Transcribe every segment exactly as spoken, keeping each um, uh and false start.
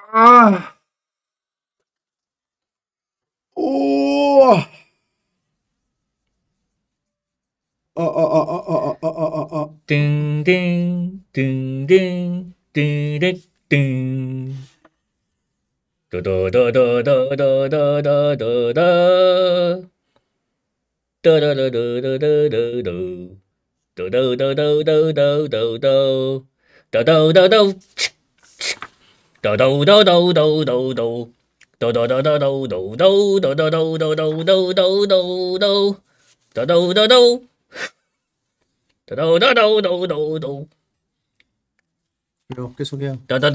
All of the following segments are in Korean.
아. 오. 어어어어어어어어어. 띵띵 띵띵 띵띵. 도도도도도도도도도도. 도도도도도도도도. 도도도도도도도도. 도도도도. 도도도도도도도. 도도도도도도도. 도도도도도도도도. 도도도도. 도도도도도도도. 이렇게 소개요.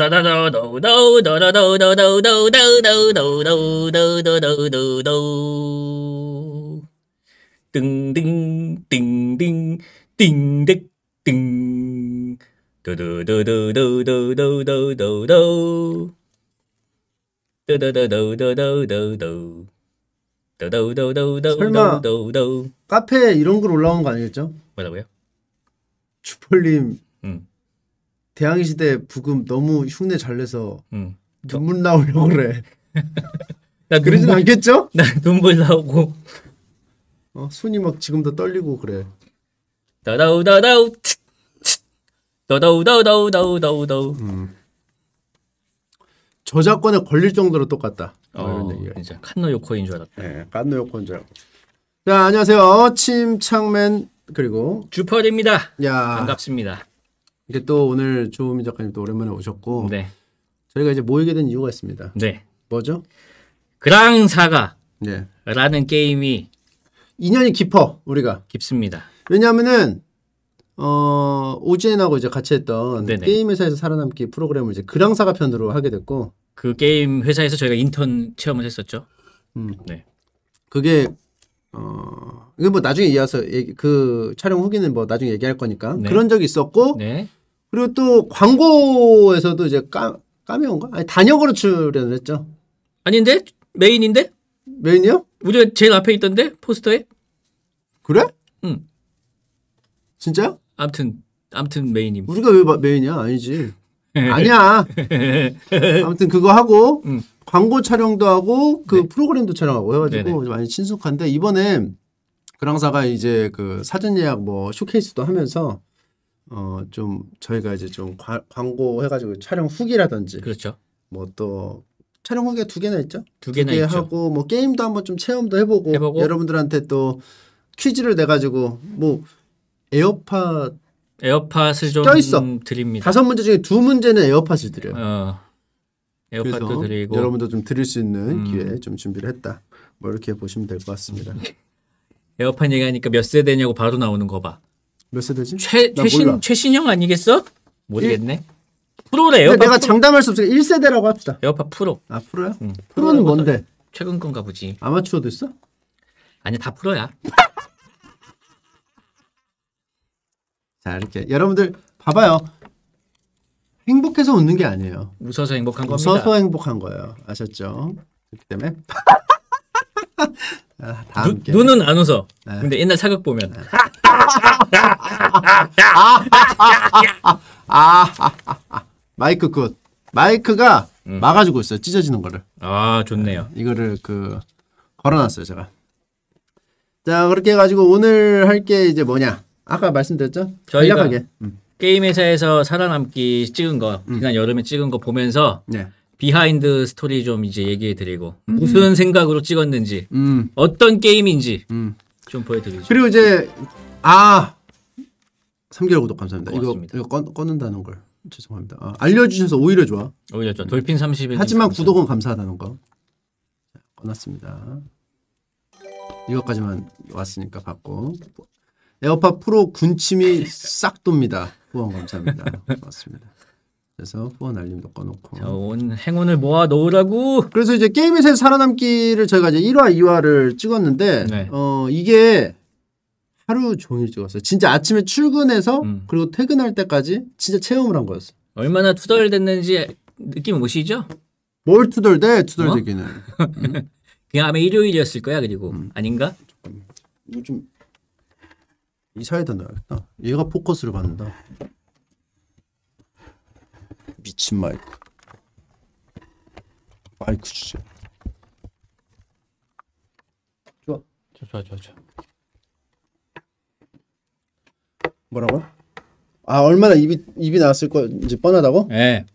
도도도도도도도도도도도도도도도도도도도. 띵띵 띵띵 띵득 띵. 도도도도도도도도도도. 도도도도도도도도. 설마 도도도도도도도도. 카페에 이런 글 올라온 거 아니겠죠? 뭐라고요? 주펄님 응. 대항해 시대 부금 너무 흉내 잘 내서 응. 눈물 나오려고 그래. 나 그러진 눈물, 않겠죠? 나 눈물 나오고. 어, 손이 막 지금도 떨리고 그래. 다다우다다우 다다우다우다우다우다우다우. 음. 저작권에 걸릴 정도로 똑같다. 어, 이런 얘기가. 진짜 칸노 요코인 줄 알았다. 네, 깐노 요코인 줄 알고. 자, 안녕하세요. 침착맨 그리고 주펄입니다. 야, 반갑습니다. 이게 또 오늘 조우민 작가님 또 오랜만에 오셨고, 네. 저희가 이제 모이게 된 이유가 있습니다. 네. 뭐죠? 그랑사가라는 네, 게임이 인연이 깊어 우리가. 깊습니다. 왜냐하면은 어 오지엔하고 이제 같이 했던 네네. 게임 회사에서 살아남기 프로그램을 이제 그랑사가 편으로 하게 됐고, 그 게임 회사에서 저희가 인턴 체험을 했었죠. 음, 네. 그게 어 이거 뭐 나중에 이어서 얘기, 그 촬영 후기는 뭐 나중에 얘기할 거니까 네. 그런 적이 있었고, 네. 그리고 또 광고에서도 이제 까 까메오인가? 아니 단역으로 출연을 했죠. 아닌데? 메인인데? 메인이요? 우리가 제일 앞에 있던데? 포스터에? 그래? 응. 진짜요? 아무튼 아무튼 메인임. 우리가 왜 마- 메인이야? 아니지. 아니야. 아무튼 그거 하고 음. 광고 촬영도 하고 그 네. 프로그램도 촬영하고 해가지고 네네. 많이 친숙한데, 이번에 그랑사가 이제 그 사전 예약 뭐 쇼케이스도 하면서 어 좀 저희가 이제 좀 과- 광고 해가지고 촬영 후기라든지 그렇죠. 뭐 또 촬영 후기가 두 개나 있죠. 두 개나 개 있죠. 하고 뭐 게임도 한번 좀 체험도 해보고, 해보고. 여러분들한테 또 퀴즈를 내가지고 뭐 에어팟 에어팟을 좀 껴있어. 드립니다. 다섯 문제 중에 두 문제는 에어팟을 드려요. 어. 에어팟도 그래서 드리고. 여러분도 좀 드릴 수 있는 음. 기회 좀 준비를 했다. 뭐 이렇게 보시면 될 것 같습니다. 에어팟 얘기하니까 몇 세대냐고 바로 나오는 거 봐. 몇 세대지? 최 나 최신 몰라. 최신형 아니겠어? 모르겠네. 프로래. 근데 에어팟 내가 프로. 장담할 수 없으니까 일 세대라고 합시다. 에어팟 프로. 아 프로야? 응. 프로는 프로라고 뭔데? 최근 건가 보지. 아마추어도 있어? 아니 다 프로야. 자 이렇게 여러분들 봐봐요. 행복해서 웃는 게 아니에요. 웃어서 행복한 겁니다. 웃어서 행복한 거예요. 아셨죠? 그렇기 때문에 아, 다 누, 함께. 눈은 안 웃어. 네. 근데 옛날 사극 보면 아, 아, 아, 아. 마이크 굿. 마이크가 음. 막아주고 있어요. 찢어지는 거를. 아 좋네요. 이거를 그 걸어놨어요 제가. 자 그렇게 해가지고 오늘 할 게 이제 뭐냐? 아까 말씀드렸죠? 저희가 간략하게. 음. 게임 회사에서 살아남기 찍은 거 지난 여름에 찍은 거 보면서 네. 비하인드 스토리 좀 이제 얘기해드리고 무슨 생각으로 찍었는지 음. 어떤 게임인지 음. 좀 보여드리죠. 그리고 이제 아 삼 개월 구독 감사합니다. 이거 고맙습니다. 이거 꺼, 꺼는다는 걸 죄송합니다. 아, 알려주셔서 오히려 좋아. 오히려 좀 돌핀 삼십일. 하지만 구독은 감사하다는 거. 자, 꺼놨습니다. 이것까지만 왔으니까 받고. 에어팟 프로 군침이 싹 돕니다. 후원 감사합니다. 고맙습니다. 그래서 후원 알림도 꺼놓고. 자, 온 행운을 모아 놓으라고. 그래서 이제 게임에서 살아남기를 저희가 이제 일 화, 이 화를 찍었는데 네. 어 이게 하루 종일 찍었어요. 진짜 아침에 출근해서 음. 그리고 퇴근할 때까지 진짜 체험을 한 거였어. 얼마나 투덜댔는지 느낌 오시죠? 뭘 투덜대? 투덜대기는. 어? 그냥 아마 일요일이었을 거야. 그리고 음. 아닌가? 이거 좀 이사에다 넣어야겠다. 얘가 포커스를 받는다. 미친 마이크. 마이크 주제. 좋아. 좋아 좋아 좋아. 뭐라고? 아 얼마나 입이 입이 나왔을 거 이제 뻔하다고? 예. 네.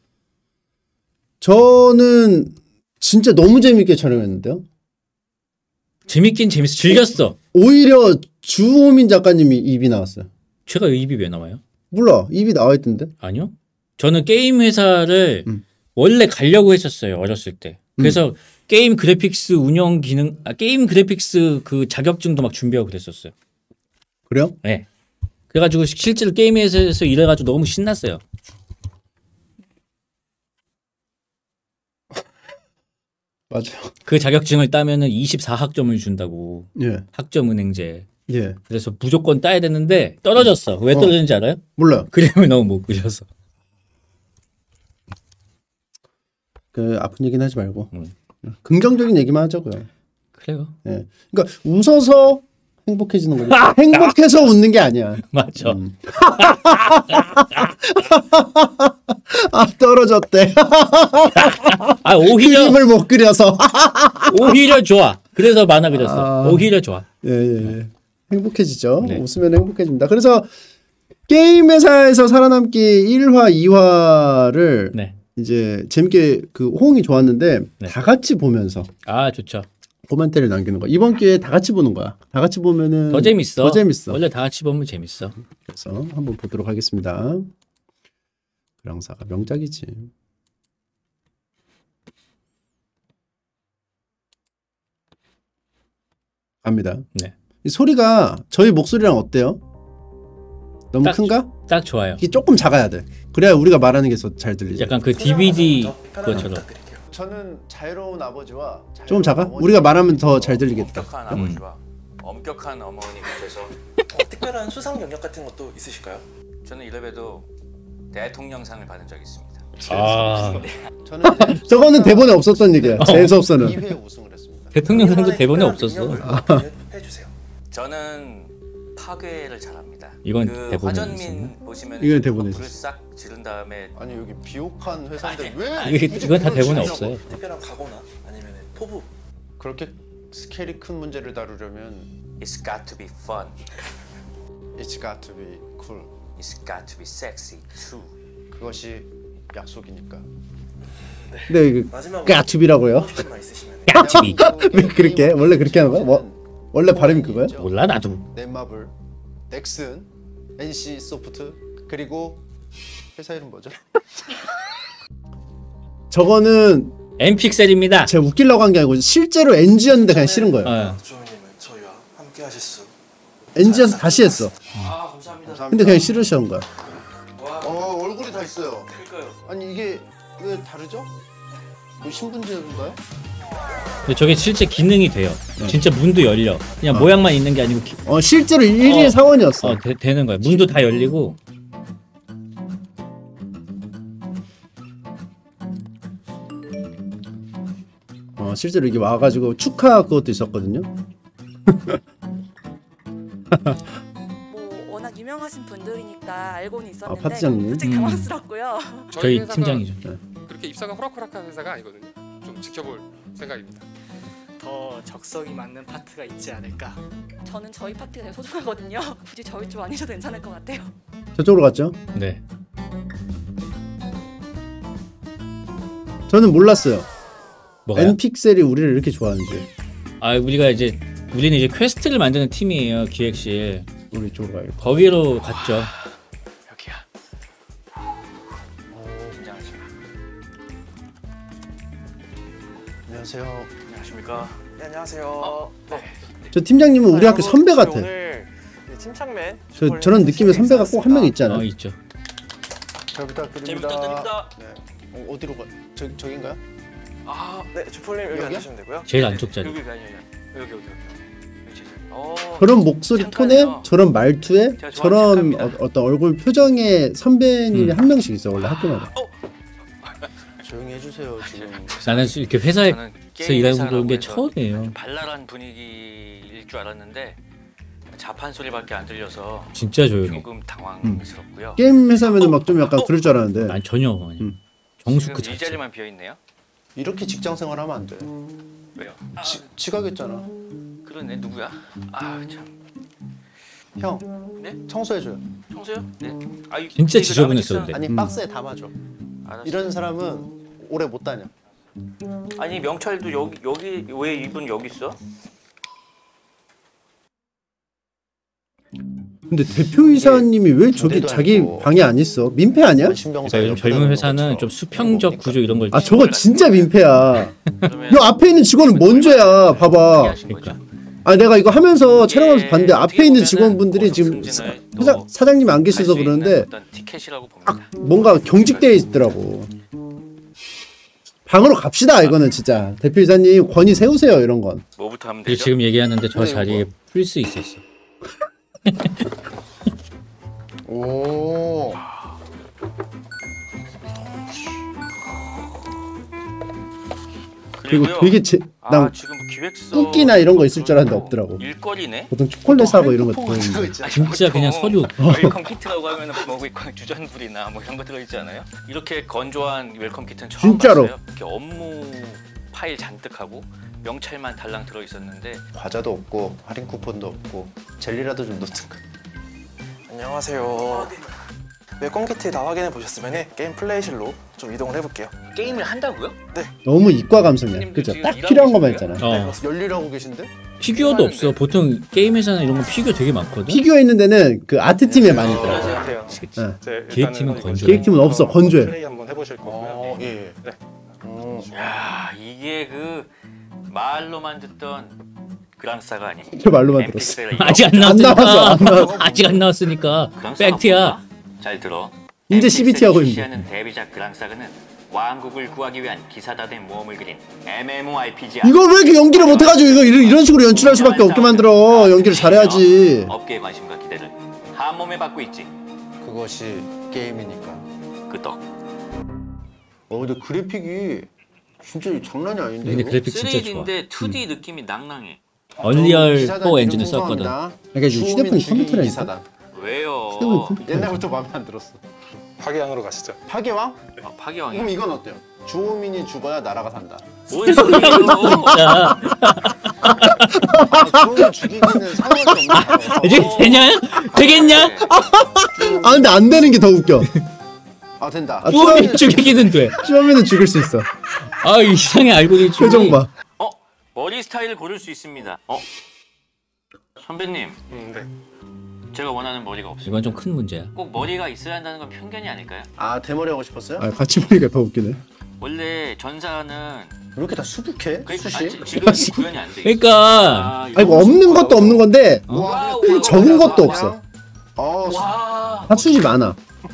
저는 진짜 너무 재밌게 촬영했는데요. 재밌긴 재밌어. 즐겼어. 오히려 주호민 작가님이 입이 나왔어요. 제가 입이 왜 나와요? 몰라. 입이 나와 있던데. 아니요. 저는 게임 회사를 음. 원래 가려고 했었어요. 어렸을 때. 그래서 음. 게임 그래픽스 운영 기능, 아, 게임 그래픽스 그 자격증도 막 준비하고 그랬었어요. 그래요? 네. 그래가지고 실제로 게임 회사에서 일해가지고 너무 신났어요. 맞아요. 그 자격증을 따면은 이십사 학점을 준다고. 예. 학점 은행제. 예. 그래서 무조건 따야 되는데 떨어졌어. 왜 어. 떨어졌는지 알아요? 몰라요. 그림을 너무 못 그려서. 그 아픈 얘기는 하지 말고 음. 긍정적인 얘기만 하자고요. 그래요. 예. 그러니까 웃어서 행복해지는 거지. 행복해서 웃는 게 아니야. 맞죠. 음. 아 떨어졌대. 아 오히려 그림을 못 그려서. 오히려 좋아. 그래서 만화 그렸어. 아. 오히려 좋아. 예예. 예. 행복해지죠. 네. 웃으면 행복해집니다. 그래서 게임 회사에서 살아남기 일 화, 이 화를 네. 이제 재밌게 그 호응이 좋았는데 네. 다 같이 보면서 아 좋죠. 코멘트를 남기는 거. 이번 기회에 다 같이 보는 거야. 다 같이 보면은 더 재밌어. 더 재밌어. 원래 다 같이 보면 재밌어. 그래서 한번 보도록 하겠습니다. 그랑사가 명작이지. 갑니다. 네. 이 소리가 저희 목소리랑 어때요? 너무 딱 큰가? 딱 좋아요. 이게 조금 작아야 돼. 그래야 우리가 말하는 게 잘 들리죠. 약간 그 디비디 그것처럼. 저는 자유로운 아버지와 좀 작아? 우리가 말하면 더 잘 들리겠다. 엄격한 아버지와 엄격한 어머니가 돼서 어, 특별한 수상 경력 같은 것도 있으실까요? 저는 이래봬도 대통령상을 받은 적이 있습니다. 아 저는 이제 저거는 대본에 없었던 얘기야. 재수 없어는. 이 회 우승을 했습니다. 대통령상도 대본에 특별한 없었어. 능력을 해주세요. 저는 파괴를 잘합니다. 이건 그 대본에 화전민 있었나? 보시면 이건 대본에 불을 있었어. 싹 지른 다음에 아니 여기 비옥한 회사인데 왜 이게 이건 다 대본에 없어요. 특별한 각오나 아니면 포부 그렇게 스케일이 큰 문제를 다루려면 It's got to be fun. It's got to be cool. It's got to be sexy too. 그것이 약속이니까. 네, 이거 마지막으로 까투비라고요? 하고 싶은 말 있으시면 까투비. 왜 그렇게? 원래 그렇게 하는 거야? 뭐 원래 발음이 그거야? 몰라 나도. 넷마블, 넥슨, 엔씨 소프트 그리고 회사 이름 뭐죠? 저거는 엠픽셀입니다. 제가 웃기려고 한 게 아니고 실제로 엔지였는데 그냥 싫은 거예요. 어. 주호민님은 저희와 함께 하실 수. 엔지여서 다시 했어. 아 감사합니다. 근데 그냥 싫으시는 거야. 와, 어 얼굴이 다 있어요. 그러니까요. 아니 이게 왜 다르죠? 뭐 신분제인가요? 근데 저게 실제 기능이 돼요. 진짜 문도 열려. 그냥 모양만 있는 게 아니고 기, 어 실제로 일일 어. 사원이었어. 어, 되, 되는 거야. 문도 다 열리고. 어 실제로 이게 와가지고 축하 그것도 있었거든요. 뭐 워낙 유명하신 분들이니까 알고는 있었는데 아, 파트장님. 솔직히 음. 당황스럽고요. 저희 회사가 팀장이죠. 그렇게 입사가 호락호락한 회사가 아니거든요. 좀 지켜볼 생각입니다. 더 적성이 맞는 파트가 있지 않을까. 저는 저희 파트가 되게 소중하거든요. 굳이 저희 쪽 아니셔도 괜찮을 것 같아요. 저쪽으로 갔죠? 네. 저는 몰랐어요. 뭐가요? 엔픽셀이 우리를 이렇게 좋아하는지. 아 우리가 이제 우리는 이제 퀘스트를 만드는 팀이에요. 기획실. 우리 이쪽으로 가야겠다. 거기로 갔죠. 여기야. 긴장하지 마. 안녕하세요. 안녕하십니까. 네, 안녕하세요. 네. 저 팀장님은 우리 아, 학교 여러분, 선배 저희 같아. 오늘 이 팀창맨 저 저런 느낌의 선배가 꼭 한 명 있잖아. 어 있죠. 잘 부탁드립니다. 잘 부탁드립니다. 네. 어, 어디로 가? 저 저긴가요? 아, 네, 주폴님 여기 여기야? 앉으시면 되고요. 제일 안쪽 자리. 여기가 아니야. 여기 여기 여기. 여기. 어. 저런 목소리 톤에, 잠깐만요. 저런 말투에, 제가 좋아하는 저런 색감입니다. 어, 어떤 얼굴 표정에 선배님이 음. 한 명씩 있어 원래 학교마다. 어. 조용히 해주세요 지금. 나는 이렇게 회사에서 저는 일하고 게임 그런 게 회사라고 해서 처음이에요. 좀 발랄한 분위기일 줄 알았는데 자판 소리밖에 안 들려서 진짜 조용해. 조금 당황스럽고요. 게임 회사면은 막 좀 약간 그럴 줄 알았는데. 난 전혀 아니. 음. 정수크 지금 이 자체. 자리만 비어 있네요. 이렇게 직장 생활하면 안 돼. 왜요? 지, 지각했잖아. 그러네. 누구야? 아 참. 형, 네? 청소해줘요. 청소요? 네. 아, 이- 진짜 이거 지저분했었는데. 아니 음. 박스에 담아줘. 알았어. 이런 사람은 오래 못 다녀. 아니 명찰도 여기 여기 왜 이분 여기 있어? 근데 대표이사님이 왜 저기 군대도 자기 아니고. 방에 안 있어? 민폐 아니야? 신병사 그러니까 요즘 젊은 회사는 좀 수평적 구조 이런 걸 아 저거 진짜 민폐야. 그러면 요 앞에 있는 직원은 뭔 죄야? 봐봐. 하신 거죠? 그러니까. 아 내가 이거 하면서 이게 촬영하면서 봤는데 앞에 어떻게 있는 보면은 직원분들이 지금 고속 사, 승진을 회사, 또 사장님이 안 계셔서 할수 있는 그러는데 어떤 티켓이라고 봅니다. 뭔가 경직되어 있더라고. 방으로 갑시다 이거는 진짜. 대표이사님 권위 세우세요 이런 건. 뭐부터 하면 그리고 되죠? 지금 얘기하는데 저 그래, 자리에 뭐. 프리스 있었어. 오. 그리고 그리고요. 되게 제, 난 아 지금 기획서 쿠키나 이런 거 있을 줄 알았는데 없더라고. 일거리네. 보통 초콜릿하고 이런 거 들어있는데. 진짜 그냥 서류. 웰컴 키트라고 하면은 뭐 있고 주전부리나 뭐 이런 거 들어있지 않아요? 이렇게 건조한 웰컴 키트는 처음 진짜로. 봤어요. 이렇게 업무 파일 잔뜩하고 명찰만 달랑 들어 있었는데 과자도 없고 할인 쿠폰도 없고 젤리라도 좀 넣든가. 안녕하세요. 웰컴 키트 다 확인해 보셨으면 게임 플레이실로 좀 이동을 해볼게요. 게임을 한다고요? 너무 이과 감성이야. 그죠? 딱 필요한 것만 있잖아. 어. 열일하고 계신데? 피규어도 없어. 보통 게임 회사나 이런 거 피규어 되게 많거든. 피규어 있는 데는 그 아트 팀에 많이 있더라고. 안녕하세요. 네. 네, 기획팀은 일단은 건조해. 기획팀은 없어. 건조해. 플레이 한번 해보실 거고요. 어, 예. 예. 네. 어, 야 이게 그 말로만 듣던 그랑사가 아닙니다. 저 말로만 들었어. 엠피엑스가 아직 안 안 나왔으니까. 나왔어, 안 나왔어. 아직 안 나왔으니까. 그랑사가 팩트야. 뭐야? 잘 들어. 이제 씨비티 하고 있는데. 출시하는 데뷔작 그랑사그는 왕국을 구하기 위한 기사단의 모험을 그린 엠엠오알피지야. 이걸 왜 이렇게 연기를 못해가지고 이거 이런, 이런 식으로 연출할 수밖에 없게 만들어. 연기를 잘해야지. 업계의 관심과 기대를 한 몸에 받고 있지. 그것이 게임이니까. 그 떡. 어 근데 그래픽이 진짜 장난이 아닌데. 근데 이거? 그래픽 진짜 좋아. 쓰리디인데 투디 느낌이 낭낭해. 얼리얼 기사단 사 엔진을 이름 썼거든. 풍성합니다. 그러니까 이제 주호민 휴대폰이 죽이기 컴퓨터라니까. 기사단. 왜요? 휴대폰이 컴퓨터. 옛날부터 마음에 안 들었어. 파괴양으로 가시죠. 파괴왕? 아, 파괴왕이. 그럼 이건 어때요? 주호민이 죽어야 나라가 산다. 뭔 소리예요? 자, 아니, 주호민 죽이기는 상관이 없는 거. 이제 되냐? 되겠냐? 아 근데 안 되는 게 더 웃겨. 아 된다. 아, 쭈어미 쭈어미- 죽이기는 돼. 쭈어미는 죽일 수 있어. 아 이상해 알고리즘. 표정 봐. 어? 머리 스타일을 고를 수 있습니다. 어? 선배님, 음, 네. 제가 원하는 머리가 없어요. 이건 좀 큰 문제야. 꼭 머리가 있어야 한다는 건 편견이 아닐까요? 아 대머리 하고 싶었어요? 아 같이 보니까 더 웃기네. 원래 전사는 왜 이렇게 다 수북해? 그 숱이? 아니, 지금 구현이 안 돼. 그러니까 아니 뭐 없는 것도 없는 건데 와우, 적은 와우, 것도 와우. 없어. 어, 와. 사춘이 많아.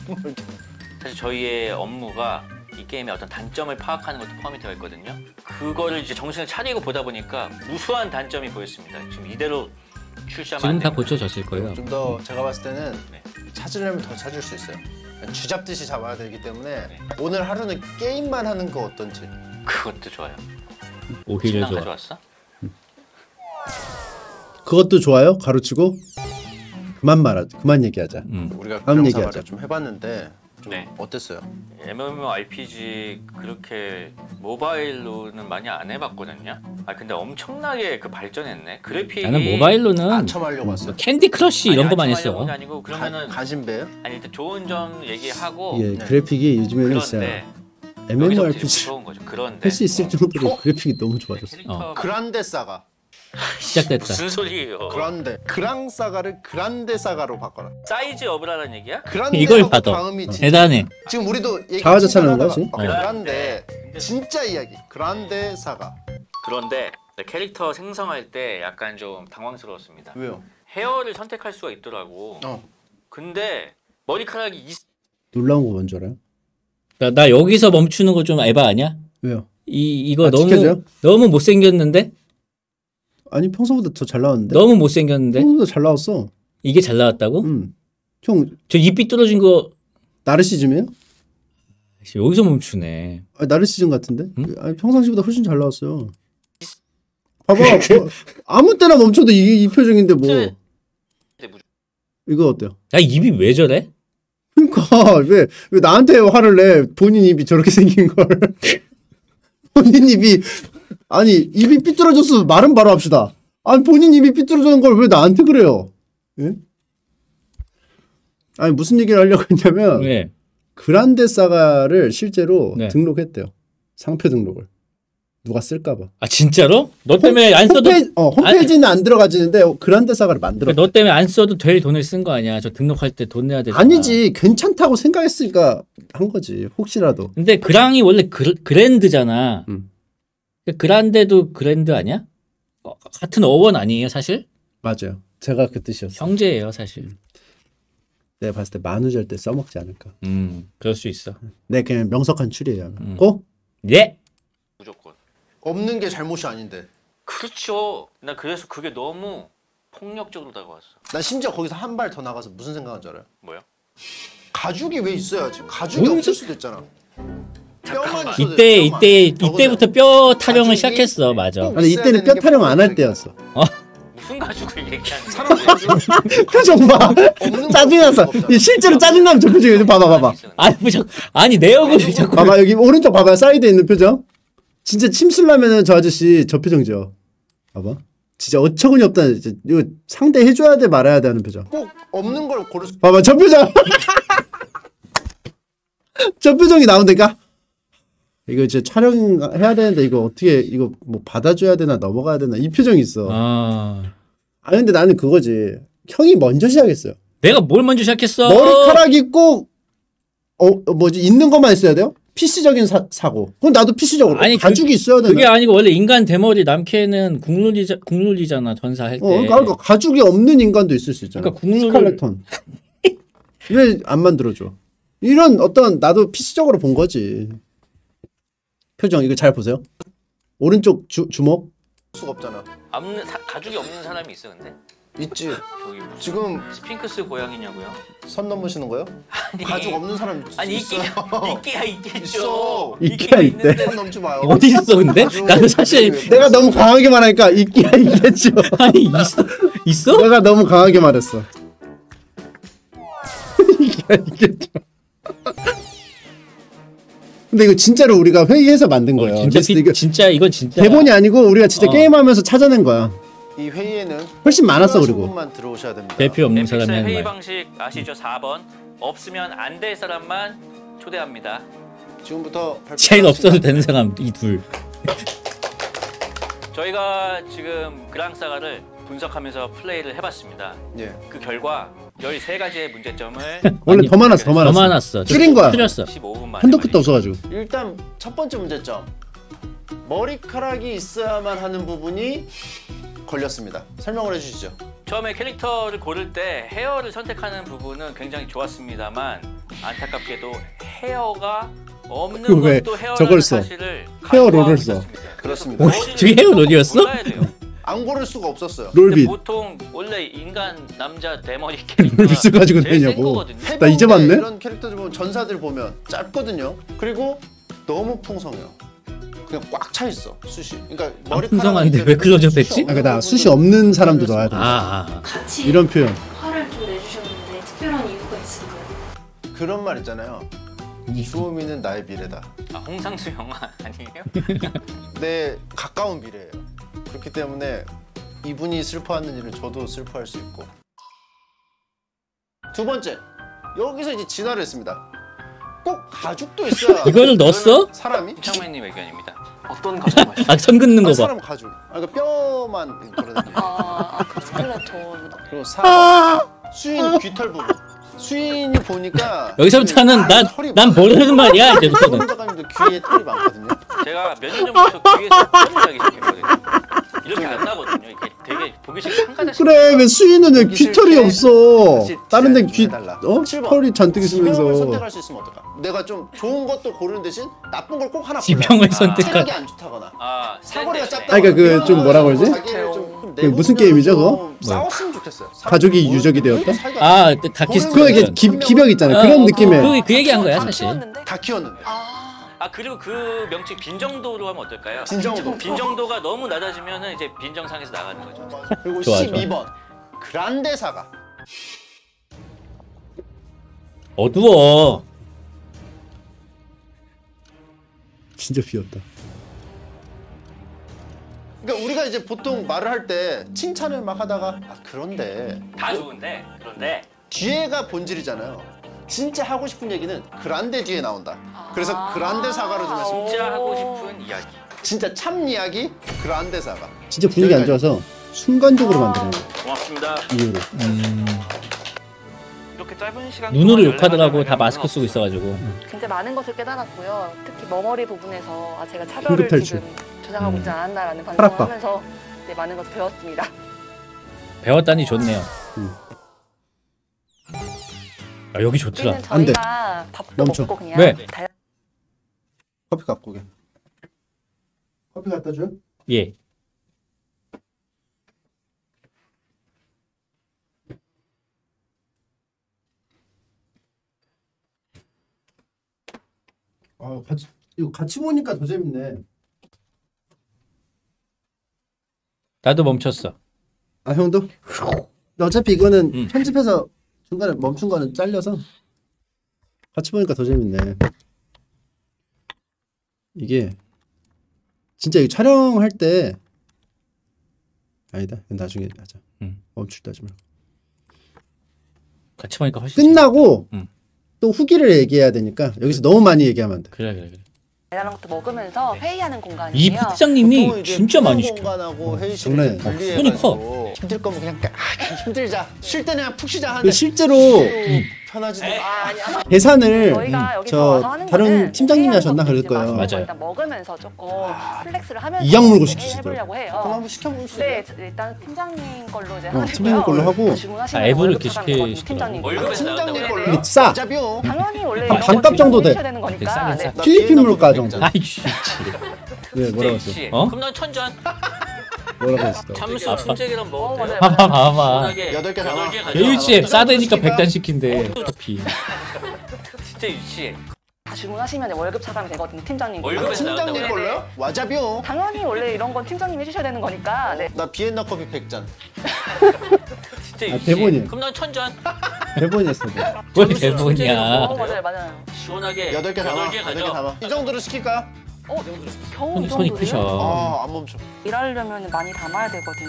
사실 저희의 업무가 이 게임의 어떤 단점을 파악하는 것도 포함이 되어 있거든요. 그거를 이제 정신을 차리고 보다 보니까 무수한 단점이 보였습니다. 지금 이대로 출시하면 지금 안 다 됩니다. 고쳐졌을 거예요. 좀 더 제가 봤을 때는 네. 찾으려면 더 찾을 수 있어요. 쥐잡듯이 잡아야 되기 때문에 네. 오늘 하루는 게임만 하는 거 어떤지. 그것도 좋아요. 오히려 신랑 좋아. 가져왔어? 그것도 좋아요. 가로치고 그만 말하자. 그만 얘기하자. 음. 우리가 다음 그런 얘기하자. 사과를 좀 해봤는데 좀 네. 어땠어요? 엠엠오알피지 그렇게 모바일로는 많이 안 해봤거든요. 아 근데 엄청나게 그 발전했네. 그래픽이 나는 모바일로는 안첨하려고 왔어요. 캔디 크러쉬 이런 거만 했어. 건 아니고 그러면은 관심배요? 아니 일단 좋은 점 얘기하고 예, 네. 그래픽이 요즘에는 진짜 그런데 엠엠오알피지 무서운 거죠. 그런데 할 수 있을 정도로 그래픽이 너무 좋아졌어. 캐릭터가 그란데 사가. 시작됐다. 무슨 소리예요? 그란데 그랑 사가를 그란데 사가로 바꿔라. 사이즈 업이라는 얘기야? 그란데 이걸 하고 받아. 다음이 진- 대단해. 지금 우리도 얘기 자화자찬하는 거야, 칭찬하다가 지금? 어, 네. 그란데 근데 진짜 이야기. 그란데 사가. 그런데 캐릭터 생성할 때 약간 좀 당황스러웠습니다. 왜요? 헤어를 선택할 수가 있더라고. 어. 근데 머리카락이 이 놀라운 거 뭔지 알아요? 나, 나 여기서 멈추는 거 좀 에바 아니야? 왜요? 이 이거 아, 너무 지켜줘요? 너무 못생겼는데? 아니 평소보다 더 잘 나왔는데. 너무 못생겼는데? 평소보다 잘 나왔어. 이게 잘 나왔다고? 응. 형 저 입 삐뚤어진 거 나르시즘이에요? 여기서 멈추네. 아, 나르시즘 같은데? 응? 아니, 평상시보다 훨씬 잘 나왔어요. 봐봐. 뭐, 아무 때나 멈춰도 이, 이 표정인데 뭐 이거 어때요? 야 입이 왜 저래? 그러니까 왜 왜 나한테 화를 내? 본인 입이 저렇게 생긴 걸. 본인 입이 아니 입이 삐뚤어졌어 말은 바로 합시다. 아니 본인 입이 삐뚤어졌는 걸 왜 나한테 그래요? 예? 아니 무슨 얘기를 하려고 했냐면 네. 그란데 사가를 실제로 네. 등록했대요. 상표 등록을. 누가 쓸까봐. 아 진짜로? 너 때문에 안 써도 홈페이지, 어, 홈페이지는 안 들어가지는데 그란데 사가를 만들어. 너 때문에 안 써도 될 돈을 쓴 거 아니야? 저 등록할 때 돈 내야 되잖아. 아니지 괜찮다고 생각했으니까 한 거지 혹시라도. 근데 그랑이 원래 그, 그랜드잖아. 음. 그란데도 그랜드 아니야? 어, 같은 어원 아니에요 사실? 맞아요. 제가 그 뜻이었어. 형제예요 사실. 내가 봤을 때 만우절 때 써먹지 않을까. 음 그럴 수 있어. 네 그냥 명석한 추리예요. 음. 고? 예. 무조건. 없는 게 잘못이 아닌데. 그렇죠. 나 그래서 그게 너무 폭력적으로 다가왔어. 난 심지어 거기서 한 발 더 나가서 무슨 생각한 줄 알아요? 뭐요? 가죽이 왜 있어야지? 가죽이 뭔 없을 소- 수도 있잖아. 뼈만 있어도 이때 돼, 뼈만. 이때 저거는 이때부터 뼈 타령을 가죽이 시작했어. 맞아. 꼭 아니 있어야 이때는 되는 뼈 타령 안 할 게 때였어. 무슨 가죽을 얘기하는 사람 거야? 가죽 표정 봐. 없는 짜증났어. 거 없잖아. 이 실제로 짜증나면 저 표정 좀 봐봐 봐봐. 아니 뭐 자꾸 아니 내 얼굴이 자꾸 봐봐 여기 오른쪽 봐봐 사이드에 있는 표정. 진짜 침술라면은 저 아저씨 저 표정이죠. 봐봐. 진짜 어처구니 없다. 이거 상대 해줘야 돼 말아야 돼 하는 표정. 꼭 없는 걸 고를 수. 봐봐 저 표정. 저 표정이 나온다니까. 이거 이제 촬영해야 되는데 이거 어떻게 이거 뭐 받아줘야 되나 넘어가야 되나 이 표정이 있어. 아 아 근데 나는 그거지. 형이 먼저 시작했어요. 내가 뭘 먼저 시작했어? 머리카락이 꼭 어, 어, 뭐지 있는 것만 있어야 돼요? 피씨적인 사, 사고. 그럼 나도 피씨적으로 아니, 가죽이 있어야 되나? 그게 아니고 원래 인간 대머리 남캐는 국룰이자 국룰이잖아 전사할 때. 어, 그러니까, 그러니까 가죽이 없는 인간도 있을 수 있잖아. 그러니까 국룰을- 스칼레톤. 왜 안 만들어줘? 이런 어떤 나도 피씨적으로 본 거지. 표정 이거 잘 보세요. 오른쪽 주, 주먹. 수가 없잖아. 없는 사, 가죽이 없는 사람이 있어 근데? 있지. 저기 무슨 지금 스핑크스 고양이냐고요? 선 넘으시는 거요? 아니, 가죽 없는 사람 아니 있어요. 있기야 있기야 있겠죠. 있어. 있기야 있대. 있는데 선 넘지 마요. 어디 있어 근데? 가죽- 나는 사실 내가 너무 강하게 말하니까 있기야 있겠죠. 아니 있어 있어? 내가 너무 강하게 말했어. 있기야 있겠죠. 근데 이거 진짜로 우리가 회의해서 만든 거예요. 진짜 리스트 피, 이거 진짜 이건 진짜 대본이 아니고 우리가 진짜 어. 게임하면서 찾아낸 거야. 이 회의에는 훨씬 많았어 필요하신 그리고. 분만 들어오셔야 됩니다. 대표 없는 넷플릭스 사람이 하는 회의 말. 방식 아시죠? 사 번 없으면 안 될 사람만 초대합니다. 지금부터 발표 제일 하겠습니다. 없어도 되는 사람 이 둘. 저희가 지금 그랑사가를 분석하면서 플레이를 해봤습니다. 예. 그 결과 열세 가지의 문제점을 원래 아니, 더 많았어 더 더 많았어. 많았어. 줄인 거야. 틀렸어. 십오 분 만에 한도 끝도 많이 없어가지고. 일단 첫 번째 문제점. 머리카락이 있어야만 하는 부분이 걸렸습니다. 설명을 해주시죠. 처음에 캐릭터를 고를 때 헤어를 선택하는 부분은 굉장히 좋았습니다만 안타깝게도 헤어가 없는 그 왜 것도 헤어라는 저걸 써? 사실을 헤어롤을 간과하고 써. 있었습니다. 그렇습니다. 그래서 머리를 저게 헤어롤이었어? 골라야 돼요. 안 고를 수가 없었어요. 근데 롤빗. 보통 원래 인간 남자 대머리 캐릭터가 롤빗을 가지고 제일 센 되냐고. 거거든요. 나 이제 봤네? 이런 캐릭터들 보면 전사들 보면 짧거든요. 그리고 너무 풍성해요. 그냥 꽉 차 있어 숱이. 그러니까 머리카락 풍성한데 왜 클로즈업 했지? 아, 그나 숱이 없는 사람도 넣어야 돼. 아, 아. 같이 이런 표현. 화를 좀 내주셨는데 특별한 이유가 있을까요? 그런 말 있잖아요. 주호미는 나의 미래다. 아, 홍상수 영화 아니에요? 내 가까운 미래예요. 그렇기 때문에 이분이 슬퍼하는 일은 저도 슬퍼할 수 있고. 두 번째, 여기서 이제 진화를 했습니다. 꼭 가죽도 있어야. 이거를 넣었어? 사람이? 창맨님 의견입니다. 어떤 가죽 맛이? 아, 선 긋는 아, 거 봐. 사람 가죽. 아, 그러니까 뼈만 그러거든요. 아, 아, 그 스켈레톤. 그리고 사 수인 귀털 부분. 수인이 보니까 여기서부터는 그 난, 털이 난 많아요. 모르는 말이야, 이제부터는. 서울 작가님도 귀에 털이 많거든요. 제가 몇 년 전부터 귀에서 털이 나기 시작했거든요. 이렇게 안 나거든요. 이게 되게 보기 싫게 한 가닥씩. 그래 왜 수인은 왜 여기 귀털이 있을 때 없어? 다시 다른 데 디자인 귀 좀 해달라. 어? 칠 번. 털이 잔뜩 지병을 있으면서. 선택할 수 있으면 어떨까? 내가 좀 좋은 것도 고르는 대신 나쁜 걸 꼭 하나 골라. 지병을 아. 선택할. 체력이 안 좋다거나 아, 사거리가 샌드위치. 짧다. 아니, 그러니까 그좀 뭐라 그러지? 그 무슨 게임이죠, 그거? 싸웠으면 좋겠어요. 가족이 유적이 되었다? 아, 다키스트. 그거 이게 기, 기벽 있잖아. 어, 그런 어, 느낌의. 그, 그 얘기한 거야, 사실. 키웠는데? 다 키웠는데. 아, 아 그리고 그 명칭 빈정도로 하면 어떨까요? 빈정도. 빈정도가 너무 낮아지면은 이제 빈정상에서 나가는 거죠. 그리고 좋아, 십이 번 그란데 사가. 어두워. 진짜 비었다. 그러니까 우리가 이제 보통 말을 할 때 칭찬을 막 하다가 아 그런데 다 좋은데 그런데 뒤에가 본질이잖아요. 진짜 하고 싶은 얘기는 그란데 뒤에 나온다. 그래서 그란데 사과로 좀 했습니다. 진짜 하고 싶은 이야기. 진짜 참 이야기 그란데 사과. 진짜 분위기 안 좋아서 순간적으로 만드는 거예요. 고맙습니다. 이유로. 음, 이렇게 짧은 시간 눈으로 동안 욕하더라고. 다 연락을 마스크 쓰고 있어가지고. 굉장히 많은 것을 깨달았고요. 특히 머머리 부분에서 아, 제가 차별을 긴급 탈출. 지금 조장하고 음. 있지 않았나라는 타락박. 반성을 하면서 네, 많은 것을 배웠습니다. 배웠다니 좋네요. 음. 아, 여기 좋더라. 우리는 안 돼. 저희가 밥도 멈춰. 먹고 그냥 왜? 다 커피 갖고 오게. 커피 갖다 줘? 예. 아, 같이 이거 같이 보니까 더 재밌네. 나도 멈췄어. 아, 형도? 근데 어차피 이거는 음. 편집해서 중간에 멈춘 거는 잘려서 같이 보니까 더 재밌네. 이게 진짜 이 촬영할 때 아니다. 이건 나중에 하자. 음. 멈출 때 하지 말고. 같이 보니까 훨씬 끝나고 음. 또 후기를 얘기해야 되니까 여기서 너무 많이 얘기하면 안 돼. 그래 그래 그래. 다양한 것도 먹으면서 회의하는 공간이에요. 이 파트장님이 보통 이제 진짜 많이 공용 시켜. 공간하고 장난이 회의실을 아니야. 분리해가지고 힘들 거면 그냥 아, 힘들자. 쉴 때는 그냥 푹 쉬자 그 하는데 실제로 편하지도 아, 아니, 아마 계산을 저희가 여기서 저 와서 하는 다른 거는 팀장님이 회의하는 하셨나 그럴 것도 이제 거예요. 맛있는 거 맞아요. 일단 먹으면서 조금 플렉스를 하면서 이악 물고 회의를 시키시더라고요. 해보려고 해요. 그럼 한번 시켜보시죠. 네, 저- 일단 팀장님 걸로 이제 어, 하시고요. 팀장님 걸로 하고. 주문하시면 아, 앱을 월급 이렇게 차감이 되거든요, 시키시더라고요. 팀장님. 월급에서 팀장님 나온다고요? 걸로요? 근데 싸. 짜비용. 당연히 원래 아, 이런 반값 건 정도 돼. 해주셔야 되는 거니까. 싸긴 네. 싸. 나 필리핀 비엔나 물가 커피 정도. 백잔. 아이씨. 네, 뭐라고 했어? 씨, 어? 그럼 난 천전. 뭐라고 했어? 잠수 아빠. 춘재기랑 어, 먹어도 맞아요. 돼요? 봐봐 봐봐. 시원하게 여덟 개 담아. 여덟 개 가져. 여유치에 싸대니까 시킬까? 백단 시킨대. 커피. 진짜 유치해. 다 주문하시면 월급 차감이 되거든요, 팀장님. 월급에서 팀장님 나온다고요? 걸로요? 와자비용. 당연히 원래 이런 건 팀장님이 해주셔야 되는 거니까. 네. 나 비엔나 커피 백잔. 진짜 아, 유치해. 대본이에요. 그럼 난 천전. 대본이었어. 네. 왜 잠수 대본이야? 어, 맞아요, 맞아요. 시원하게 여덟 개 담아. 여덟 개 여덟 개 가져. 담아. 이 정도로 시킬까요? 어, 겨우 손이, 이 손이 정도예요? 크셔. 아, 안 멈춰. 일하려면 많이 담아야 되거든요.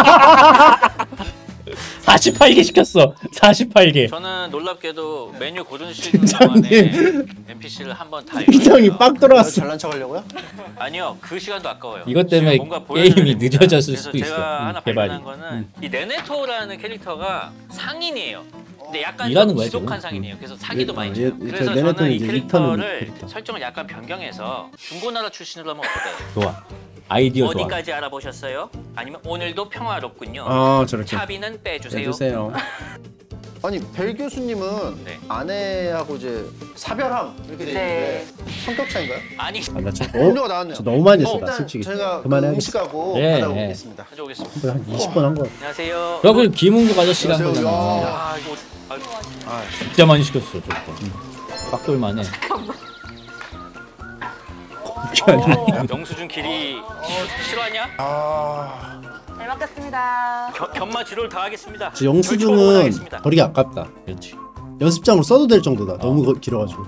사십팔 개 시켰어. 사십팔 개. 저는 놀랍게도 메뉴 고른 시간 동안에 엠피씨를 한번 다 팀장이 읽어요. 빡 들어왔어. 잘난 척 하려고요? 아니요, 그 시간도 아까워요. 이것 때문에 지금 뭔가 보여줘야 게임이 됩니다. 늦어졌을 그래서 수도 있어. 제가 음, 하나 개발이. 발견한 거는 이 네네토라는 캐릭터가 상인이에요. 근데 약간 일하는 좀 거야, 지독한 지금? 상인이에요. 그래서 사기도 예, 많이 어, 쳐요. 예, 그래서 저 네네토는 저는 이 이제 리턴은 캐릭터를 캐릭터. 설정을 약간 변경해서 중고나라 출신으로 하면 어떨까요? 좋아. 아이디어 좋아. 어디까지 알아보셨어요? 아니면 오늘도 평화롭군요. 아, 저렇게. 차비는 빼주세요. 해주세요. 아니 벨 교수님은 네. 아내하고 이제 사별함 이렇게 돼 네. 있는데 성격 차인가요? 아니, 아, 나 진짜 너무, 음료가 나왔네요. 진짜 너무 많이 했어. 나 일단 솔직히. 저희가 그 그만해야겠어. 음식하고 예, 받아보겠습니다. 가져오겠습니다. 한 이십 번 한 거. 안녕하세요. 그럼 김은국 아저씨가 한 안녕하세요. 거잖아. 야. 아, 이거 아, 진짜 많이 시켰어. 저거. 빡돌만해. 어, 영수증 길이 싫어하냐? 아, 잘 먹겠습니다. 겨, 견마 지로를 다 하겠습니다. 저 영수증은 하겠습니다. 버리기 아깝다. 그렇지. 연습장으로 써도 될 정도다. 너무 거- 길어가지고.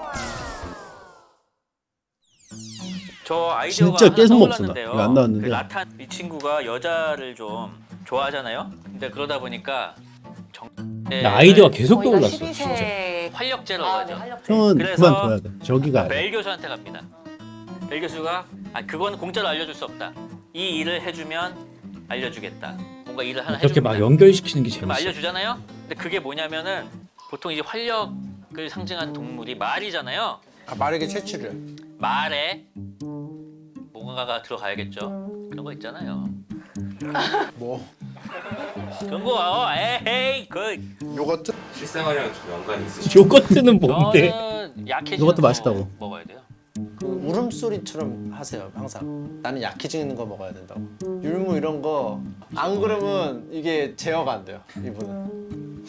저 아이디어가 진짜 하나 계속 먹었어, 떠올랐는데요. 나. 이거 안 나왔는데. 그 라탄 이 친구가 여자를 좀 좋아하잖아요. 근데 그러다 보니까 정... 네, 야, 아이디어가 계속 저희가 떠올랐어. 십이 진짜. 세 활력제로 아, 네, 가죠. 활력제. 형은 그래서 그만 둬야 돼. 저기가 아니야. 벨 교수한테 갑니다. 벨 교수가 아 그건 공짜로 알려줄 수 없다. 이 일을 해주면 알려주겠다. 뭔가 일을 하나 그렇게 해줍니다. 막 연결시키는 게 그럼 재밌어. 알려주잖아요. 근데 그게 뭐냐면은 보통 이제 활력을 상징하는 동물이 말이잖아요. 아 말에게 채취를. 말에 뭔가가 들어가야겠죠. 그런 거 있잖아요. 뭐 그런 거 어, 에헤이 그 요거트? 실생활이랑 좀 연관이 있으시죠? 요거트는 뭔데? 저는 약해지는 이것도 거 맛있다고. 먹어야 돼요. 울음소리처럼 하세요 항상. 나는 약해지는 거 먹어야 된다고. 율무 이런 거 안 그러면 이게 제어가 안 돼요 이분은.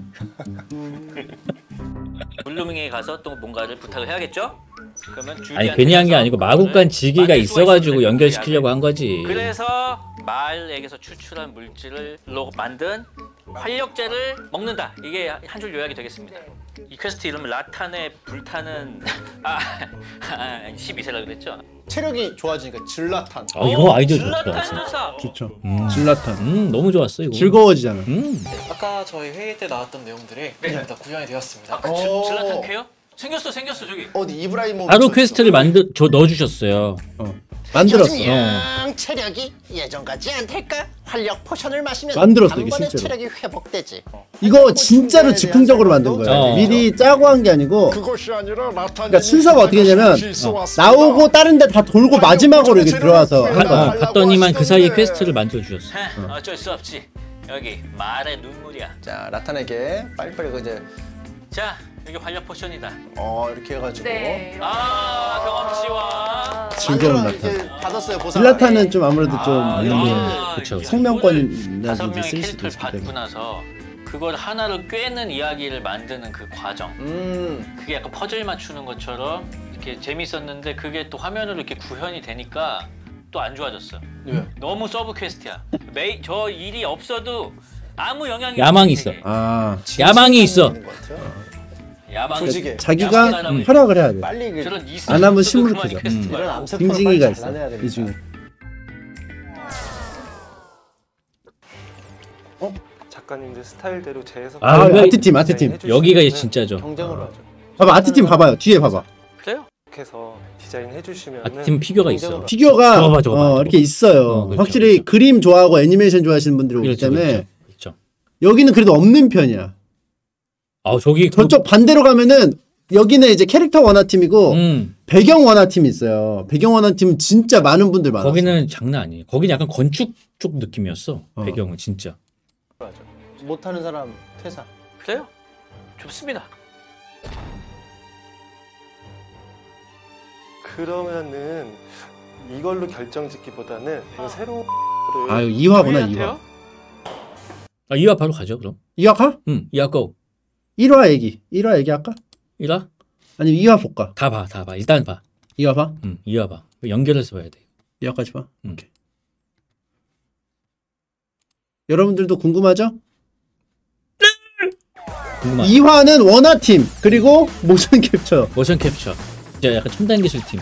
블루밍에 가서 또 뭔가를 부탁을 해야겠죠. 그러면 아니 주디한테 괜히 한 게 가서 아니고 마구간 지기가 만들 수가 있어가지고 있습니다. 연결시키려고 한 거지. 그래서 말에게서 추출한 물질로 만든 활력제를 먹는다. 이게 한 줄 요약이 되겠습니다. 이 퀘스트 이름은 라탄의 불타는 아, 아 십이 세라 그랬죠. 체력이 좋아지니까 질라탄. 아 이거 아이디어 좋다. 질라탄 진짜. 조사. 좋죠. 음. 질라탄. 음 너무 좋았어 이거. 즐거워지잖아. 음. 아까 저희 회의 때 나왔던 내용들이 네. 다 구현이 되었습니다. 아, 그 오. 질라탄 쾌요? 생겼어 생겼어 저기. 어디 이브라이모비치. 바로 퀘스트를 만들 저 넣어주셨어요. 어. 만들었어. 어. 체력이 예전 같지 않달까? 활력 포션을 마시면 만들었어, 이게 단번에 실제로. 체력이 회복되지. 이거 진짜로 즉흥적으로 만든 거예요. 어. 미리 짜고 한 게 아니고. 그것이 아니라 나타니. 그러니까 순서가 어떻게 되냐면 어. 나오고 다른 데 다 돌고 마지막으로 이렇게 들어와서 가, 한 거야. 어, 갔더니만 그 사이에 퀘스트를 만들어 주셨어. 헤, 어쩔 수 없지. 여기 말의 눈물이야. 자 라탄에게 빨리빨리 그 이제 자 여기 활력 포션이다. 어 이렇게 해가지고. 네. 아 경험치와. 즐거운 만들어 라탄. 이제 받았어요 보상. 질라탄은 좀 아무래도 좀 아, 이런 게 야, 그쵸. 이게 생명권이라든지 다섯 명의 쓸 수도 캐릭터를 있기 받고 때문에. 나서 그걸 하나를 꿰는 이야기를 만드는 그 과정. 음. 그게 약간 퍼즐 맞추는 것처럼 이렇게 재밌었는데 그게 또 화면으로 이렇게 구현이 되니까 또 안 좋아졌어. 네. 너무 서브 퀘스트야. 메이 저 일이 없어도 아무 영향이 야망이 없어, 있어. 되게. 아, 야망이 있어. 있는 것 같아요. 야망. 조직에. 자기가 야망 활약을 해야 돼. 빨리 그 저런 이스 안 하면 없어도 시무룩해져. 그만이 퀘스트 음. 말고. 이런 암세포를 빙징이가 빨리 있어. 잘라내야 되니까. 이 중에. 작가님들 스타일대로 재해석. 아, 아, 이거 아트팀, 아트팀. 여기가 진짜죠. 경쟁으로 하죠. 봐봐, 아트팀 봐봐요. 뒤에 봐봐. 그래요? 해서 디자인해 주시면 아팀 피규어가 있어. 피규어가 저거 봐, 저거 봐, 어, 저거 이렇게 있어요. 어, 그렇죠, 확실히 그렇죠. 그림 좋아하고 애니메이션 좋아하시는 분들이 오기 그렇죠, 때문에 그렇죠. 그렇죠. 여기는 그래도 없는 편이야. 아 저기 그- 저쪽 반대로 가면은 여기는 이제 캐릭터 원화팀이고 음 배경 원화팀이 있어요. 배경 원화팀은 진짜 많은 분들 많아요. 거기는 장난 아니에요. 거기는 약간 건축 쪽 느낌이었어. 어. 배경은 진짜. 못하는 사람 퇴사. 그래요? 좋습니다. 그러면은 이걸로 결정짓기보다는 이거 새로운 아, 이거 이 화구나, 해야 이 화. 돼요? 아 이 화 바로 가죠 그럼. 이 화 가? 응 이 화 고. 일 화 얘기. 일 화 얘기할까? 일 화? 아니면 이 화 볼까? 다 봐, 다 봐. 일단 봐. 이 화 봐? 응, 이 화 봐. 연결해서 봐야 돼. 이 화까지 봐? 응. 오케이. 여러분들도 궁금하죠? 궁금하다. 이 화는 원화팀 그리고 모션 캡처. 모션 캡처. 진짜 약간 첨단 기술 팀.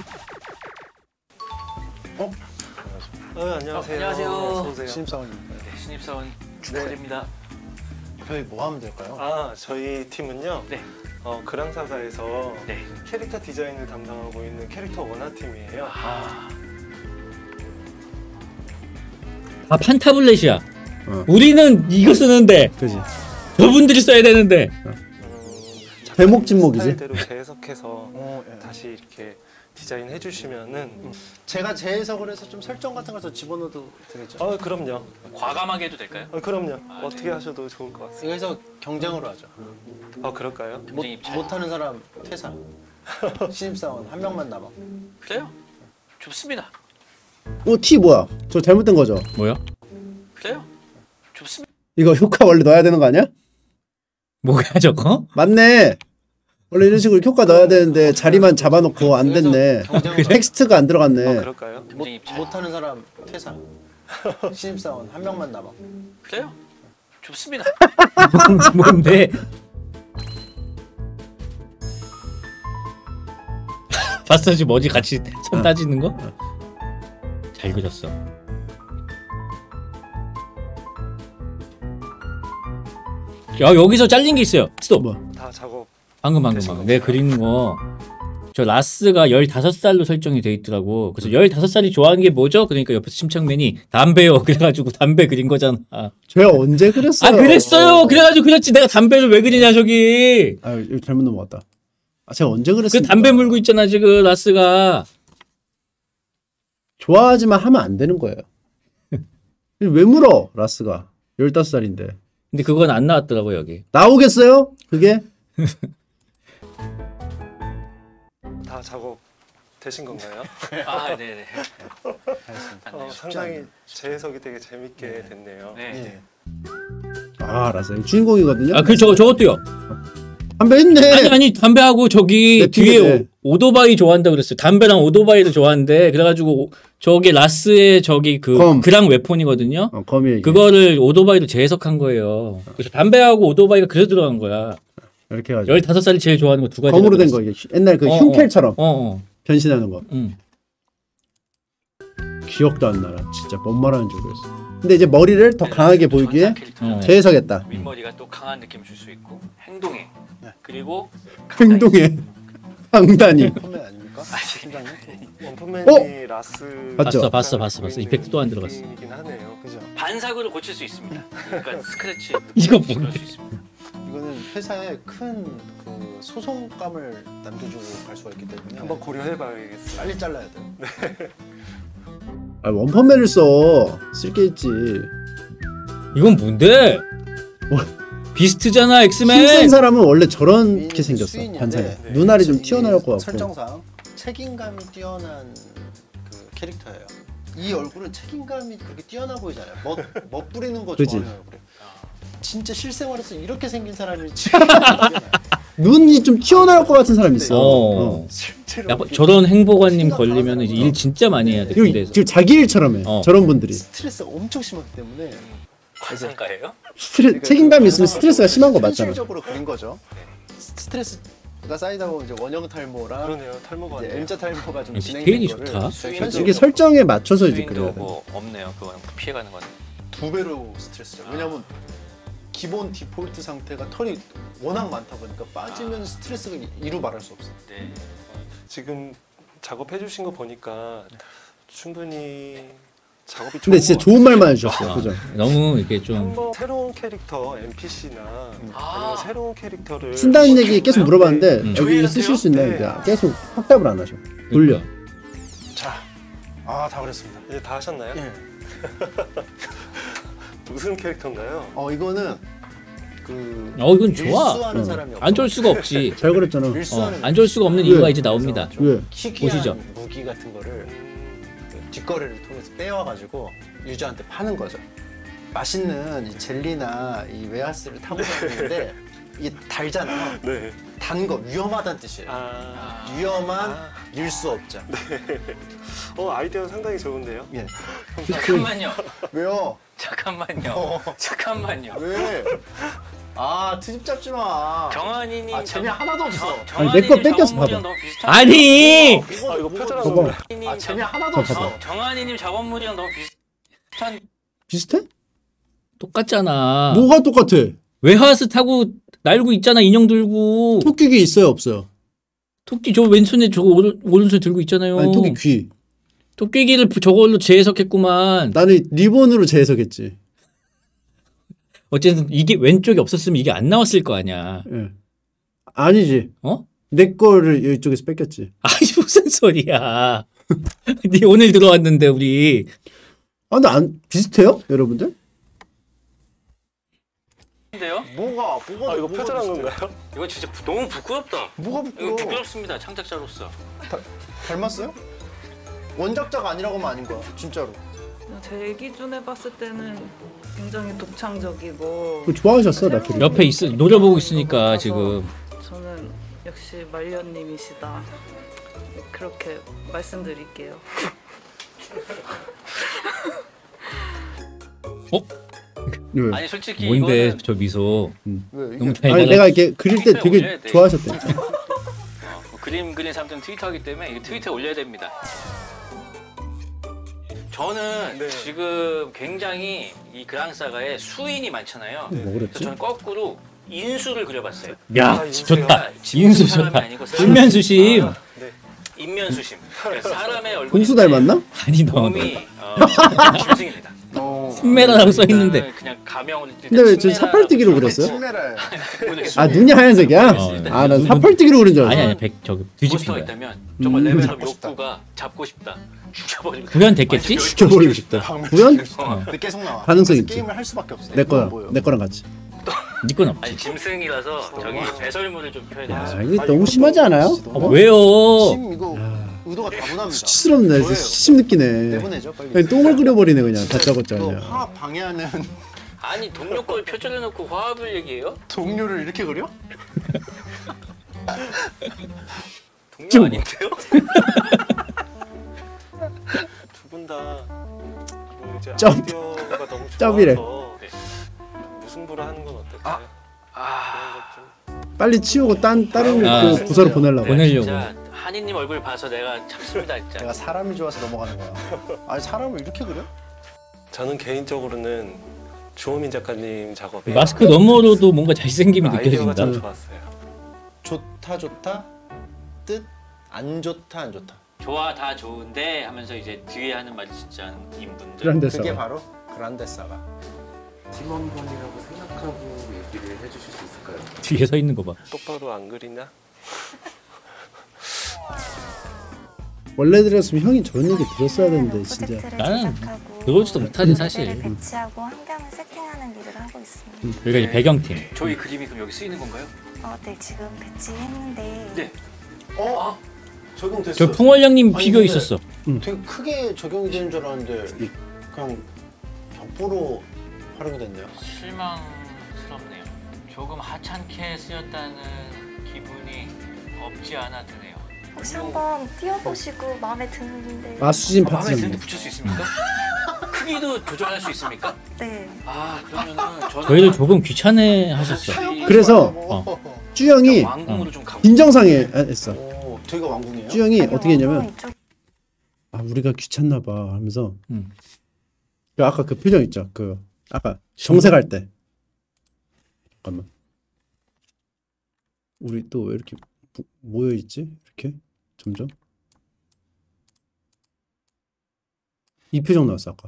어, 안녕하세요. 어, 안녕하세요. 어서 오세요. 신입사원. 네, 신입사원 축하드립니다. 저희 뭐 하면 될까요? 아, 저희 팀은요. 네. 어, 그랑사사에서 네. 캐릭터 디자인을 담당하고 있는 캐릭터 원화팀이에요. 아, 아 판타블렛이야. 어. 우리는 이거 쓰는데 그지. 저분들이 써야 되는데. 음, 대목 진목이지. 스타일대로 재해석해서 어, 예. 다시 이렇게 디자인해 주시면은 제가 재해석을 해서 좀 설정 같은 걸 집어넣어도 되겠죠? 어, 그럼요. 과감하게 해도 될까요? 어, 그럼요. 아, 어떻게 네. 하셔도 좋을 것 같습니다. 이거 해서 경쟁으로 하죠. 어, 그럴까요? 못, 경쟁 입찰. 못하는 사람 퇴사. 신입사원 한 명만 남아. 그래요? 좋습니다. 어, 티 뭐야? 저 잘못된 거죠? 뭐야? 그래요? 좋습니다. 이거 효과 원래 넣어야 되는 거 아니야? 뭐야 저거? 맞네. 원래 이런 식으로 효과 넣어야 되는데 자리만 잡아놓고 안 됐네. 경쟁으로 텍스트가 안 어, 들어갔네. 그럴까요? 못, 경쟁 입찰. 못하는 사람 퇴사. 신입사원 한 명만 남아. 그래요? 좋습니다. 뭔데? 봤어 지금 어디 같이 손 따지는 거? 잘 그렸어. 야 여기서 잘린 게 있어요. 스톱. 뭐? 다 작업. 방금 방금 방금 내 그리는 거. 저 라스가 열다섯 살로 설정이 돼 있더라고. 그래서 열다섯 살이 좋아하는 게 뭐죠? 그러니까 옆에서 침착맨이 담배요. 그래가지고 담배 그린 거잖아. 아 제가 언제 그랬어요? 그랬어요. 그래가지고 그랬지. 내가 담배를 왜 그리냐 저기. 아, 이거 잘못 넘어갔다. 아, 제가 언제 그 그랬습니까? 담배 물고 있잖아 지금 라스가. 좋아하지만 하면 안 되는 거예요. 왜 물어? 라스가 열다섯 살인데 근데 그건 안 나왔더라고 여기. 나오겠어요? 그게? 다 작업 되신 건가요? 아, 네네. 어, 상당히 재해석이 되게 재밌게 됐네요. 네. 아, 라스 주인공이거든요. 아 그 저거 저것도요. 담배 있네. 아니 아니 담배하고 저기 내 뒤에 핑계네. 오, 오토바이 좋아한다 그랬어요. 담배랑 오토바이를 좋아한대. 그래가지고 오- 저기 라스의 저기 그 검. 그랑 웨폰이거든요. 어, 거미 얘기. 그거를 오토바이로 재해석한 거예요. 그래서 담배하고 오토바이가 그래서 들어간 거야. 이렇게 해가지고 열다섯 살이 제일 좋아하는 거 두 가지. 검으로 된 거 이게 옛날 그 어, 흉켈처럼 어, 어. 변신하는 거. 응. 기억도 안 나라. 진짜 뭔 말하는지 모르겠어. 근데 이제 머리를 더 강하게 보이기 위해 어. 재해석했다. 윗머리가 또 강한 느낌을 줄 수 있고 행동에 그리고 행동에 강단이. 원펀맨 아닙니까? 팀장님? 원펀맨이 어? 라스 봤죠? 봤어 봤어 봤어 봤어. 이펙트 또 안 들어갔어. 느낌이긴 하네요. 그죠? 반사구를 고칠 수 있습니다. 그러니까 스크래치 이거 그럴 뭔데? 수 있습니다. 이거는 회사에 큰 그 소송감을 남겨주고 갈 수가 있기 때문에 한번 고려해봐야겠어요. 빨리 잘라야 돼요. 아, 원펀맨을 써. 쓸 게 있지. 이건 뭔데? 뭐? 비스트잖아 힘센 엑스맨. 사람은 원래 저렇게 생겼어. 수인인데 관상이. 네. 눈알이 좀 이 튀어나올 것 같고. 설정상 책임감이 뛰어난 그 캐릭터예요. 이 얼굴은 책임감이 그렇게 뛰어나 보이잖아요. 멋, 멋 부리는 거 그치. 좋아하는 얼굴이에요. 진짜 실생활에서 이렇게 생긴 사람이 눈이 좀 튀어나올 것 같은 사람이 있어. 어. 어. 실제로 야, 저런 행보관님 걸리면 이제 일 진짜 많이 해야 돼 그리고 군대에서. 지금 자기 일처럼 해. 어. 저런 분들이. 스트레스가 엄청 심하기 때문에 관상가예요? 스트레, 책임감이 있으면 스트레스가 심한 거 맞잖아. 현실적으로 그린 거죠. 스트레스가 쌓이다 보면 이제 원형 탈모랑 그러네요. 탈모가 이제 왔네요. M자 탈모가 좀 디테일이 진행된 좋다. 거를 현실- 이게 설정에 맞춰서 이제 스윙도 그래야 돼. 뭐 없네요. 그거는 피해가는 건. 두 배로 스트레스죠. 왜냐면 기본 디폴트 상태가 털이 워낙 많다 보니까 빠지면 스트레스가 이루 말할 수 없어요. 네. 지금 작업해주신 거 보니까 충분히 작업이 근데 좋은 진짜 것 좋은 말만 해주셨어요. 아, 그죠? 너무 이게 좀 한번 새로운 캐릭터 엔피씨나 아. 아니면 새로운 캐릭터를 쓴다는 얘기 계속 물어봤는데 음. 여기 쓰실 수 있나요? 네. 이제 계속 확답을 안 하셔. 돌려. 자, 아 다 그랬습니다. 이제 다 하셨나요? 예. 무슨 캐릭터인가요? 어 이거는 그 어 이건 좋아. 밀수하는 응. 사람이 없어. 안 좋을 수가 없지. 잘 그랬잖아. 어, 밀수하는 안 좋을 수가 없는 왜? 이유가 이제 나옵니다. 왜? 희귀한 보시죠. 무기 같은 거를 그 뒷거래를 통해서 빼와가지고 유저한테 파는 거죠. 맛있는 이 젤리나 이 웨하스를 타고 다니는데 이게 달잖아요. 네. 단 거 위험하다는 뜻이에요. 아, 위험한 아. 밀수업자. 어 아이디어 상당히 좋은데요. 예. 잠깐만요. 왜요? 잠깐만요. 어. 잠깐만요. 왜? 아 트집 잡지 마. 정한이님 아 재미 하나도 없어. 아니, 내거 뺏겼어, 봐봐. 너무 비슷한. 아니 아 이거 표절한 봐봐. 건가요? 아 재미 하나도 자, 봐봐. 없어. 정한이님 작업물이랑 너무 비슷한. 비슷해? 똑같잖아. 뭐가 똑같아? 웨하스 타고 날고 있잖아 인형 들고. 토끼기 있어요 없어요? 토끼 저 왼손에 저거 오른, 오른손에 들고 있잖아요. 아니 토끼 귀. 토끼기를 저걸로 재해석했구만. 나는 리본으로 재해석했지. 어쨌든 이게 왼쪽이 없었으면 이게 안 나왔을 거 아니야. 예. 아니지. 어? 내 거를 이쪽에서 뺏겼지. 아니 무슨 소리야. 네 오늘 들어왔는데 우리. 아 근데 안 비슷해요, 여러분들? 인데요? 뭐가 뭐가 아 이거 뭐가 표절한 비슷해? 건가요? 이거 진짜 부- 너무 부끄럽다. 뭐가 이거 부끄러워? 부끄럽습니다. 창작자로서. 닮았어요? 원작자가 아니라고 하면 아닌 거야, 진짜로. 제 기준에 봤을 때는 굉장히 독창적이고 그거 좋아하셨어, 나 캐릭터. 옆에 있 노려보고 있으니까 지금. 저는 역시 말년님이시다 그렇게 말씀드릴게요. 어? 왜? 아니 솔직히 뭔데 이거는 저 미소. 왜? 너무 아니 달달한. 내가 이렇게 그릴 때 트위터에 되게 올려야 돼. 좋아하셨대. 어, 뭐 그림 그린 사람들은 트위터하기 때문에 이거 트위터에 올려야 됩니다. 저는 네. 지금 굉장히 이 그랑사가에 수인이 많잖아요. 뭐 그래서 그랬지? 저는 거꾸로 인수를 그려봤어요. 야 아, 좋다. 집중 인수 사람이 좋다. 아니고 사람. 신면수심. 네. 인면수심. 그러니까 사람의 얼굴. 공수 닮았나? 아니 너. 몸이 어, 짐승입니다. 순매라라고 써 있는데. 저는 그냥 가명을. 근데 왜 저 사팔뜨기로 그렸어요? 침매라요. 아 눈이 하얀색이야? 어, 아 난 사팔뜨기로 그린 줄 알았어. 아니 아니 백 저기 뒤집힌 포스터가 거야. 있다면 정말 음. 레벨업 잡고 싶다. 욕구가 잡고 싶다. 죽여버리고. 구현됐겠지? 죽여버리고 싶다. 구현? 어. 근데 계속 나와. 가능성 그래서 있지. 게임을 할 수밖에 없어. 내 뭐야, 거랑 뭐야. 내 거랑 같이. 니건 없지. 아니 짐승이라서 저기 배설물을 좀 표현해요. 아 이게 너무 심하지 않아요? 아, 왜요? 심 이거 의도가 다분합니다. 수치스럽네. 뭐예요? 수치심 느끼네. 내보내죠 빨리. 그냥 똥을 그려버리네 그냥 다짜고짜 이거 그냥. 화학 방해하는 아니 동료 걸 표절해놓고 화합을 얘기해요? 동료를 이렇게 그려? 동료 좀- 아닌데요? 두 분 다 뭐 이제 점. 아이디어가 너무 점이래. 좋아서 무승부를 하는 건 어떨까요? 아 그런 것 좀. 빨리 치우고 딴 다른 아, 그 부서로 보내려고. 보내려고. 진짜 한이님 얼굴 봐서 내가 참습니다 진짜. 내가 사람이 좋아서 넘어가는 거야. 아니 사람을 이렇게 그려? 저는 개인적으로는 주호민 작가님 작업에 마스크 너머로도 뭔가 잘생김이 아이디어가 느껴진다. 참 좋았어요. 좋다 좋다 뜻 안 좋다 안 좋다. 좋아 다 좋은데 하면서 이제 뒤에 하는 말이 진짜 인분들. 그란데사가. 그게 바로 그란데사가. 팀원분이라고 생각하고 얘기를 해주실 수 있을까요? 뒤에 서 있는 거 봐. 똑바로 안 그리냐? 원래들었으면 형이 저런 얘기 들었어야 되는데 진짜. 나는 그러지도 못하지 사실. 배치하고 환경을 세팅하는 일을 하고 있습니다. 그러니까 이제 배경팀. 저희 그림이 그럼 여기 쓰이는 건가요? 어, 네 지금 배치했는데. 네. 어? 아, 적용됐어. 저 풍월령님 아니, 피규어 근데 있었어. 되게 크게 적용이 되는 줄 알았는데 그냥 벽보로 활용이 됐네요. 실망스럽네요. 조금 하찮게 쓰였다는 기분이 없지 않아 드네요. 혹시 한번 띄워보시고 마음에 드는데. 마수진 아, 마음에 파트장님. 드는데 붙일 수 있습니까? 크기도 조절할 수 있습니까? 네. 아 그러면은 저는 저희를 조금 귀찮게 하셨어. 그래서 어. 쭈영이 왕궁으로 좀 가고. 빈정상에 했어. 오, 저희가 왕궁이에요? 쭈영이 아니, 어떻게 했냐면 왕궁은 이쪽- 아 우리가 귀찮나 봐 하면서 음. 그 아까 그 표정 있죠. 그 아까 정색할 때. 잠깐만. 우리 또 왜 이렇게 모여 있지? 이렇게 점점. 이 표정 나왔어 아까.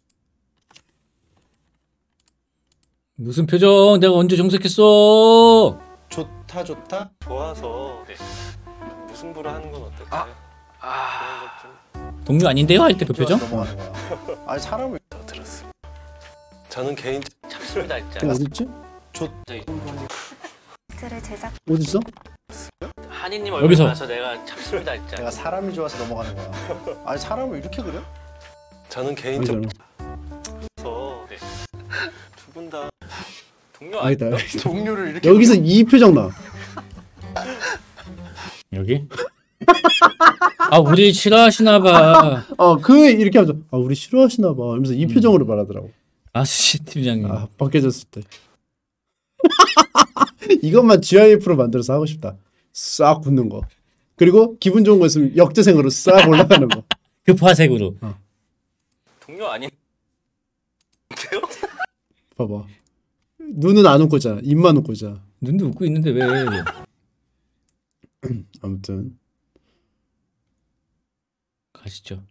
무슨 표정? 내가 언제 정색했어? 좋다 좋다. 좋아서 무승부를 하는 건 어떨까요? 아, 그런 것 좀 동료 아닌데요? 할 때 그 표정? 넘어가는 거야. 아니 사람을 더 들었어요. 저는 개인 참습니다 그 진짜. 어디 있지? 저희 를 제작. 어디 있어? 한이님 얼굴 여기서. 봐서 내가 참습니다 진짜. 내가 사람이 좋아서 넘어가는 거야. 아니 사람을 이렇게 그려? 저는 아니, 개인적으로 네. 두 분 다 동료 아니다. 동료를 이렇게 여기서 이 표정 나와. 여기? 아 우리 싫어하시나 봐. 어, 그 이렇게 하면서 아 우리 싫어하시나 봐. 이러면서 이 표정으로 말하더라고. 아수지 팀장님. 아 벗겨졌을 때. 이것만 지아이에프로 만들어서 하고 싶다. 싹 붙는 거. 그리고 기분 좋은 거 있으면 역재생으로 싹 올라가는 거. 급화색으로. 어. 동료 아닌. 봐봐. 눈은 안 웃고 있잖아. 입만 웃고 있잖아. 눈도 웃고 있는데 왜? 아무튼 가시죠.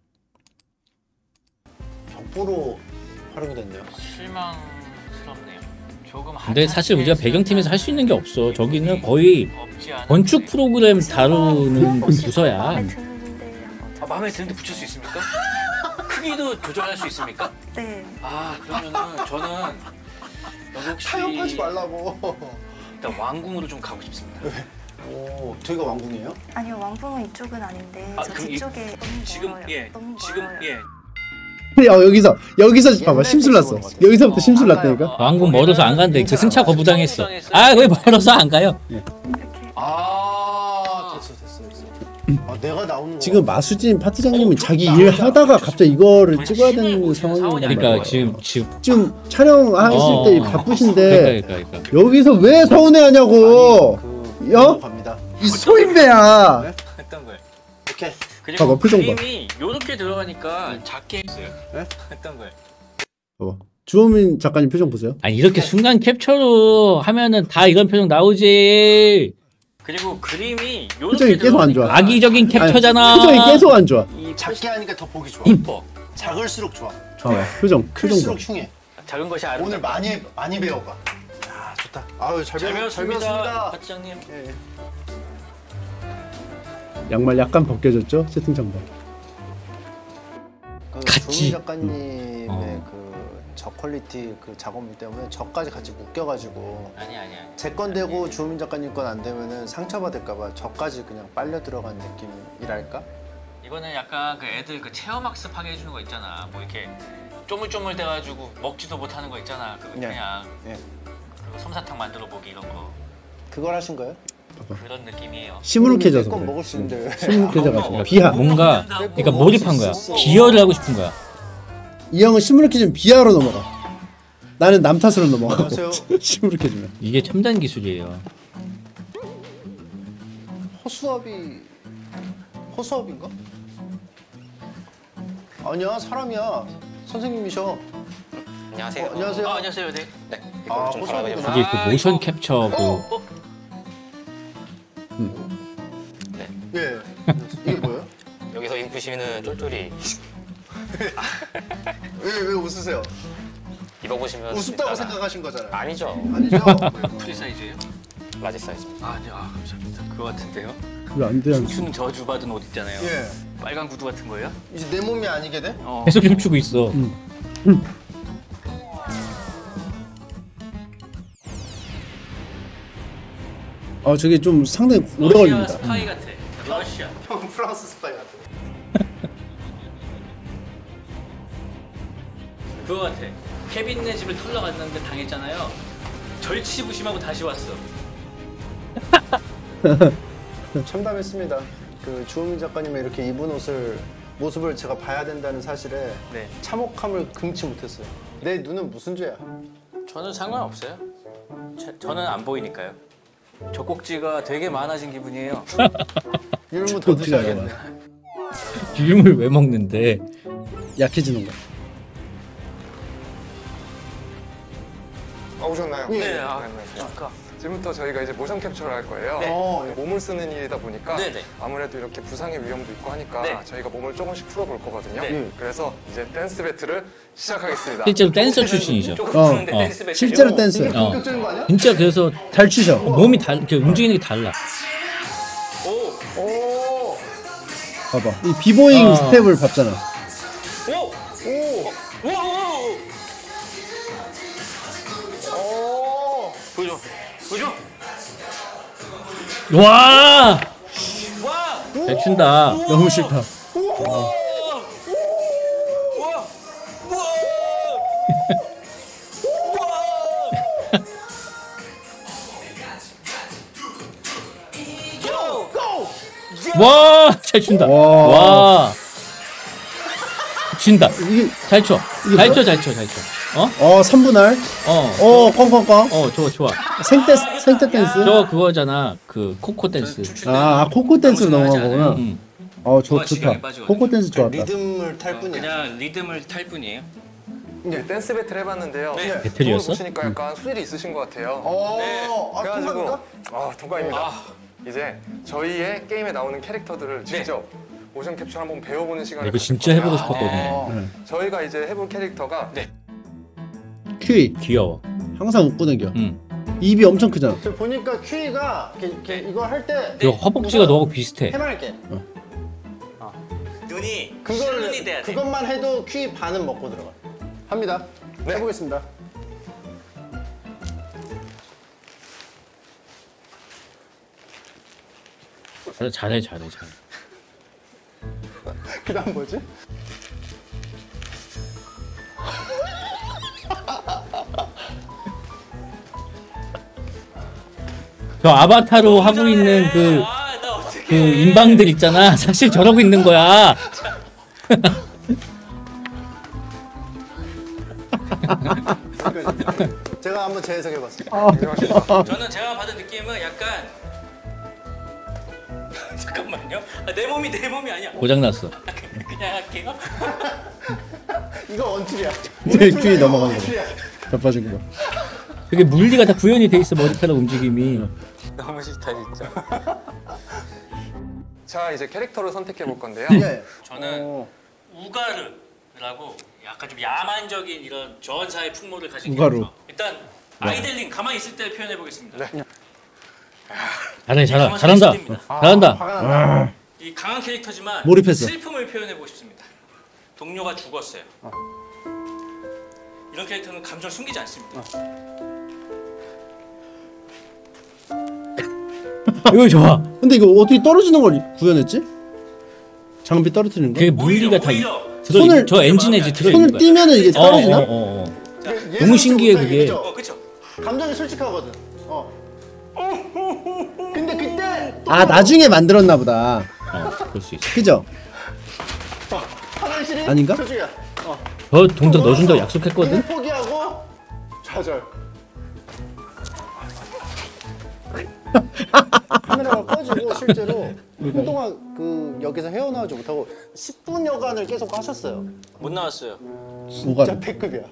벽보로 활용이 됐네요. 실망스럽네요. 조금 근데 사실 우리가 하찮게 배경팀에서 할 수 있는 게 없어. 저기는 거의 없지 않아 건축 드네요. 프로그램 다루는 부서야. 마음에 드는데 한번. 아, 마음에 드는데 붙일 수 있습니까? 크기도 조절할 수 있습니까? 네. 아 그러면은 저는 여기 혹시 타협하지 말라고. 일단 왕궁으로 좀 가고 싶습니다. 오, 저희가 왕궁이에요? 아니요 왕궁은 이쪽은 아닌데 아, 저 그럼 이- 뒤쪽에 너무 지금 멀어요. 예 너무 지금 멀어요. 예 야 여기서 여기서 봐봐 옛날 심술 났어. 것 같아. 여기서부터 어, 심술 안 났다니까. 가요. 왕궁 멀어서 안 간대. 그 승차 거부당했어. 아 거기 멀어서 안 가요. 이렇게. 아, 됐어 됐어 됐어. 아, 내가 나오는 거. 지금 마수진 파트장님은 자기 일 하다가 갑자기 이거를 찍어야 되는 상황이 그러니까 지금 지금 지금 촬영하실 어. 때 바쁘신데 그러니까 그러니까 그러니까. 여기서 왜 서운해하냐고. 그 여? 갑니다. 이 소인배야. 했던 거예요. 오케이. 그리고 봐봐, 표정 봐. 그림이 요렇게 들어가니까 작게 했어요. 네? 했던 거예요. 봐봐. 주호민 작가님 표정 보세요. 아니 이렇게 순간 캡처로 하면은 다 이런 표정 나오지. 그리고 그림이 요렇게 표정이 계속 안 좋아. 들어가니까 악의적인 캡처잖아. 표정이 계속 안 좋아. 이 작게 하니까 더 보기 좋아. 이뻐. 작을수록 좋아. 봐봐. 표정. 표정 봐. 클수록 흉해. 작은 것이 아름답다. 오늘 많이 많이 배워봐. 야 좋다. 아유 잘, 잘 배웠, 잘 배웠습니다. 배웠습니다. 파트장님. 예, 예. 양말 약간 벗겨졌죠? 채팅창 봐. 그 같이. 조민 작가님의 어. 그 저 퀄리티 그 작업물 때문에 저까지 같이 묶여가지고 아니 아니 아니. 제 건 되고 조민 작가님 건 안 되면은 상처받을까봐 저까지 그냥 빨려 들어간 느낌이랄까? 이거는 약간 그 애들 그 체험 학습하게 해주는 거 있잖아. 뭐 이렇게 쪼물쪼물 돼가지고 먹지도 못하는 거 있잖아. 그거 네. 그냥 예. 그 솜사탕 만들어 보기 이런 거 그걸 하신 거예요? 그런 느낌이에요. 시무룩해져서 건 그래. 먹을 수 있는데. 시무룩해져가지고 비하. 뭔가 그러니까 몰입한 거야. 기여를 하고 싶은 거야. 이 형은 시무룩해지면 비하로 넘어가. 나는 남 탓으로 넘어가. 안녕하세요. 시무룩해지면. 이게 첨단 기술이에요. 허수아비 허수아비인가? 아니야 사람이야. 선생님이셔. 안녕하세요. 어, 안녕하세요. 아, 안녕하세요. 네. 네. 아, 좀 호수아비구나. 팔아봐요. 이게 그 모션 캡처 그 어? 예. 이게 뭐예요? 여기서 입으시면은 쫄쫄이 왜 왜 웃으세요? 입어보시면 우습다고 이따가- 생각하신 거잖아요. 아니죠. 아니죠? 프리 사이즈예요? 라지 사이즈. 아, 아니요. 아, 감사합니다. 그거 같은데요? 그거 안 돼요. 춤 저주 받은 옷 있잖아요. 예. 빨간 구두 같은 거예요? 이제 내 몸이 아니게 돼? 어. 계속 춤추고 있어. 음. 음. 아 저게 좀 상당히 오래 러시아 걸립니다. 스파이 같아. 러시아. 형 프랑스 스파이 같아. 그거 같아. 케빈네 집을 털러 갔는데 당했잖아요. 절치부심하고 다시 왔어. 참담했습니다. 그 주호민 작가님의 이렇게 입은 옷을 모습을 제가 봐야 된다는 사실에 네. 참혹함을 금치 못했어요. 내 눈은 무슨 죄야? 저는 상관없어요. 저, 저는 안 보이니까요. 젖꼭지가 되게 많아진 기분이에요. 율무 더 드셔야겠네. 유물 왜 먹는데? 약해지는 거. 아, 오셨나요? 네, 아, 네. 아까. 지금부터 저희가 이제 모션 캡처를 할 거예요. 네. 어, 몸을 쓰는 일이다 보니까 네, 네. 아무래도 이렇게 부상의 위험도 있고 하니까 네. 저희가 몸을 조금씩 풀어볼 거거든요. 네. 그래서 이제 댄스 배틀을 시작하겠습니다. 실제로 댄서 출신이죠. 조금 어, 푸는데 어. 댄스 배틀이요? 실제로 댄스. 어. 본격적인 거 아니야? 진짜 그래서 잘 추죠. 몸이 다 이렇게 움직이는 게 달라. 오! 오! 봐봐. 이 비보잉 어. 스텝을 밟잖아. 오! 오! 오! 오! 오! 보여줘. 보여줘. 와! 와! 잘 춘다. 너무 싫다. 우와! 우와! 우와! 와! 잘 춘다. 와. 와! 춘다. 이게 잘 춰. 이게 잘 뭐야? 춰, 잘 춰, 잘 춰. 어? 어 삼분할. 어. 어 꽝꽝꽝. 어, 좋아, 좋아. 생떼 생떼 댄스. 저 그거잖아. 그 코코 댄스. 아, 아 코코 댄스로 넘어간 아무 거구나. 응. 어, 좋 누가 지경에 좋다. 빠지거든요. 코코 댄스 좋았다. 리듬을 탈 뿐이야. 그냥 리듬을 탈 뿐이에요. 네, 댄스 배틀 해봤는데요. 네. 배틀이었어? 거울 보시니까 약간 수일이 있으신 것 같아요. 어, 네. 아, 그래가지고 통과입니까? 아 통과입니다. 아. 이제 저희의 게임에 나오는 캐릭터들을 직접 모션 캡처 한번 배워보는 시간을 이거 가질 진짜 거예요. 해보고 싶었거든. 어. 저희가 이제 해볼 캐릭터가 네. 큐이 귀여워. 항상 웃고 다녀. 응. 입이 엄청 크잖아. 저 보니까 큐이가 이렇게, 이렇게 이거 할 때 그 허벅지가 너하고 비슷해. 해맑게. 눈이 그거를 실눈이 돼야 돼. 그것만 해도 큐이 반은 먹고 들어가. 합니다. 네. 해보겠습니다. 잘해, 잘해, 잘해. 그다음 뭐지? 저 아바타로 하고 있는 그, 아, 나 어떡해. 그 인방들 있잖아. 사실 저러고 있는 거야. 제가 한번 재해석해봤습니다. 저는 제가 받은 느낌은 약간 잠깐만요. 아, 내 몸이 내 몸이 아니야. 고장났어. 그냥 할게요. 이거 원툴이야. 제 큐이 넘어간 거. 자빠진 거. 그게 물리가 다 구현이 돼 있어, 머리카락 움직임이. 너무 싫다 진짜. 자 이제 캐릭터를 선택해 볼 건데요. 예. 저는 어. 우가르라고 약간 좀 야만적인 이런 저언사의 풍모를 가진 우가루. 캐릭터. 일단 아이들링 가만히 있을 때 표현해 보겠습니다. 잘해, 잘하, 가만히 잘한다. 있을 때입니다. 잘한다. 화가 난다. 이 강한 캐릭터지만 몰입했어. 슬픔을 표현해 보고 싶습니다. 동료가 죽었어요. 이런 캐릭터는 감정을 숨기지 않습니다. 이거 좋아. 근데 이거 어떻게 떨어지는 걸 구현했지? 장비 떨어뜨리는 거? 그게 물리가 다 오히려 들어 손을- 저 엔진에 이제 들어 있는 손을 거야. 띄면은 이게 어, 떨어지나? 어, 어, 어. 예상치 너무 신기해, 못하게, 그게. 그죠? 어, 그쵸? 감정이 솔직하거든. 어. 근데 그때 또 아 나중에 만들었나 보다. 어, 그럴 수 있어. 그죠? 화장실이 아닌가? 저쪽이야. 어. 저 동작 넣어준다고 약속했거든. 이거 포기하고 좌절. 카메라가 꺼지고 실제로 한동안 그 여기서 헤어나오지 못하고 십 분여간을 계속 하셨어요. 못 나왔어요. 진짜 패급이야.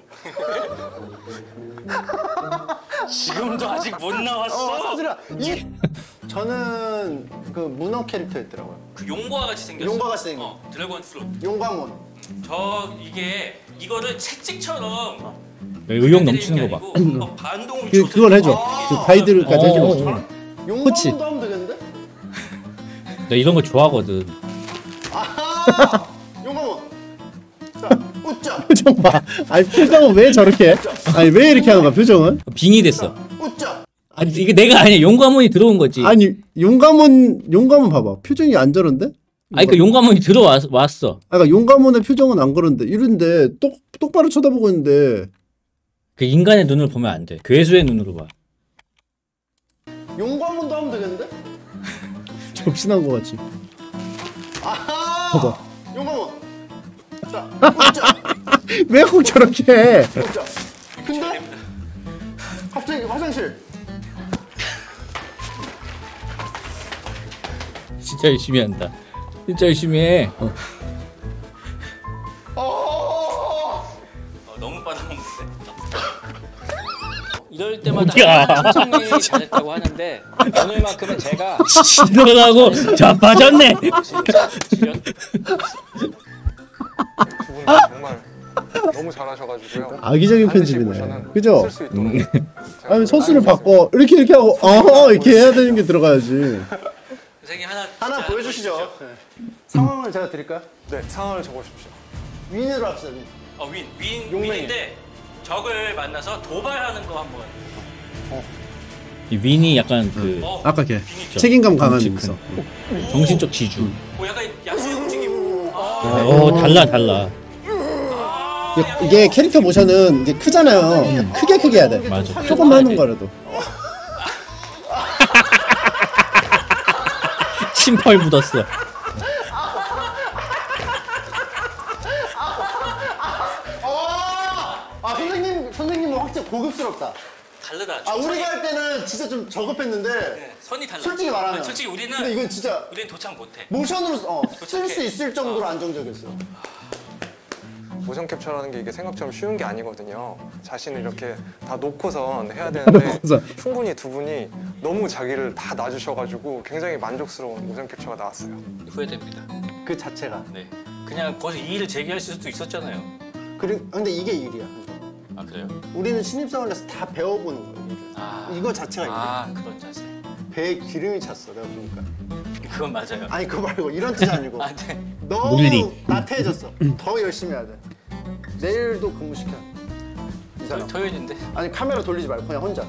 지금도 아직 못 나왔어. 어, 사실은 이 저는 그 문어 캐릭터였더라고요. 그 용과 같이 생겼어. 용과 같이 생긴. 어, 드래곤 프루트. 용광문. 저 이게 이거를 채찍처럼 의욕 넘치는 거 봐. 막 반동을 그, 그걸 해줘. 그 가이드까지 해주고. 그치. 용광문도 하면 되겠는데? 나 이런 거 좋아하거든. 아하! 용광문. 자, 웃자. 표정 봐. 아니 표정은 왜 저렇게 해? 아니 왜 이렇게 하는 거야 표정은? 빙이 됐어. 웃자. 아니 이게 내가 아니야. 용과문이 들어온 거지. 아니 용감은 용감은 봐봐. 표정이 안 저런데? 아니 그 용과문이 들어왔어. 왔어. 아, 그러니까 용감원의 표정은 안 그런데 이런데 똑 똑바로 쳐다보고 있는데 그 인간의 눈을 보면 안 돼. 괴수의 눈으로 봐. 용광문도 하면 되겠는데? 접신한 거 같지. 아하! 봐봐. 용광문. 자, 웃자. 왜 꼭 저렇게 해? 웃자. 근데 갑자기 화장실. 진짜 열심히 한다. 진짜 열심히 해. 어. 어, 너무 빨아먹는데. 이럴 때마다 야. 침착맨이 잘했다고 하는데 오늘만큼은 제가 지나가고 자빠졌네. 진짜 지렸. 두 분 정말 너무 잘하셔가지고요. 악의적인 반드시 편집이네. 모션은 그죠? 쓸수 있도록 제가 아니 좀 소스를 따라서 바꿔 이렇게 이렇게 하고 아 이렇게 해야 되는 게 들어가야지. 선생님 하나 하나 보여주시죠. 네. 상황을 제가 드릴까요? 네, 상황을 적어주십시오. 윈으로 합시다. 윈. 어, 윈, 윈, 용맹이. 윈인데 적을 만나서 도발하는 거 한번. 이 윈이 약간 그 어, 아까 걔 윈이죠. 책임감 강한 덩치 있어. 큰. 정신적 지주. 어, 약간 야수 움직임. 아, 어 달라 달라. 이게, 이게 캐릭터 모션은 이게 크잖아요. 크게 크게 해야 돼. 맞아. 조금 하는 거라도. 침펄 묻었어. 아 선생님 선생님은 확실히 고급스럽다. 다르다. 아 선이- 우리가 할 때는 진짜 좀 저급했는데 네, 선이 달라. 솔직히 말하면. 솔직히 우리는 근데 이건 진짜 우리는 도착 못해. 모션으로 어, 쓸 수 도착해. 있을 정도로 안정적이었어. 모션 캡처라는 게 이게 생각처럼 쉬운 게 아니거든요. 자신을 이렇게 다 놓고선 해야 되는데 충분히 두 분이 너무 자기를 다 놔주셔가지고 굉장히 만족스러운 모션 캡처가 나왔어요. 후회됩니다. 그 자체가. 네. 그냥 거기서 이의를 제기할 수도 있었잖아요. 그리고 근데 이게 일이야. 아 그래요? 우리는 신입사원을 해서 다 배워보는 거야. 일을. 아, 이거 자체가 일이야. 아 그런 자세. 배에 기름이 찼어 내가 보니까. 그건 맞아요. 아니 그거 말고 이런 뜻이 아니고 아, 네. 너무 물리. 나태해졌어. 더 열심히 해야 돼. 내일도 근무시켜. 이 사람. 토요일인데. 아니 카메라 돌리지 말고 그냥 혼자.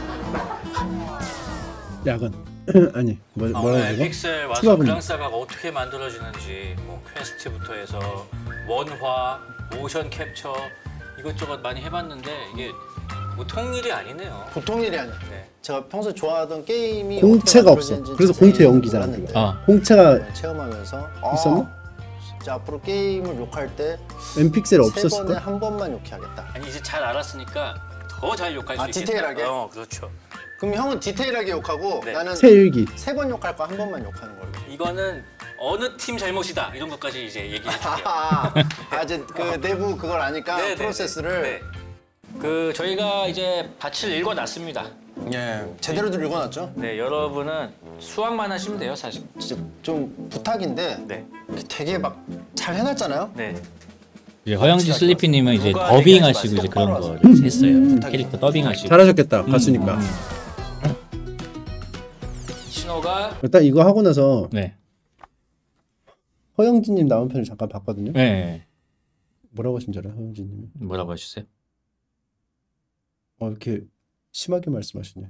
야근. 아니 뭐, 아, 뭐라고 오늘 그러죠? 에픽셀 와서 추가분이. 그랑사가가 어떻게 만들어지는지 뭐 퀘스트부터 해서 원화, 모션 캡처 이것저것 많이 해봤는데 이게 뭐 통일이 아니네요. 보통 일이 아니야. 네. 제가 평소에 좋아하던 게임이 공채가 어떻게 없어. 만들어지는지 그래서 자세히 공채 연기잖아. 몰랐는데 아. 공채가 체험하면서 있었나? 아, 진짜 앞으로 게임을 욕할 때 엠픽셀 세 없었을 번에 걸? 한 번만 욕해야겠다. 아니 이제 잘 알았으니까 더 잘 욕할 수 아, 있겠다. 디테일하게? 어 그렇죠. 그럼 형은 디테일하게 욕하고 네. 나는 새 일기. 세 번 욕할 거 한 번만 욕하는 걸로. 이거는 어느 팀 잘못이다 이런 것까지 이제 얘기해 줄게요. 아, 아 이제 그 내부 그걸 아니까 네, 네, 프로세스를 네. 그 저희가 이제 밭을 읽어놨습니다. 예 제대로들 읽어놨죠. 네 여러분은 수학만 하시면 돼요 사실. 진짜 좀 부탁인데 네. 되게 막 잘 해놨잖아요. 네. 이제 허영지 슬리피님은 이제 누가 더빙하시고 얘기하지 이제 그런 마세요. 거 했어요. 캐릭터 더빙하시고. 잘하셨겠다. 봤으니까. 음. 신호가 일단 이거 하고 나서 네. 허영진님 나온 편을 잠깐 봤거든요. 네. 뭐라고 하신 줄 알아요, 허영진님이? 뭐라고 하셨어요? 어 이렇게 심하게 말씀하시네.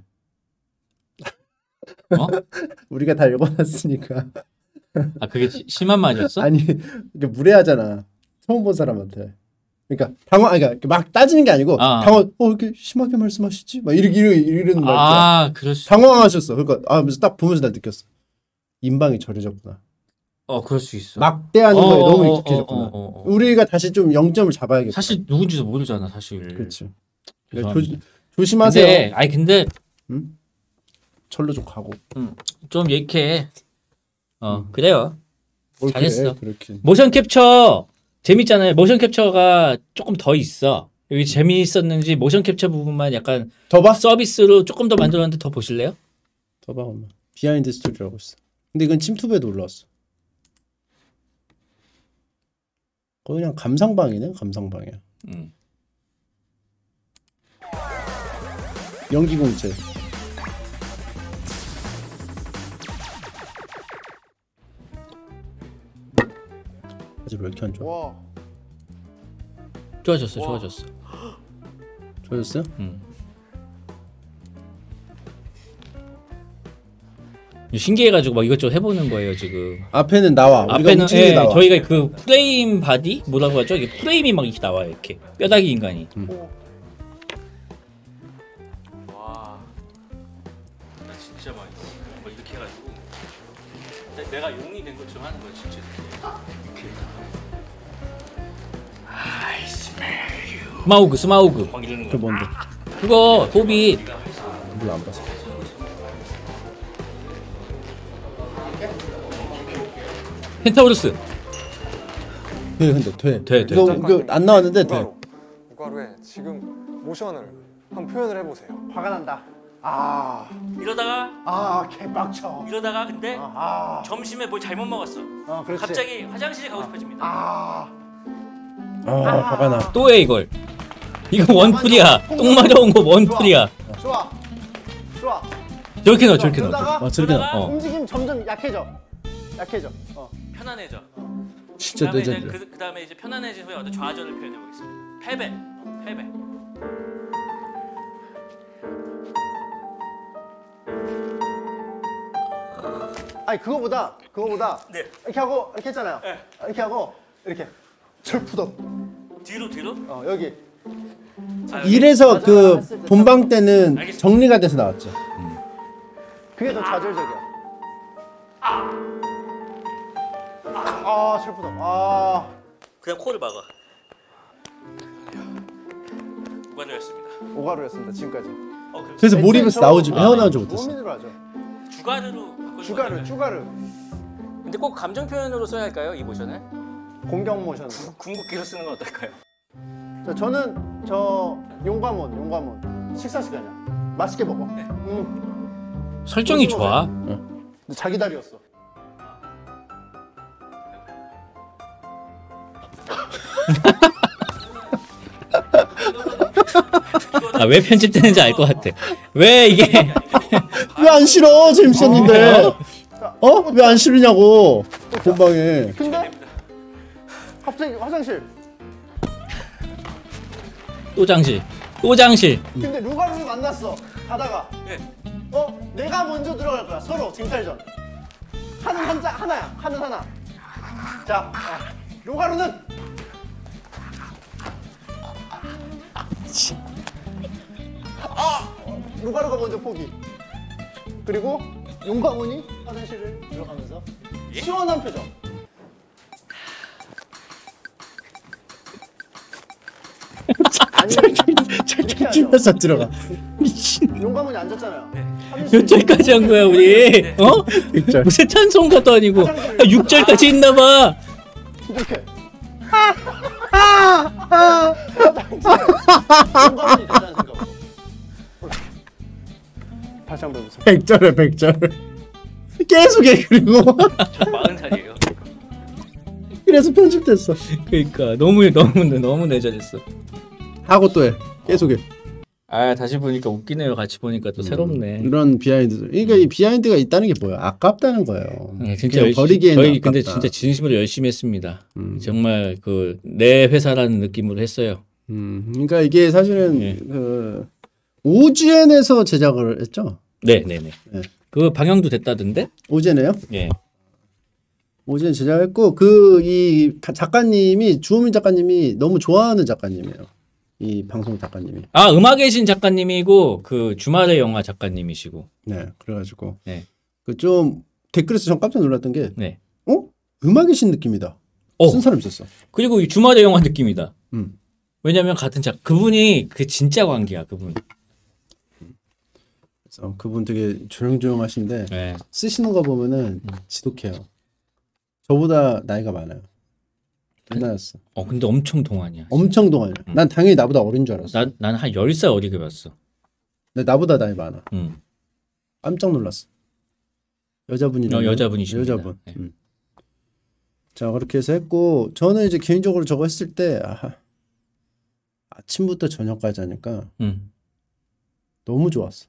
어? 우리가 다 읽어놨으니까. 아 그게 시- 심한 말이었어? 아니 이게 무례하잖아. 처음 본 사람한테. 그러니까 당황, 아니, 그러니까 막 따지는 게 아니고 아. 당황. 어 이렇게 심하게 말씀하시지? 막 이렇게 이러 이러는 말. 아 그럴 수. 당황하셨어. 그러니까 아 그래서 딱 보면서 나 느꼈어. 인방이 저려졌구나. 어 그럴 수 있어. 막대하는 어, 거에 너무 어, 익숙해졌구나. 어, 어, 어, 어. 우리가 다시 좀 영점을 잡아야겠다. 사실 누군지도 모르잖아 사실. 그렇지. 죄송합니다. 조, 조심하세요. 근데 아니 근데 응? 절로 좀 가고. 음, 좀 이렇게 어 그래요. 뭘 잘했어. 그래, 그렇게. 모션 캡처 재밌잖아요. 모션 캡처가 조금 더 있어. 여기 재미있었는지 모션 캡처 부분만 약간 더 봐? 서비스로 조금 더 만들었는데 더 보실래요? 더 봐, 엄마. 비하인드 스토리라고 있어. 근데 이건 침투배도 올라왔어. 거의 그냥 감상방이네, 감상방이야. 음. 연기 공채. 아직 왜 이렇게 안 좋아? 와. 좋아졌어, 좋아졌어. 좋아졌어요? 음. 신기해가지고 막 이것저것 해보는 거예요 지금. 앞에는 나와. 우리가 앞에는 움직이는 게 예, 나와. 저희가 그 프레임 바디 뭐라고 하죠? 이게 프레임이 막 이렇게 나와요 이렇게 뼈다귀 인간이. 음. 와, 나 진짜 많이 뭐 이렇게 해가지고 내- 내가 용이 된 것처럼 하는 거야 진짜. 이렇게. I smell you. 스마우그 스마우그. 막 이러는 그 거. 뭔데? 그거 호빗. 몰라 안 봤어. 펜타우루스. 돼 근데 돼. 돼, 돼. 이거, 이거 안 나왔는데 돼. 우가루. 우가루에 지금 모션을 한번 표현을 해보세요. 화가 난다. 아, 이러다가 아, 개빡쳐. 이러다가 근데 아, 점심에 뭘 잘못 먹었어. 어, 그렇지. 갑자기 화장실에 가고 싶어집니다. 아, 아, 화가 나. 또 해 이걸. 이거 원풀이야. 똥 마려운 거 원풀이야. 좋아, 좋아. 저렇게 넣어 저렇게 넣어. 그러다가 아, 저렇게 나. 어. 움직임 점점 약해져. 약해져. 어. 편안해져. 진짜 그다음에 이제 늦어져. 그, 그다음에 이제 편안해진 후에 어떤 좌절을 표현해 보겠습니다. 패배, 패배. 아니 그거보다 그거보다 네. 이렇게 하고 이렇게 했잖아요. 네. 이렇게 하고 이렇게 철푸덕. 뒤로 뒤로. 어 여기. 아, 여기? 이래서 그 본방 때는 정리가 돼서 나왔죠. 그게 더 좌절적이야. 아 철푸덕. 아. 그냥 코를 막아. 무관이었습니다. 오가루였습니다 지금까지. 어, 그렇죠. 그래서 몰입해서 나오지 아, 헤어나오지 못했어. 노민으로 하죠. 주가르로 바꿔. 주가르 주가르. 근데 꼭 감정 표현으로 써야 할까요 이 모션을? 공격 모션. 궁극기로 쓰는 건 어떨까요? 자, 저는 저 용과문 용과문 식사 시간이야. 맛있게 먹어. 네. 음. 설정이 좋아. 근데 자기 다리였어. 아 왜 편집되는지 알 것 같아. 왜 이게 왜 안 싫어? 재밌었는데. 어? 왜 안 싫으냐고. 본방에. 근데 갑자기 화장실. 또 장실 또 장실. 근데 루가루를 만났어. 가다가. 네. 어? 내가 먼저 들어갈 거야. 서로 징탈전. 하는 한자 하나야. 하는 하나. 자, 어. 루가루는 아! 루가루가 먼저 포기. 그리고 용광훈이 화장실을 들어가면서 시원한 표정. 아니, 이렇게 하죠. 찌면서 들어가. 용광훈이 앉았잖아요. 몇 절까지 한 거야 우리? 어? 무슨 찬송가도 아니고 육 절까지 있나봐. 이렇게. 다시 한번 해보세요. 백 절에 백 절. 계속 해 그리고. 마흔 살이에요. 그래서 편집됐어. 그러니까 너무 너무 너무 내전했어. 하고 또 해. 계속 해. 아 다시 보니까 웃기네요. 같이 보니까 또 새롭네. 이런 비하인드. 그러니까 이 비하인드가 있다는 게 뭐야? 아깝다는 거예요. 네, 진짜 그냥 열심히, 버리기에는 저희 아깝다. 근데 진짜 진심으로 열심히 했습니다. 음. 정말 그 내 회사라는 느낌으로 했어요. 음, 그러니까 이게 사실은 네. 그 오지엔에서 제작을 했죠. 네, 네, 네. 네. 그 방영도 됐다던데? 오지엔에요? 예. 오지엔 제작했고 그 이 작가님이 주호민 작가님이 너무 좋아하는 작가님이에요. 이 방송 작가님이. 아 음악의 신 작가님이고 그 주말의 영화 작가님이시고. 네, 그래가지고 네. 그 좀 댓글에서 전 깜짝 놀랐던 게, 네. 어? 음악의 신 느낌이다. 어. 쓴 사람 있었어. 그리고 이 주말의 영화 느낌이다. 그래서 그분 되게 조용조용하신데 네. 쓰시는 거 보면은 지독해요. 저보다 나이가 많아요. 옛날였어. 어 근데 엄청 동안이야. 엄청 동안이야. 음. 난 당연히 나보다 어린 줄 알았어. 난 난 한 열 살 어리게 봤어. 근데 나보다 나이 많아. 음. 깜짝 놀랐어. 여자분이랑 어, 여자분이십니다. 여자분. 네. 음. 자 그렇게 해서 했고 저는 이제 개인적으로 저거 했을 때 아, 아침부터 저녁까지 하니까 음. 너무 좋았어.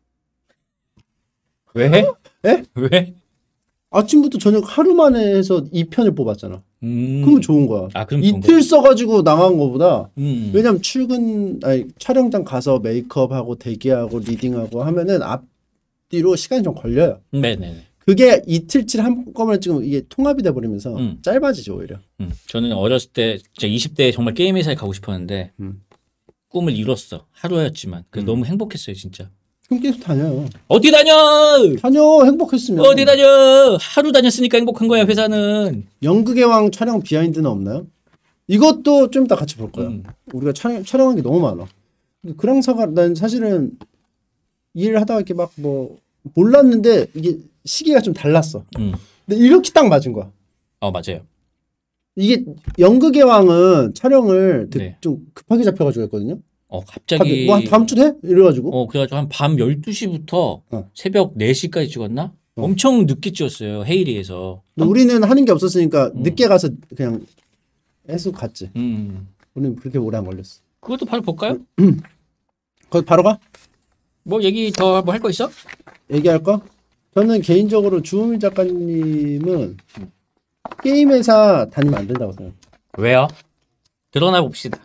왜? 에? 왜? 아침부터 저녁 하루 만에 해서 이 편을 뽑았잖아. 음. 그럼 좋은 거야. 아, 그럼 좋은 이틀 거야. 써가지고 나간 거보다 음. 왜냐면 출근 아니 촬영장 가서 메이크업하고 대기하고 리딩하고 하면은 앞뒤로 시간이 좀 걸려요. 네네. 그게 이틀치 한꺼번에 지금 이게 통합이 돼 버리면서 음. 짧아지죠 오히려. 음. 저는 어렸을 때 진짜 이십 대에 정말 게임 회사에 가고 싶었는데 음. 꿈을 이뤘어. 하루였지만 그 음. 너무 행복했어요 진짜. 그럼 계속 다녀요. 어디 다녀? 다녀 행복했으면. 어디 다녀? 하루 다녔으니까 행복한 거야 회사는. 연극의 왕 촬영 비하인드는 없나요? 이것도 좀 이따 같이 볼 거야. 음. 우리가 촬영 촬영한 게 너무 많아. 그랑사가 난 사실은 일을 하다가 이렇게 막 뭐 몰랐는데 이게 시기가 좀 달랐어. 음. 근데 이렇게 딱 맞은 거야. 어 맞아요. 이게 연극의 왕은 촬영을 되게 네. 좀 급하게 잡혀가지고 했거든요. 어 갑자기 뭐한 다음 주 돼? 이래가지고. 어 그래가지고 한 밤 열두 시부터 어. 새벽 네 시까지 찍었나? 엄청 늦게 찍었어요 헤이리에서. 근데 우리는 하는 게 없었으니까 음. 늦게 가서 그냥 해수 갔지. 음. 우리는 그렇게 오래 안 걸렸어. 그것도 바로 볼까요? 거기 바로 가? 뭐 얘기 더 뭐 할 거 있어? 얘기할 거? 저는 개인적으로 주우미 작가님은 게임 회사 다니면 안 된다고 생각해요. 왜요? 드러나 봅시다.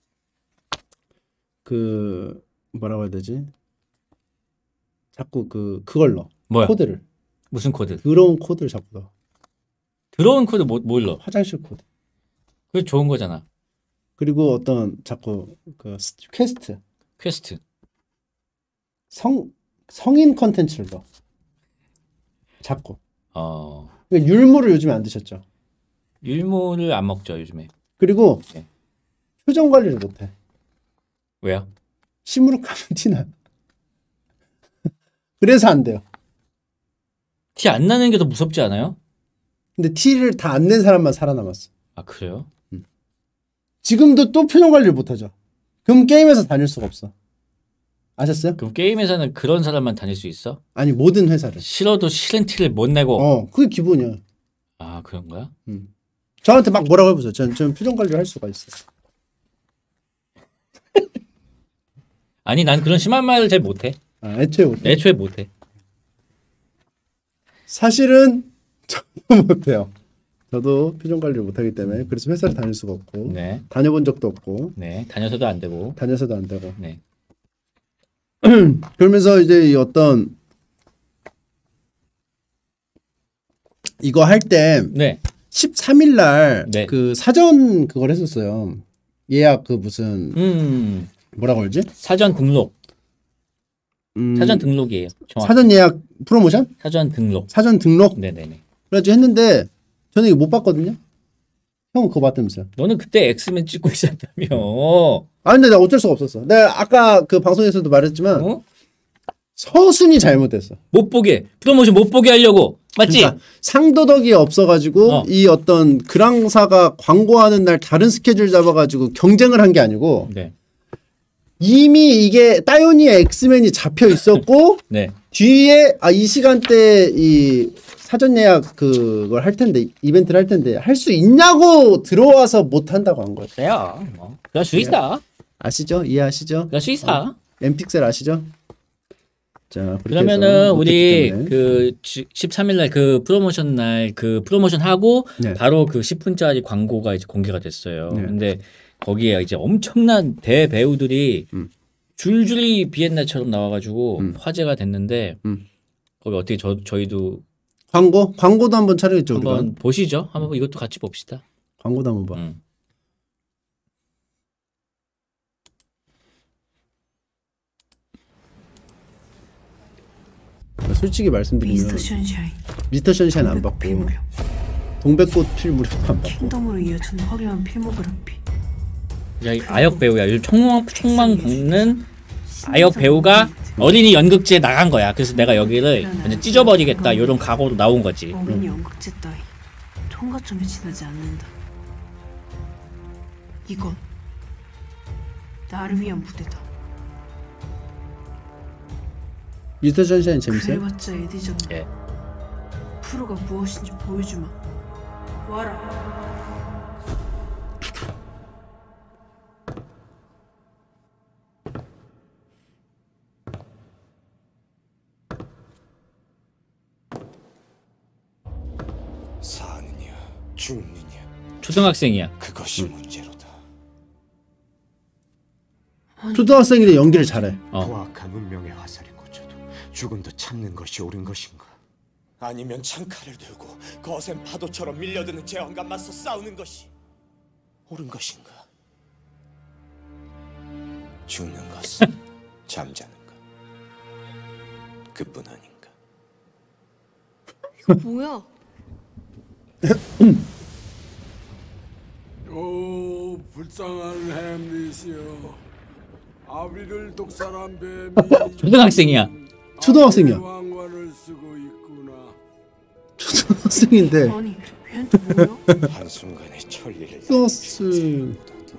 그 뭐라고 해야 되지? 자꾸 그 그걸 넣어. 뭐야? 코드를. 무슨 코드? 더러운 코드를 자꾸 넣어. 들어온 코드 뭐, 뭘 넣어? 화장실 코드. 그게 좋은 거잖아. 그리고 어떤 자꾸 그 스- 퀘스트. 퀘스트. 성 성인 컨텐츠를 넣어. 자꾸. 어. 그러니까 율무를 요즘에 안 드셨죠. 율무를 안 먹죠 요즘에. 그리고 네. 표정 관리를 못해. 왜요? 시무룩하면 티나. 그래서 안 돼요. 티 안 나는 게 더 무섭지 않아요? 근데 티를 다 안 낸 사람만 살아남았어. 아 그래요? 지금도 또 표정 관리를 못하죠. 그럼 게임에서 다닐 수가 없어. 아셨어요? 그럼 게임 회사는 그런 사람만 다닐 수 있어? 아니 모든 회사를. 싫어도 싫은 티를 못 내고. 어, 그게 기본이야. 아 그런 거야? 음. 저한테 막 뭐라고 해보세요. 전, 전 표정 관리를 할 수가 있어. 아니 난 그런 심한 말을 잘 못해. 아, 애초에 못해. 애초에 못해. 사실은 저도 못해요. 저도 표정 관리를 못하기 때문에 그래서 회사를 다닐 수가 없고 네. 다녀본 적도 없고 네. 다녀서도 안 되고. 다녀서도 안 되고. 네. 그러면서 이제 이 어떤 이거 할 때 네. 십삼 일 날 네. 그 사전 그걸 했었어요. 예약 그 무슨 음. 뭐라고 그러지? 사전 등록. 음, 사전 등록이에요. 정확히. 사전 예약 프로모션? 사전 등록. 사전 등록? 네네네. 그래가지고 했는데 저는 이거 못 봤거든요. 형 그거 봤다면서요? 너는 그때 엑스맨 찍고 있었다며. 아 근데 나 어쩔 수가 없었어. 내가 아까 그 방송에서도 말했지만 어? 서순이 잘못됐어. 못 보게 프로모션 못 보게 하려고 맞지? 그러니까 상도덕이 없어가지고 어. 이 어떤 그랑사가 광고하는 날 다른 스케줄 잡아가지고 경쟁을 한 게 아니고 네. 이미 이게 따요니의 엑스맨이 잡혀 있었고 네. 뒤에 아 이 시간대 이 사전 예약 그걸 할 텐데 이벤트를 할 텐데 할 수 있냐고 들어와서 못 한다고 한 거예요. 그래요. 뭐. 그럴 수 있어. 아시죠? 이해하시죠? 그럴 수 있어. 어? 엠픽셀 아시죠? 자 그렇게 그러면은 해서 우리 못했기 때문에. 그 십삼 일 날 그 프로모션 날 그 프로모션 하고 네. 바로 그 십 분짜리 광고가 이제 공개가 됐어요. 네. 근데 거기에 이제 엄청난 대배우들이 음. 줄줄이 비엔나처럼 나와가지고 음. 화제가 됐는데 음. 거기 어떻게 저 저희도 광고? 광고도 한번 촬영했죠 한번 우리가. 보시죠. 한번 이것도 같이 봅시다. 광고도 한번 봐. 음. 솔직히 말씀드리면 미스터 션샤인, 미스터 션샤인 안 받고 필무렵, 동백꽃 필무렵도 안 받고 킹덤으로 이어진 화려한 필모그래피. 야, 이 아역 배우야. 요즘 총망 총망 박는 아역 배우가 어린이 연극제에 나간 거야. 그래서 내가 여기를 완전 찢어버리겠다 이런 각오로 나온 거지. 어린이 연극제 따위 통과점에 지나지 않는다. 이건 나를 위한 무대다. 미스터 선샤인 재밌어요? 그래봤자 에디잖아. 예. 프로가 무엇인지 보여주마. 와라. 사느냐 죽느냐 초등학생이야. 그것이 문제로다. 초등학생인데 연기를 잘해. 어. 포악한 운명의 화살이 꽂혀도 죽음도 참는 것이 옳은 것인가? 아니면 창칼을 들고 거센 파도처럼 밀려드는 재앙과 맞서 싸우는 것이 옳은 것인가? 죽는 것은 잠자는 것 그뿐 아닌가? 이거 뭐야? 오 불쌍한 햄릿이여, 아비를 독살한 뱀이 초등학생이야. 초등학생이야. 왕관을 쓰고 있구나. 초등학생인데. 아니 쟤또 뭐야? 한순간에 천리를 초등학생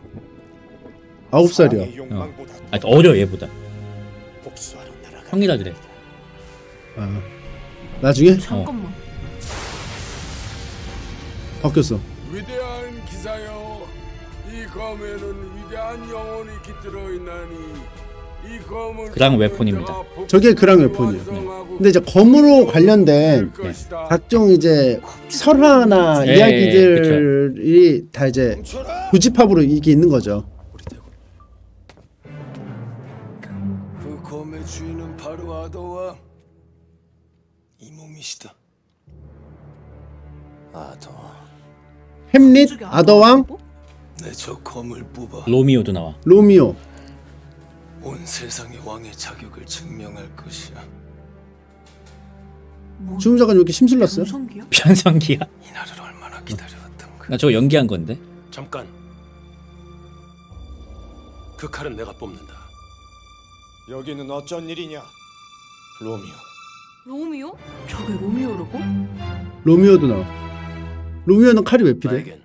아홉 살이야. 어. 아, 어려 얘보다. 복수하러 날아가. 형이라 그래. 아 나중에? 잠깐만. 바뀌었어. 위대한 기사여, 이 검에는 위대한 영혼이 깃들어 있나니 이 검은 그랑 웨폰입니다. 저게 그랑 웨폰이에요. 근데 이제 검으로 관련된 각종 이제 설화나 예, 이야기들이 다 이제 고집합으로 이게 있는 거죠. 그 검의 주인은 바로 아더왕. 이 몸이시다. 아더왕. 햄릿, 아더왕, 내 저 검을 뽑아 로미오도 나와. 로미오. 온 세상의 왕의 자격을 증명할 것이야. 지금 잠깐 왜 이렇게 심술났어요? 변성기야. 이 날을 얼마나 기다려왔던가. 나 저거 연기한 건데. 잠깐. 그 칼은 내가 뽑는다. 여기는 어쩐 일이냐? 로미오. 로미오? 저게 로미오라고? 로미오도 나와. 로미오는 칼이 왜 필요해? 나에겐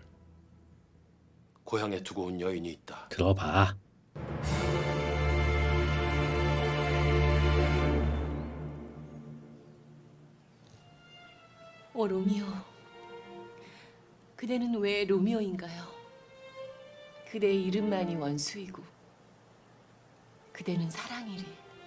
고향에 두고 온 여인이 있다. 들어봐. 오 로미오, 그대는 왜 로미오인가요? 그대의 이름만이 원수이고 그대는 사랑이리.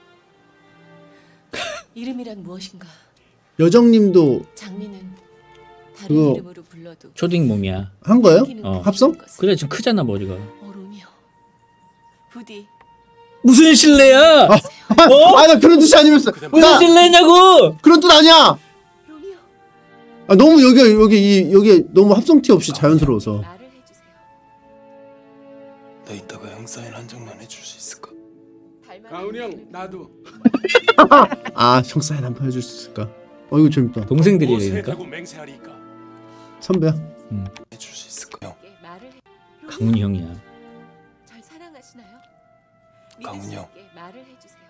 이름이란 무엇인가? 여정님도 장미는 다른 그거 이름으로 불러도 초딩 몸이야. 한 거예요? 어. 합성? 그래 지금 크잖아 머리가. 오 로미오, 부디 무슨 실례야? 아, 어? 아, 나 그런 뜻이 아니었어. 무슨 실례냐고? 그런 뜻 아니야. 아, 너무 여기 여기 이 여기 너무 합성 티 없이 자연스러워서. 나 이따가 형 사인 한 장만 해줄 수 있을까? 가은이 형 나도. 아, 형 사인 한번 해줄 수 있을까? 어, 이거 재밌다. 동생들이니까. 선배야. 음. 해줄 수 있을까? 형. 강훈이 형이야. 절 사랑하시나요? 강훈이 형. 말을 해주세요.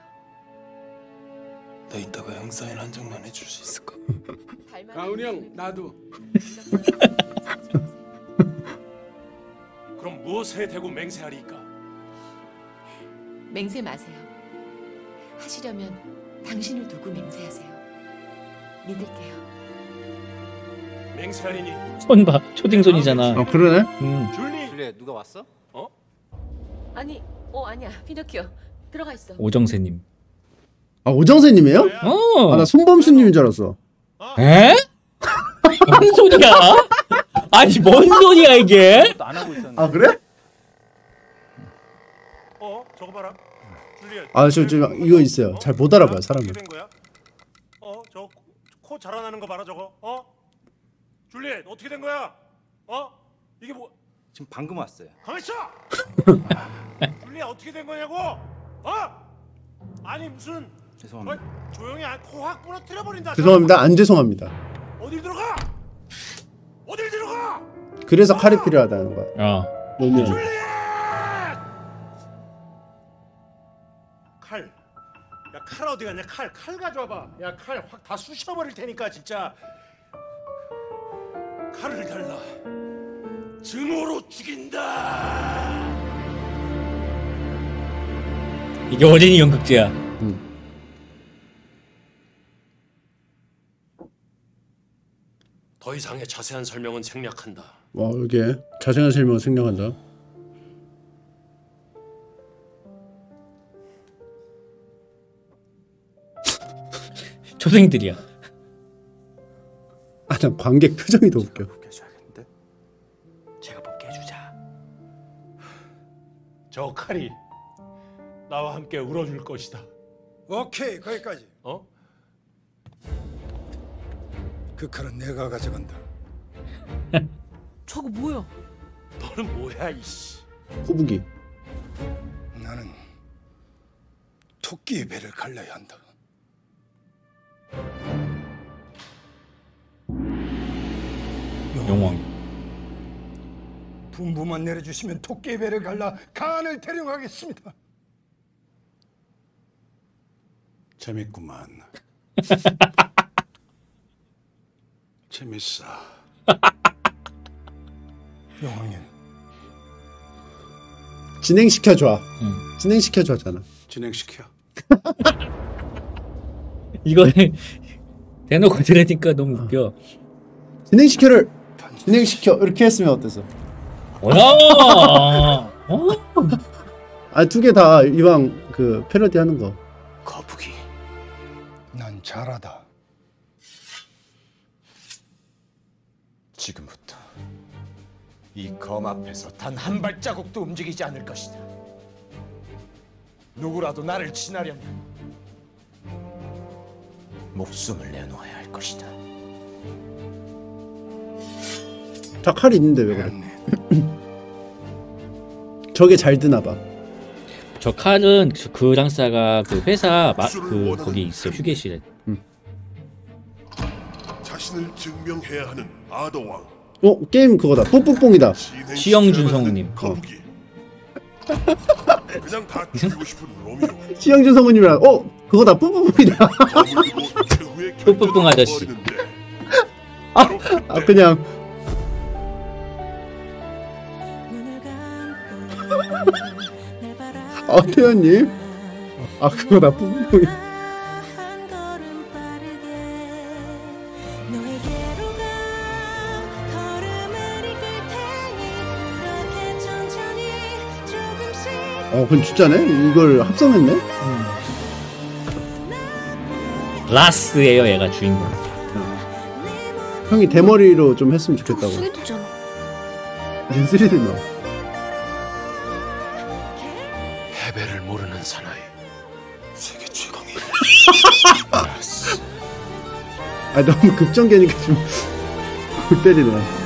나 이따가 형 사인 한 장만 해줄 수 있을까? 가은이 형 나도. 그럼 무엇에 대고 맹세하리까? 맹세 마세요. 하시려면 당신을 두고 맹세하세요. 믿을게요. 맹세하리니. 손 봐. 초딩 손이잖아. 어, 그러네. 음. 줄리. 줄리엣 누가 왔어? 어? 아니, 어 아니야. 피노키오 들어가 있어. 오정세님. 아, 오정세님이에요? 어. 아, 나 손범수님인 줄 알았어. 에? 뭔 소리야? 아니 뭔 소리야 이게? 안 하고 있었는데. 아, 그래? 어? 저거 봐라. 줄리엣. 아, 저, 저 이거 있어요. 잘 못 알아봐요, 사람을. 어떻게 된 거야? 어? 저 코 자라나는 거 봐라 저거. 어? 줄리엣 어떻게 된 거야? 어? 이게 뭐? 지금 방금 왔어요. 가만 있어. 줄리엣 어떻게 된 거냐고? 어? 아니 무슨? 죄송합니다. 어? 조용히 코확 부러뜨려 버린다. 죄송합니다. 안 죄송합니다. 어딜 들어가? 어딜 들어가? 그래서 칼이 필요하다는 거야. 어. 로미오. 칼. 야 칼 어디 갔냐? 칼, 칼 가져와봐. 야, 칼 확 다 쑤셔버릴 테니까 진짜. 칼을 달라. 증오로 죽인다. 이게 어린이 연극제야. 더 이상의 자세한 설명은 생략한다. 와 이게 자세한 설명을 생략한다. 초생들이야. 아, 난 관객 표정이 더 웃겨. 제가 뽑게 해주자. 저 칼이 나와 함께 울어줄 것이다. 오케이, 거기까지. 어? 그 칼은 내가 가져간다. 저거 뭐야? 너는 뭐야 이씨. 꼬부기. 나는 토끼의 배를 갈라야 한다. 용왕. 분부만 내려주시면 토끼의 배를 갈라 칸을 대령하겠습니다. 재밌구만. 재밌어. 용왕님. 진행시켜줘. 응. 진행시켜줘잖아. 진행시켜. 이거 대놓고 들으니까 너무 웃겨. 진행시켜를 진행시켜 이렇게 했으면 어땠어? 와. 아두 개 다 이왕 그 패러디 하는 거. 거북이. 난 잘하다. 지금부터 이 검 앞에서 단 한 발자국도 움직이지 않을 것이다. 누구라도 나를 친하려면 목숨을 내놓아야 할 것이다. 다 칼이 있는데 왜 그래? 저게 잘 드나 봐. 저 칼은 그 랑사가 그 회사 마, 그 거기 있어 휴게실에. 자신을 증명해야 하는 아더왕. 어 게임 그거다. 뽀뽀뽕이다. 시영준 성우님. 어. 그냥 다 죽이고 싶은 로미오. 시영준 성우님이랑 어 그거다. 뽀뽀뽕이다. 뽀뽀뽕 아저씨. 아, 아 그냥. 아 태연님. 아 그거다. 뽀뽀뽕이. 어, 그건 진짜네? 이걸 합성했네? 음. 라스예요, 얘가 주인공. 응. 형이 대머리로 좀 했으면 좋겠다고. 쓰리디잖아. 무슨 쓰리디 나? 해배를 모르는 사나이. 세계 최강이. 아 너무 급전개니까 좀 골 때리네.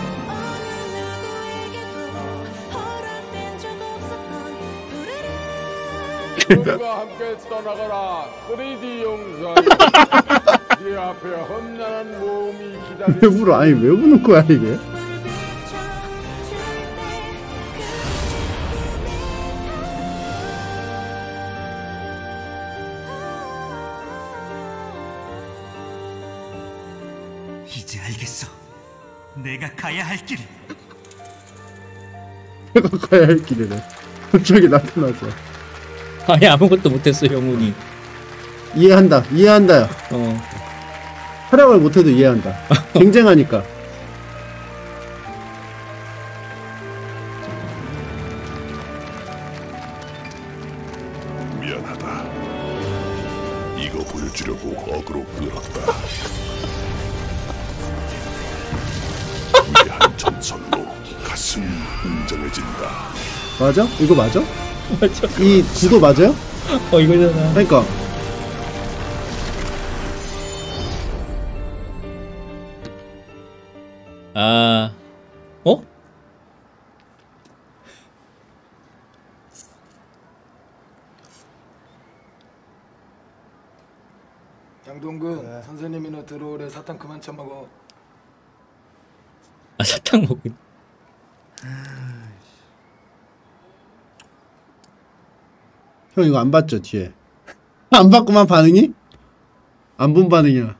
우리가 함께 떠나가라 쓰리디 용사. 네 앞에 험난한 모험이 기다리고. 왜 울어? 아니 왜 우는 거야 이게? 이제 알겠어. 내가 가야 할 길을. 내가 가야 할 길이래. 갑자기 나타나죠. 아니 아무것도 못했어 영훈이. 이해한다. 이해한다. 어. 활약을 못해도 이해한다. 쟁쟁하니까. 미안하다. 이거 보여주려고 어그로 끌었다. 위대한 전설로 가슴 웅장해진다. 맞아? 이거 맞아? 맞아. 이 구도 맞아요? 어 이거잖아. 그러니까. 아, 어? 양동근 네. 선생님이 너 들어오래. 사탕 그만 처먹어. 아 사탕 먹고. 형 이거 안 봤죠 뒤에? 안 봤구만 반응이? 안 본 반응이야.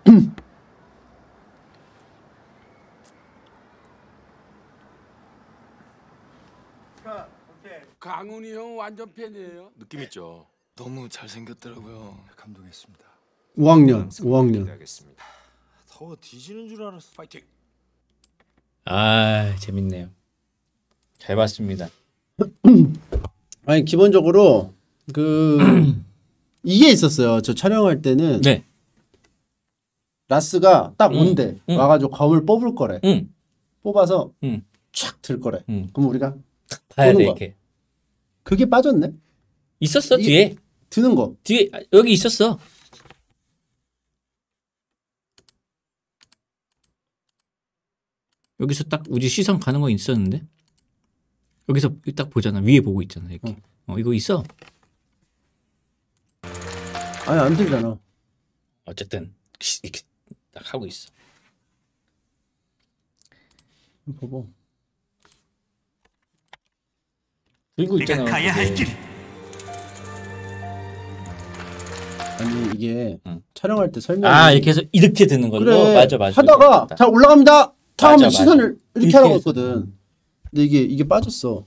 강훈이 형 완전 팬이에요. 느낌 있죠. 너무 잘생겼더라고요. 감동했습니다. 오 학년, 오 학년. 알겠습니다. 더워 뒤지는 줄 알았어. 파이팅. 아 재밌네요. 잘 봤습니다. 아니 기본적으로 그 이게 있었어요. 저 촬영할 때는 네. 라스가 딱 음, 온대 음. 와가지고 검을 뽑을 거래. 음. 뽑아서 음. 촥 들 거래. 음. 그럼 우리가 봐야 돼 보는 거야. 이렇게. 그게 빠졌네. 있었어 이게 뒤에. 드는 거. 뒤에 아, 여기 있었어. 여기서 딱 우리 시선 가는 거 있었는데 여기서 딱 보잖아. 위에 보고 있잖아 이렇게. 어, 이거 있어. 아니 안 들잖아. 어쨌든 이렇게 딱 하고 있어. 봐봐. 들고 있잖아. 내가 가야 할 그거. 길. 아니 이게 촬영할 때 설명. 아 이렇게 해서 이렇게 드는 걸로. 그래. 맞아 맞아. 하다가 자 올라갑니다. 다음에 맞아, 시선을 맞아. 이렇게 이렇게 하라고 해서. 했거든. 근데 이게 이게 빠졌어.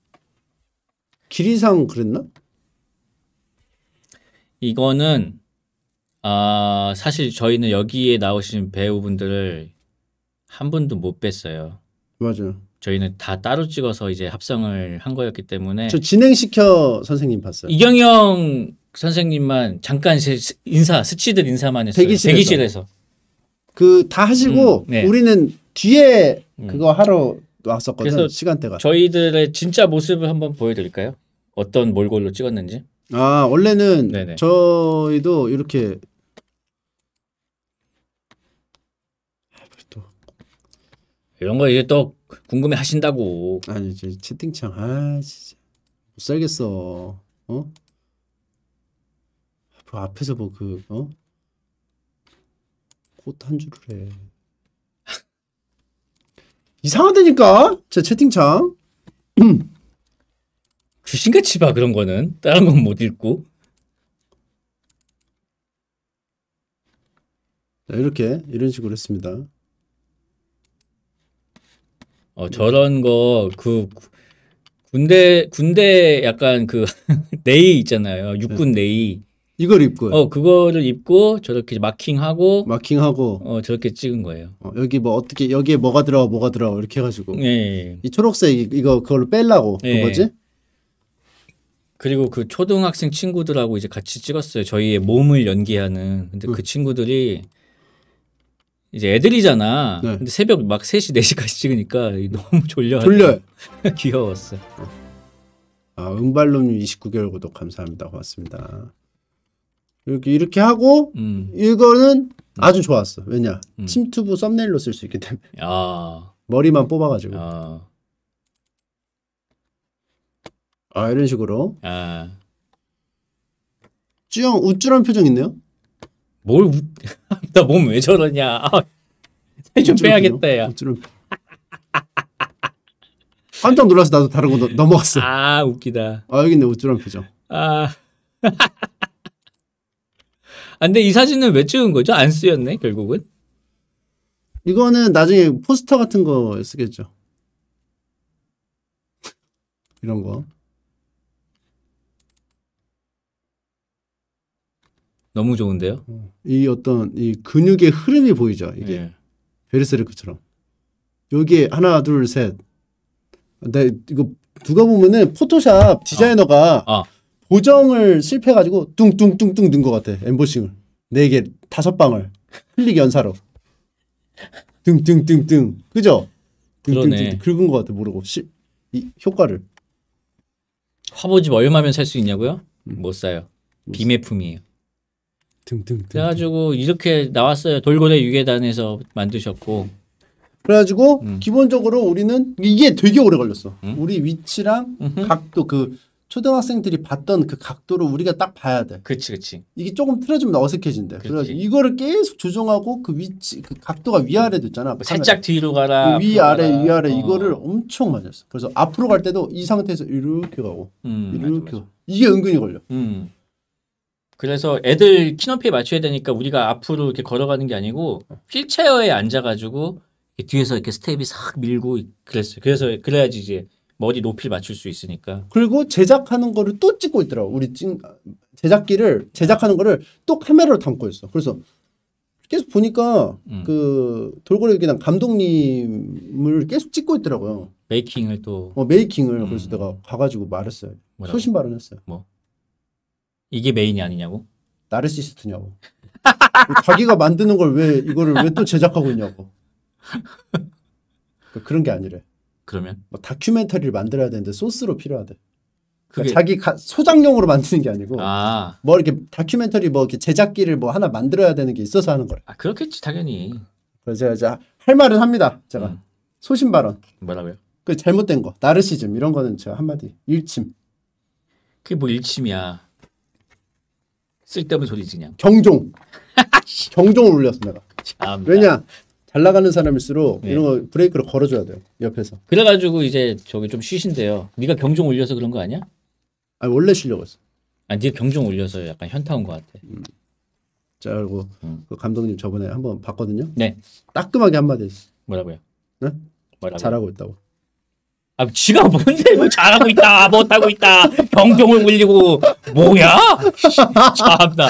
길이상 그랬나? 이거는 아 사실 저희는 여기에 나오신 배우분들을 한 분도 못 뵀어요. 맞아요. 저희는 다 따로 찍어서 이제 합성을 한 거였기 때문에. 저 진행시켜 선생님 봤어요. 이경영 선생님만 잠깐 시- 인사 스치듯 인사만 했어요. 대기실에서. 대기실에서. 그 다 하시고 음, 네. 우리는 뒤에 그거 하러 왔었거든. 그래서 시간대가. 저희들의 진짜 모습을 한번 보여드릴까요? 어떤 몰골로 찍었는지. 아 원래는 네네. 저희도 이렇게 이런 거 이제 또 궁금해 하신다고. 아니 저 채팅창 아 진짜 못 살겠어. 어? 그 앞에서 뭐 그 어? 꽃 한 줄을 해. 이상하다니까 제 채팅창. 귀신같이 봐 그런 거는. 다른 건 못 읽고. 자, 이렇게 이런 식으로 했습니다. 어 저런 거 그 군대 군대 약간 그 네이 있잖아요. 육군 네이. 이걸 입고. 어 그거를 입고 저렇게 마킹하고 마킹하고 어 저렇게 찍은 거예요. 어, 여기 뭐 어떻게 여기에 뭐가 들어가 뭐가 들어가 이렇게 해가지고. 예. 이 초록색 이- 이거 그걸로 빼려고 예. 그거지? 그리고 그 초등학생 친구들하고 이제 같이 찍었어요. 저희의 몸을 연기하는. 근데 그 친구들이 이제 애들이잖아. 네. 근데 새벽 막 세 시, 네 시까지 찍으니까 너무 졸려. 졸려요. 귀여웠어. 아, 은발놈님 이십구 개월 구독 감사합니다. 고맙습니다. 이렇게 이렇게 하고 음. 이거는 아주 좋았어. 왜냐? 음. 침투부 썸네일로 쓸 수 있기 때문에. 아. 머리만 뽑아가지고. 아. 아 이런 식으로. 아. 쭈영 우쭐한 표정 있네요. 뭘 나 몸 왜 저러냐. 아, 살 좀 빼야겠다 야. 우쭐한 깜짝 놀라서 나도 다른 거 넘- 넘어갔어. 아 웃기다. 아 여기 있네 우쭐한 표정. 아. 아, 근데 이 사진은 왜 찍은 거죠? 안 쓰였네 결국은. 이거는 나중에 포스터 같은 거 쓰겠죠. 이런 거. 너무 좋은데요? 이 어떤 이 근육의 흐름이 보이죠. 이게 예. 베르세르크처럼. 여기에 하나 둘 셋. 나 이거 누가 보면은 포토샵 디자이너가 어. 보정을 실패해가지고 뚱뚱뚱뚱 넣은 것 같아. 엠보싱을 네 개 다섯 방울 클릭 연사로 뚱뚱뚱뚱 그죠? 그러네. 뚱뚱뚱 긁은 것 같아. 모르고 시, 이 효과를. 화보집 얼마면 살 수 있냐고요? 음. 못 사요. 비매품이에요. 등등. 그래가지고 이렇게 나왔어요. 돌고래 유괴단에서 만드셨고. 그래가지고 음. 기본적으로 우리는 이게 되게 오래 걸렸어. 우리 위치랑 각도 그 초등학생들이 봤던 그 각도를 우리가 딱 봐야 돼. 그치 그치. 이게 조금 틀어지면 어색해진대. 그래가지고 이거를 계속 조정하고 그 위치 그 각도가 위아래도 있잖아. 살짝 뒤로 가라. 위 앞으로 아래 가라. 위아래 어. 이거를 엄청 많이 했어. 그래서 앞으로 갈 때도 이 상태에서 이렇게 가고 음, 이렇게 가고. 이게 은근히 걸려. 음. 그래서 애들 키높이에 맞춰야 되니까 우리가 앞으로 이렇게 걸어가는 게 아니고 휠체어에 앉아가지고 이렇게 뒤에서 이렇게 스텝이 싹 밀고 그랬어요. 그래서 그래야지 이제 머리 높이를 맞출 수 있으니까. 그리고 제작하는 거를 또 찍고 있더라고. 우리 찍 제작기를 제작하는 거를 또 카메라로 담고 있어. 그래서 계속 보니까 음. 그 돌고래 그냥 감독님을 계속 찍고 있더라고요. 메이킹을 또. 어 메이킹을. 그래서 내가 가가지고 말했어요. 뭐라고? 소신 발언했어요. 뭐? 이게 메인이 아니냐고? 나르시스트냐고. 자기가 만드는 걸 왜 이거를 왜 또 제작하고 있냐고. 그런 게 아니래. 그러면? 뭐 다큐멘터리를 만들어야 되는데 소스로 필요하대. 그게- 그러니까 자기 가, 소장용으로 만드는 게 아니고 아. 뭐 이렇게 다큐멘터리 뭐 이렇게 제작기를 뭐 하나 만들어야 되는 게 있어서 하는 거래. 아 그렇겠지 당연히. 그래서 제가 이제 할 말은 합니다. 제가 음. 소신 발언. 뭐라고요? 그 잘못된 거, 나르시즘 이런 거는 제가 한마디 일침. 그게 뭐 일침이야. 쓸데없는 소리지 그냥. 경종. 경종을 울렸어 내가. 참나. 왜냐 잘 나가는 사람일수록 네. 이런 거 브레이크를 걸어줘야 돼요 옆에서. 그래가지고 이제 저기 좀 쉬신대요. 네가 경종 올려서 그런 거 아니야? 아 원래 쉬려고 했어. 아 네가 경종 올려서 약간 현타 온 것 같아. 자 그리고 음. 그 감독님 저번에 한번 봤거든요. 네. 따끔하게 한마디 했어. 뭐라고요? 네? 뭐라고요? 잘하고 있다고. 아 지가 뭔데 뭐 잘하고 있다 못하고 있다 경종을 울리고 뭐야? 참나.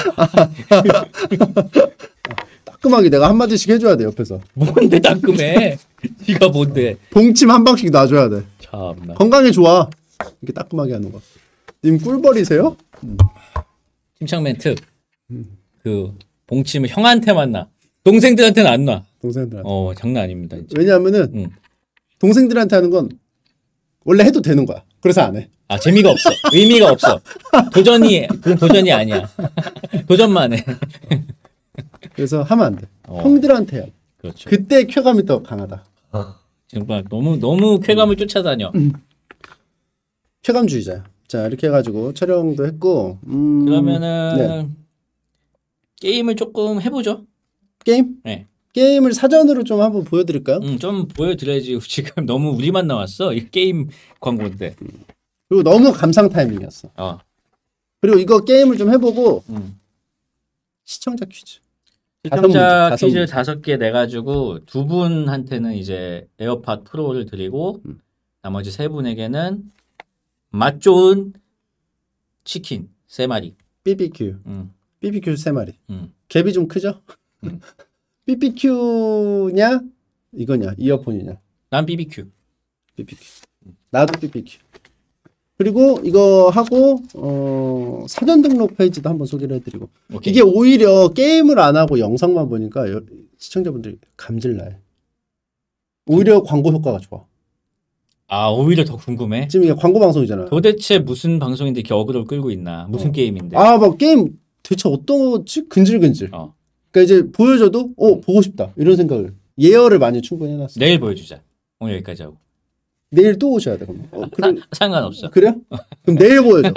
따끔하게 내가 한마디씩 해줘야 돼 옆에서. 뭔데 따끔해? 네가 뭔데? 봉침 한 방씩 놔줘야 돼. 참나. 건강에 좋아. 이렇게 따끔하게 하는 거. 님 꿀벌이세요? 음. 침착맨 특. 그 봉침을 형한테만 놔. 동생들한테는 안 놔. 동생들한테. 어 장난 아닙니다. 진짜. 왜냐하면은 음. 동생들한테 하는 건 원래 해도 되는 거야. 그래서 안 해. 아 재미가 없어. 의미가 없어. 도전이 그건 도전이 아니야. 도전만 해. 그래서 하면 안 돼. 어. 형들한테 해야 돼. 그렇죠. 그때 쾌감이 더 강하다. 정말 너무 너무 쾌감을 쫓아다녀. 쾌감주의자야. 자 이렇게 해가지고 촬영도 했고. 음, 그러면은 네. 게임을 조금 해보죠. 게임? 네. 게임을 사전으로 좀 한번 보여드릴까요? 음, 좀 보여드려야지. 지금 너무 우리만 나왔어. 이 게임 광고인데. 그리고 너무 감상 타이밍이었어. 어. 그리고 이거 게임을 좀 해보고 음. 시청자 퀴즈. 시청자 다섯 퀴즈 문제. 다섯 개 내가지고 두 분한테는 이제 에어팟 프로를 드리고 음. 나머지 세 분에게는 맛 좋은 치킨 세 마리. 비비큐. 음. 비비큐 세 마리. 음. 갭이 좀 크죠? 음. 비비큐냐? 이거냐? 이어폰이냐? 난 비비큐. 비비큐. 나도 비비큐. 그리고 이거 하고 어, 사전 등록 페이지도 한번 소개를 해드리고. 오케이. 이게 오히려 게임을 안 하고 영상만 보니까 여- 시청자분들이 감질나요. 오히려 광고 효과가 좋아. 아 오히려 더 궁금해. 지금 이게 광고 방송이잖아. 도대체 무슨 방송인데 이렇게 어그로를 끌고 있나? 무슨 게임인데? 아, 막 게임 대체 어떤 거지? 근질근질. 어. 그러니까 이제 보여줘도 어 보고 싶다 이런 생각을 예열을 많이 충분히 해놨어. 내일 보여주자. 오늘 여기까지 하고. 내일 또 오셔야 돼 그럼. 어, 그래, 상관없어. 그래요? 그럼 내일 보여줘.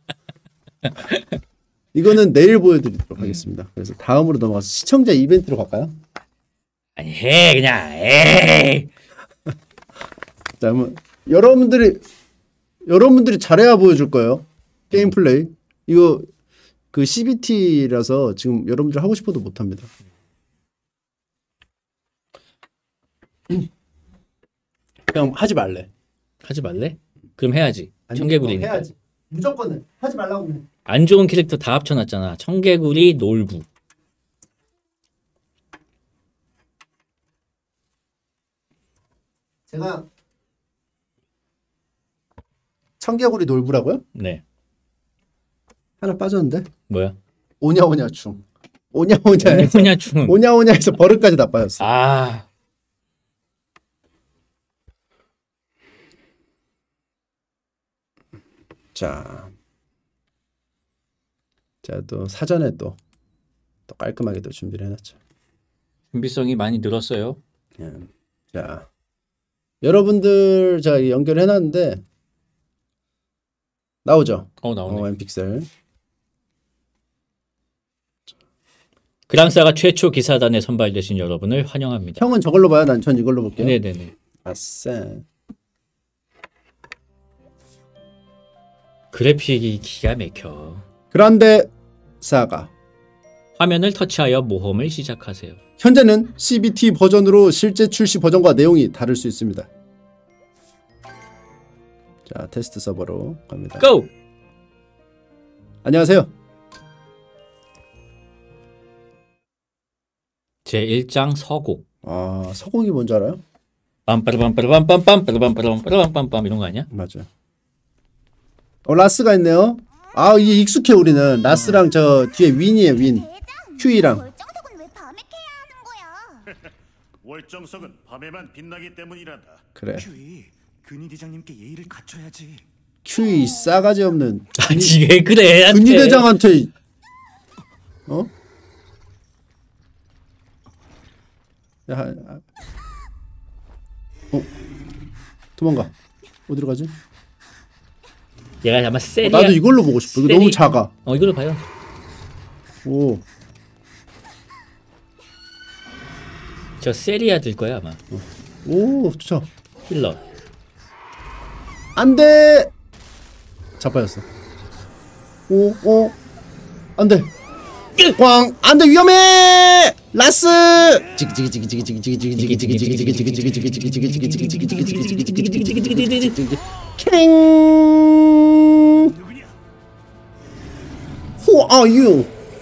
이거는 내일 보여드리도록 하겠습니다. 그래서 다음으로 넘어가서 시청자 이벤트로 갈까요? 아니 해 그냥 에이. 자, 그러면 여러분들이 여러분들이 잘해야 보여줄 거예요. 게임 플레이. 이거 그 씨비티라서 지금 여러분들 하고 싶어도 못 합니다. 그냥 하지 말래. 하지 말래? 그럼 해야지. 아니, 청개구리니까. 어, 해야지. 무조건 해. 하지 말라고 해. 안 좋은 캐릭터 다 합쳐놨잖아. 청개구리, 놀부. 제가 청개구리 놀부라고요? 네. 하나 빠졌는데? 뭐야? 오냐오냐충. 오냐오냐. 오냐충. 오냐오냐에서 버릇까지 다 빠졌어. 아. 자. 자, 또 사전에 또, 또 깔끔하게 또 준비를 해놨죠. 준비성이 많이 늘었어요. 예. 자. 여러분들 제가 연결해놨는데 나오죠? 어, 나오네. 어, 엠픽셀. 그랑사가 최초 기사단에 선발되신 여러분을 환영합니다. 형은 저걸로 봐요. 난 전 이걸로 볼게요. 네네네. 아싸. 그래픽이 기가 막혀. 그런데 사가. 화면을 터치하여 모험을 시작하세요. 현재는 씨비티 버전으로 실제 출시 버전과 내용이 다를 수 있습니다. 자, 테스트 서버로 갑니다. 고! 안녕하세요. 제일 장 서곡. 아, 서곡이 뭔지 알아요? 빰빠르빰빠르빰빰빰 빠르빰빠르빰빠르빰빰빰 이런 거 아니야? 맞아. 어, 라스가 있네요. 아, 이게 익숙해 우리는. 라스랑 저 뒤에 윈이에요, 윈. 큐이랑. 월정석은 밤에만 빛나기 때문이란다. 그래. 큐이, 근위 대장님께 예의를 갖춰야지. 큐이 싸가지 없는. 아니 왜 그래? 근위 대장한테. 어? 야, 아. 어? 도망가. 어디로 가지? 얘가 아마 세리아. 어, 나도 이걸로 보고 싶어. 이거 세리... 너무 작아. 어, 이걸로 봐요. 오. 저 세리아 들 거야 아마. 어. 오, 좋죠. 힐러. 안돼. 자빠졌어. 오, 오, 안돼. 꽝, 안돼 위험해. 라스. 캥. Who are you?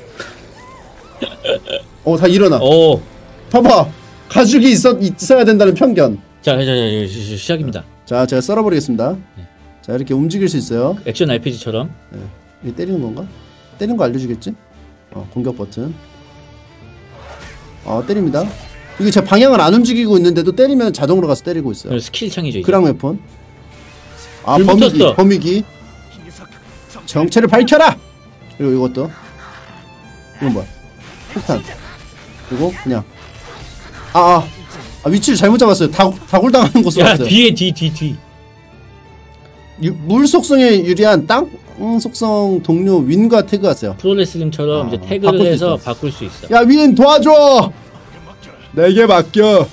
어, 다 일어나. 오. 봐봐. 가죽이 있어, 있어야 된다는 편견. 자, 자, 자, 자 시작입니다. 자, 제가 썰어버리겠습니다. 네. 자, 이렇게 움직일 수 있어요. 액션 알피지처럼. 네. 이게 때리는 건가? 때리는 거 알려주겠지? 어, 공격 버튼. 어, 때립니다. 이게 제 방향을 안 움직이고 있는데도 때리면 자동으로 가서 때리고 있어요. 스킬 창이죠. 그랑 웨폰. 아, 불 범위기, 붙었어. 범위기. 정체를 밝혀라! 그리고 이것도. 이건 뭐야? 폭탄. 그리고 그냥. 아, 아, 아 위치를 잘못 잡았어요. 다, 다굴당하는 곳으로 야, 왔어요. 뒤에 뒤, 뒤, 뒤. 유, 물 속성에 유리한 땅 속성 동료 윈과 태그하세요. 프로레슬링처럼 아, 이제 태그를 바꿀 수 해서 있어. 바꿀 수 있어. 야, 윈 도와줘! 내게 맡겨.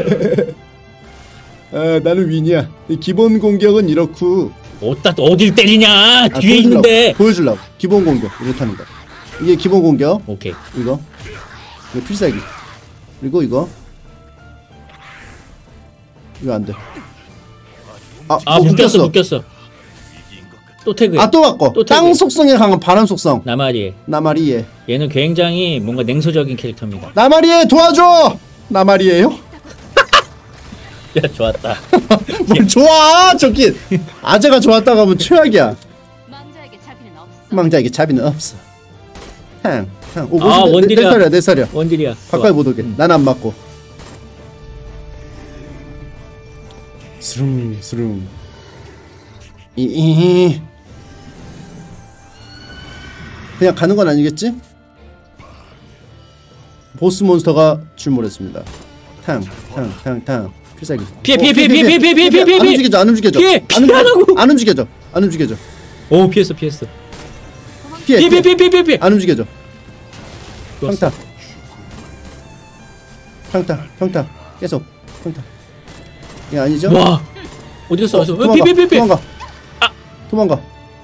아, 나는 윈이야. 기본 공격은 이렇고. 어디다 어딜 때리냐? 아, 뒤에 보여주려고, 있는데. 보여주려고. 기본 공격 이렇답니다. 이게 기본 공격. 오케이. 이거. 이거 필살기. 그리고 이거. 이거 안 돼. 아, 아, 뭐 묶였어, 묶였어. 또 태그. 아, 또 바꿔. 또 땅 태그. 속성에 강한 바람 속성. 나마리에. 나마리에. 얘는 굉장히 뭔가 냉소적인 캐릭터입니다. 나마리에 도와줘. 나마리에요? 야, 좋았다. 뭘 좋아, 저기. 아재가 좋았다고 하면 최악이야. 망자에게 자비는 없어. 탕, 탕. 오, 아, 내, 원딜이야. 내 살이야, 내 살이야. 원딜이야. 가까이 못 오게. 난 안 맞고. 스릉, 스릉. 이, 이. 그냥 가는 건 아니겠지? 보스 몬스터가 출몰했습니다. 탕, 탕, 탕, 탕. 필살기. 피해, 어, 피해, 피해, 피해, 피해, 피해, 피해, 피해, 피해. 안 움직여져, 안 움직여져. 피해, 안 움직여져. 피하라고. 안 움직여져. 안 움직여져. 오, 피했어, 피했어. 피해, 피해, 피해, 피해, 피해, 피해. 안 움직여져. 좋았어. 평타. 평타, 평타. 계속. 평타. 이게 아니죠? 와. 어디 갔어? 어, 어디서? 도망가, 피해, 피해, 피해. 도망가. 아. 도망가.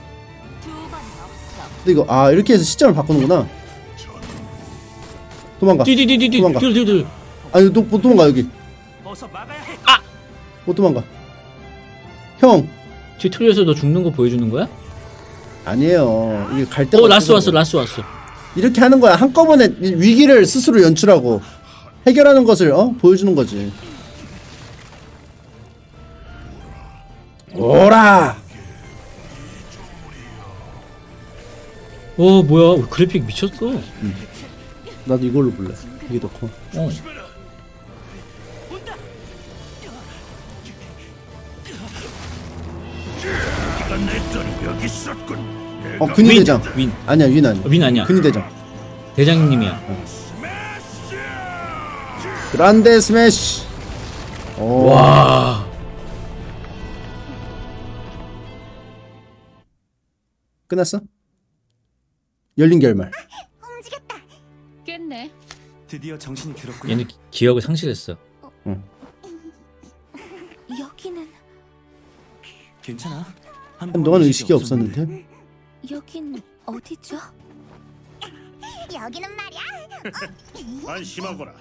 근데 이거 아 이렇게 해서 시점을 바꾸는구나. 도망가. 뒤뒤뒤뒤. 도망가. 뒤로 뒤로 뒤로. 아니 또 못 도망가 여기. 아. 못 도망가. 형. 튜토리얼에서 너 죽는 거 보여주는 거야? 아니에요. 이게 갈 때. 어, 라스 왔어, 라스 왔어. 이렇게 하는 거야. 한꺼번에 위기를 스스로 연출하고 해결하는 것을 어 보여주는 거지. 오라. 어, 뭐야? 그래픽 미쳤어. 응. 나도 이걸로 볼래. 이게 더 커. 어. 어, 근위 대장. 윈. 아니야, 윈 아니야. 윈 아니야. 근위 대장. 대장님이야. 어. 그란데 스매시. 오. 와. 끝났어? 열린 결말. 깼네. 드디어 정신이 들었구나. 얘는 기- 기억을 상실했어. 응. 여기는 괜찮아. 한동안 의식이 없었는데. 여긴 어디죠? 여기는 말이야. 안심하거라.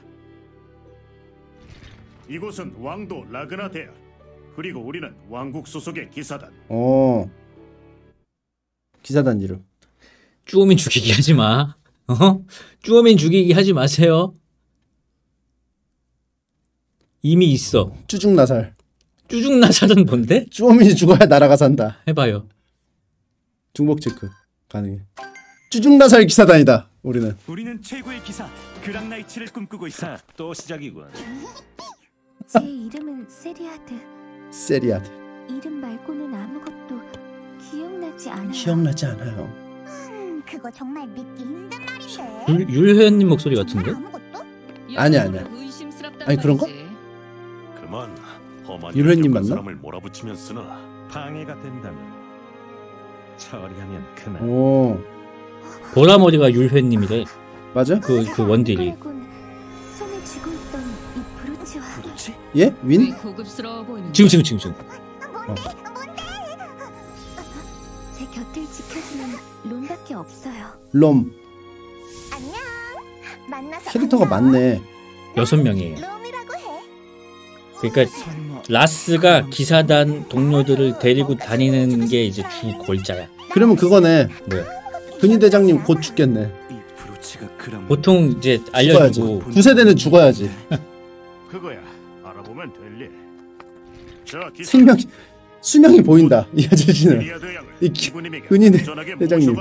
이곳은 왕도 라그나 대야. 그리고 우리는 왕국 소속의 기사단. 어. 기사단 이름. 쭈오민 죽이기 하지 마. 어? 쭈오민 죽이기 하지 마세요. 이미 있어. 쭈죽나살. 쭈죽나살은 뭔데? 쭈오민이 죽어야 나라가 산다. 해봐요. 중복 체크 가능해. 쭈죽나살 기사단이다. 우리는. 우리는 최고의 기사 그랑나이츠를 꿈꾸고 있어. 또 시작이군. 제 이름은 세리아드. 세리아드. 이름 말고는 아무것도 기억나지 않아요. 기억나지 않아요. 음, 그거 정말 믿기 힘든 말인데. 율, 율회원님 목소리 같은데? 아니야 아니야. 아니 그런가? 그만. 험한 율회님 영적한 맞나? 사람을 몰아붙이면 쓰나 방해가 된다면 처리하면 그만. 오. 보라머리가 율회님이래. 맞아? 그, 그 원딜이. 손에 쥐고 있던 이 브로치와 예? 윈? 고급스러워 보이는. 지금 지금 지금 지금. 어. 제 곁을 지켜주는 론밖에 없어요. 롬. 안녕. 만나서 캐릭터가 많네. 여섯 명이에요. 롬이라고 해. 그러니까 라스가 기사단 동료들을 데리고 다니는 게 이제 주 골자야. 그러면 그거네. 뭐야? 근위 대장님 곧 죽겠네. 보통 이제 알려주고 구세대는 죽어야지. 그거야. 알아보면 될 일. 자, 기사. 생명 수명이 보인다. 이 아저씨는. 이 기- 근위 대, 대장님.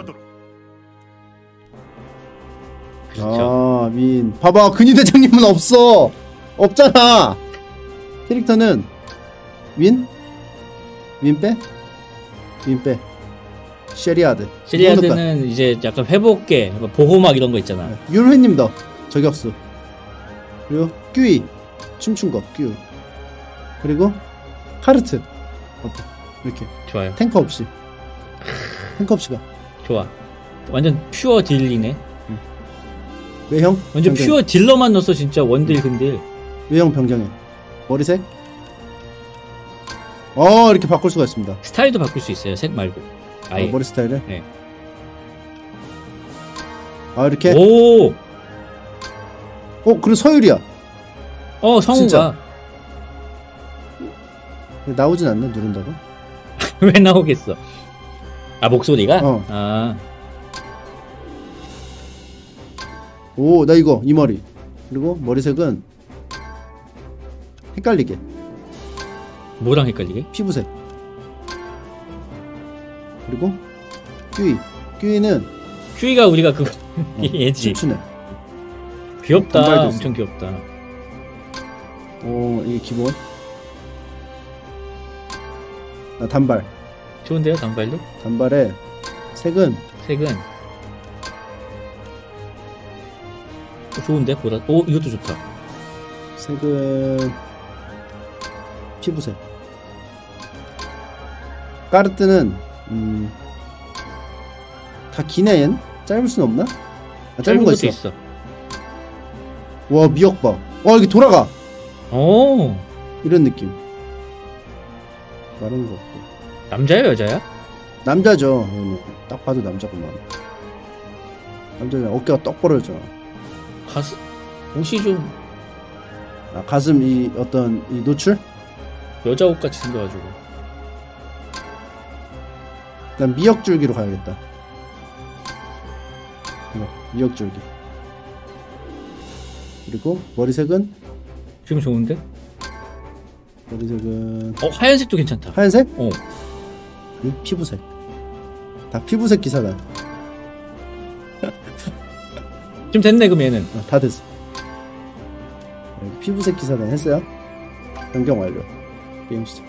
아, 민. 봐봐. 근위 대장님은 없어. 없잖아. 캐릭터는 윈? 윈 빼? 윈 빼. 셰리아드. 시리아드는 이제 약간 회복계, 보호막 이런 거 있잖아. 율회님 더 저격수. 그리고 뀨이 춤춘 거 뀨. 그리고 카르트. 어때? 이렇게. 좋아요. 탱커 없이. 탱커 없이가. 좋아. 완전 퓨어 딜리네. 외형? 완전 병경. 퓨어 딜러만 넣었어 진짜 원딜 근딜. 외형 변경해. 머리색? 어 이렇게 바꿀 수가 있습니다. 스타일도 바꿀 수 있어요. 색 말고. 아예. 어, 머리 스타일을? 네. 아 이렇게? 오. 어 그리고 서율이야. 어 성우가. 나오진 않나 누른다고? 왜 나오겠어? 아 목소리가? 어. 아. 오 나 이거 이 머리. 그리고 머리색은 헷갈리게. 뭐랑 헷갈리게? 피부색. 그리고 뀨이. 뀨이는 큐이가 우리가 그거 어, 얘지. 춤추네. 귀엽다. 단발도 엄청 귀엽다. 오 이게 기본. 나 단발. 좋은데요 단발도? 단발에 색은 색은 어, 좋은데 보라. 오 이것도 좋다. 색은 피부색. 까르트는 음, 다 기네 얜? 짧을 순 없나? 아, 짧은 거 있어. 있어. 와 미역 봐. 와 이게 돌아가. 오 이런 느낌. 다른 거 없고. 남자야 여자야? 남자죠. 얘는. 딱 봐도 남자구만. 남자는 어깨가 떡 벌어졌잖아. 가슴 옷이 좀 아, 가슴 이 어떤 이 노출? 여자 옷 같이 생겨가지고. 난 미역줄기로 가야겠다. 이거 미역줄기. 그리고 머리색은 지금 좋은데? 머리색은 어 하얀색도 괜찮다. 하얀색? 어. 그리고 피부색. 다 피부색 기사다. 좀 됐네 그럼 얘는. 어, 다 됐어. 피부색 기사단 했어요? 변경 완료. 게임 시작.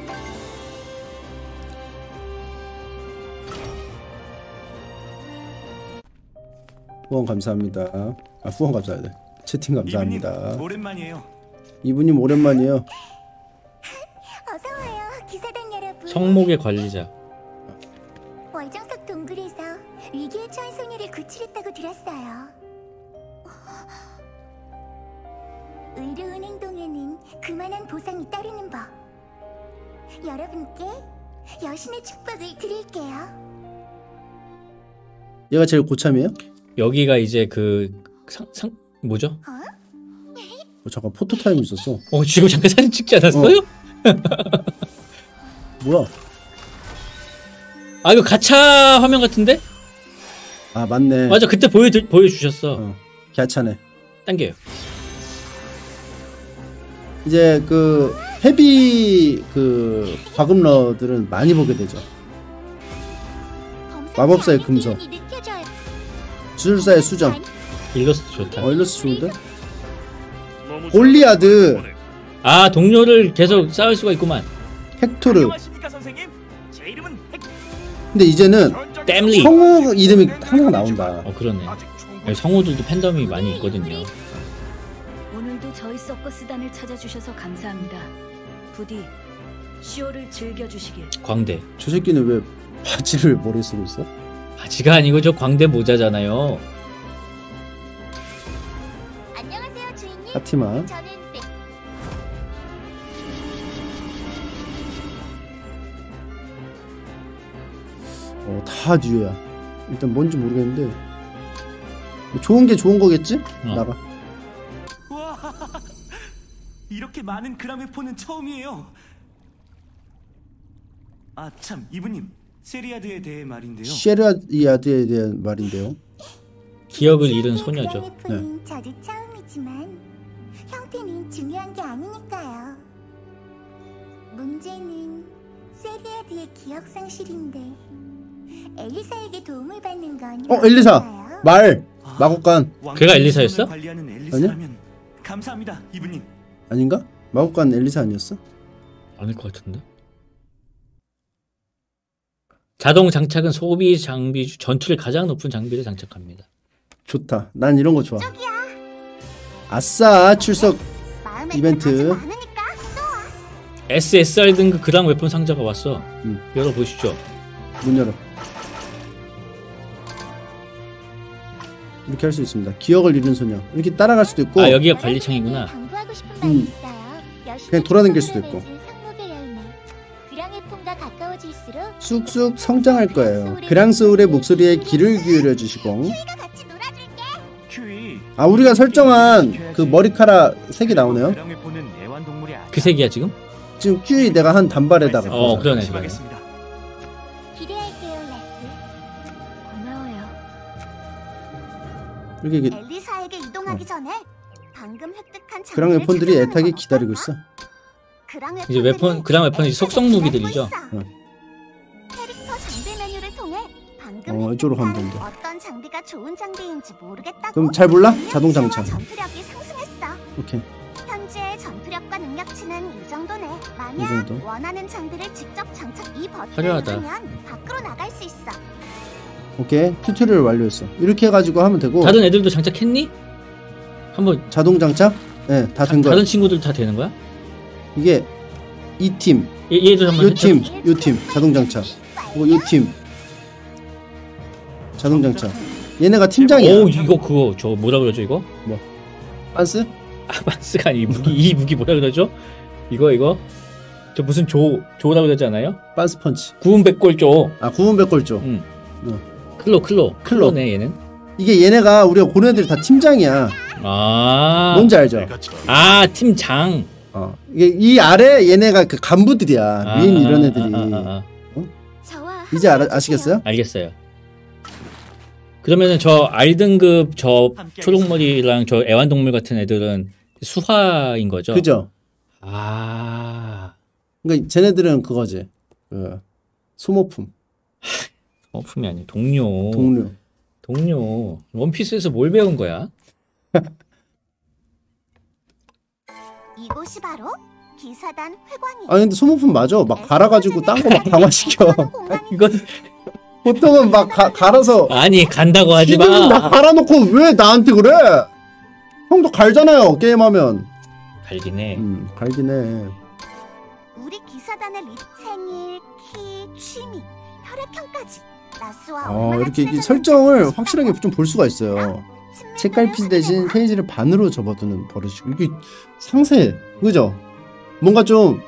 후원 감사합니다. 아 후원 감사해야 돼. 채팅 감사합니다. 이분님, 오랜만이에요. 이분님 오랜만이에요. 어서 와요, 기사단 여러분. 성목의 관리자. 월정석 동굴에서 위기에 처한 소녀를 구출했다고 들었어요. 의로운 행동에는 그만한 보상이 따르는 법. 여러분께 여신의 축복을 드릴게요. 얘가 제일 고참이에요? 여기가 이제 그 상, 상 뭐죠? 어, 잠깐 포토타임 있었어. 어 지금 잠깐 사진 찍지 않았어요? 어. 뭐야? 아 이거 가차 화면 같은데? 아 맞네. 맞아 그때 보여 보여주셨어. 어, 가차네. 당겨요. 이제 그 헤비 그 과금러들은 많이 보게 되죠. 마법사의 금서, 주술사의 수정. 일러스트 좋다. 어 일러스트 좋은데? 골리아드. 아 동료를 계속 쌓을 수가 있구만. 헥토르. 근데 이제는 댐리. 성우 이름이 항상 나온다. 어 그러네. 성우들도 팬덤이 많이 있거든요. 오늘도 저희 서커스단을 찾아주셔서 감사합니다. 부디 쇼를 즐겨주시길. 광대. 저 새끼는 왜 바지를 머리에 쓰고 있어? 바지가 아니고 저 광대 모자잖아요. 안녕하세요 주인님. 파티마. 저는 백... 어, 다 뉴야. 일단 뭔지 모르겠는데 뭐 좋은 게 좋은 거겠지? 어. 나가. 우와, 이렇게 많은 그라메폰은 처음이에요. 아 참 이브님 세리아드에 대해 말인데요. 쉐리아드에 대한 말인데요. 기억을 잃은 소녀죠. 네. 저도 처음이지만 형태는 중요한 게 아니니까요. 문제는 세리아드의 기억 상실인데 엘리사에게 도움을 받는 건 어 엘리사 말 마법관. 걔가 엘리사였어? 관리하는 엘리사라면 감사합니다 이브님. 아닌가? 마법관 엘리사 아니었어? 아닐 것 같은데. 자동 장착은 소비 장비 중 전투를 가장 높은 장비를 장착합니다. 좋다. 난 이런 거 좋아. 아싸 출석 이벤트. 에스에스알 등급 그랑 웨폰 상자가 왔어. 음. 열어보시죠. 문 열어. 이렇게 할 수 있습니다. 기억을 잃은 소녀. 이렇게 따라갈 수도 있고. 아 여기가 관리창이구나. 음. 그냥 돌아다닐 수도 있고. 쑥쑥 성장할 거예요. 그랑소울의 목소리에 귀를 기울여 주시고. 아 우리가 설정한 그 머리카락 색이 나오네요. 그 색이야 지금? 지금 큐이 내가 한 단발에다가. 어 그러네. 그러네. 이렇게 이게 엘리사에게 이동하기 전에 방금 획득한 그랑 웨폰들이 애타게 기다리고 있어. 이제 웨폰 그랑 웨폰이 속성 무기들이죠. 어. 캐릭터 장비 메뉴를 통해 방금 어 이쪽으로 가면 된대. 어떤 장비가 좋은 장비인지 모르겠다고. 그럼 잘 몰라? 자동 장착. 전투력이 상승했어. 오케이. 현재 전투력과 능력치는 이 정도네. 만약 이 정도? 원하는 장비를 직접 장착 이 버튼을 화려하다. 누르면 밖으로 나갈 수 있어. 오케이 튜토리얼 완료했어. 이렇게 해가지고 하면 되고. 다른 애들도 장착했니? 한번 자동 장착? 네, 다 된 거야. 다른 친구들 다 되는 거야? 이게 이 팀, 얘, 얘들 한번 요 팀, 요 팀 자동 장착. 그리고 요 팀 자동 장착. 얘네가 팀장이야. 오 이거 그거 저 뭐라 그러죠 이거? 뭐? 빤스? 아 빤스가 아니 무기 이 무기 뭐라 그러죠? 이거 이거 저 무슨 조 조라 그러지 않아요? 빤스 펀치. 구운 백골조. 아 구운 백골조. 응. 어. 클로 클로 클로네 얘는. 이게 얘네가 우리가 고른 애들이 다 팀장이야. 아 뭔지 알죠? 아 팀장. 어 이게 이 아래 얘네가 그 간부들이야. 아, 위인 이런 애들이. 아, 아, 아, 아. 어? 이제 알아, 아시겠어요? 알겠어요. 그러면은 저 R등급 저 초록머리랑 저 애완동물 같은 애들은 수화인 거죠? 그죠? 아. 그러니까 쟤네들은 그거지. 그 소모품. 소모품이 아니 동료. 동료. 동료. 원피스에서 뭘 배운 거야? 이곳이 바로 기사단 회관이에요. 아니 근데 소모품 맞아. 막 갈아가지고 딴 거 막 강화시켜. 이건 보통은 막 가, 갈아서. 아니 간다고 하지 마. 나 갈아놓고 왜 나한테 그래? 형도 갈잖아요 게임하면. 갈긴 해. 음 갈긴 해. 우리 기사단의 리 생일, 키, 취미, 혈액형까지 나스와 어 얼마나 이렇게 이 친해졌는지 설정을 확실하게 좀 볼 수가 있어요. 책갈피 대신 페이지를 반으로 접어두는 버릇이. 이게 상세해. 그죠? 뭔가 좀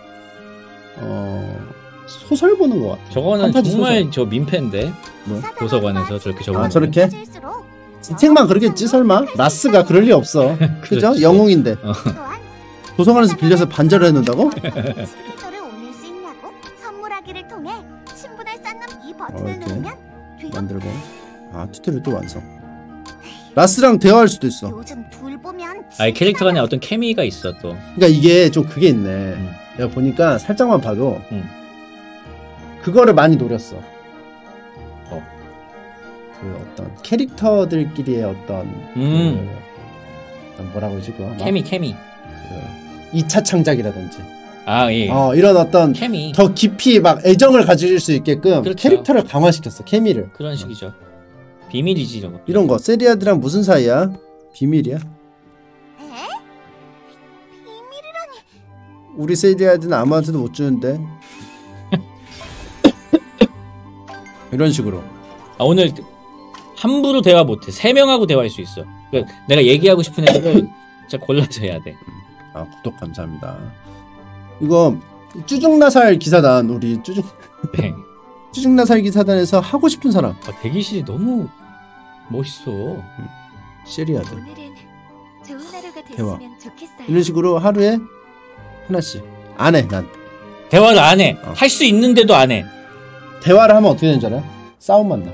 어. 소설 보는 것 같아. 저거는 판타지 정말 소설. 저 민폐인데 뭐? 도서관에서 저렇게 적어. 아 저렇게? 지책만 그러겠지 설마? 라스가 그럴 리 없어. 그죠? 그렇지. 영웅인데. 어. 도서관에서 빌려서 반절을 해놓는다고? 를 올릴 수 있냐고? 선물하기를 통해 친분을 쌓는 이 버튼을 이렇게 누르면 뒤로 만들고. 아 튜토리얼 또 완성. 라스랑 대화할 수도 있어. 요즘 둘 보면 아, 이 캐릭터 간에 어떤 케미가 있어 또. 그러니까 이게 좀 그게 있네. 음. 내가 보니까 살짝만 봐도 음. 그거를 많이 노렸어. 어. 그 어떤 캐릭터들끼리의 어떤 음. 그 어떤 뭐라고 그러지 그거? 막 케미 케미. 그 이 차 창작이라든지. 아 예. 어 이런 어떤 케미. 더 깊이 막 애정을 가질 수 있게끔 그렇죠. 캐릭터를 강화시켰어. 케미를. 그런 식이죠. 비밀이지 이런 거. 이런 거 세리아드랑 무슨 사이야? 비밀이야? 우리 세리아드는 아무한테도 못 주는데. 이런 식으로. 아 오늘 함부로 대화 못해. 세 명하고 대화할 수 있어. 그러니까 내가 얘기하고 싶은 애들을 진짜 골라서 해야 돼. 아 구독 감사합니다. 이거 쭈중나살 기사단 우리 쭈중 네. 쭈중나살 기사단에서 하고 싶은 사람. 아, 대기실이 너무 멋있어. 세리아드. 오늘은 좋은 하루가 대화. 됐으면 좋겠어요. 이런 식으로 하루에 하나씩 안 해 난. 대화를 안 해. 할 수 있는데도 안 해. 대화를 하면 어떻게 되는 줄 알아? 싸움만 나.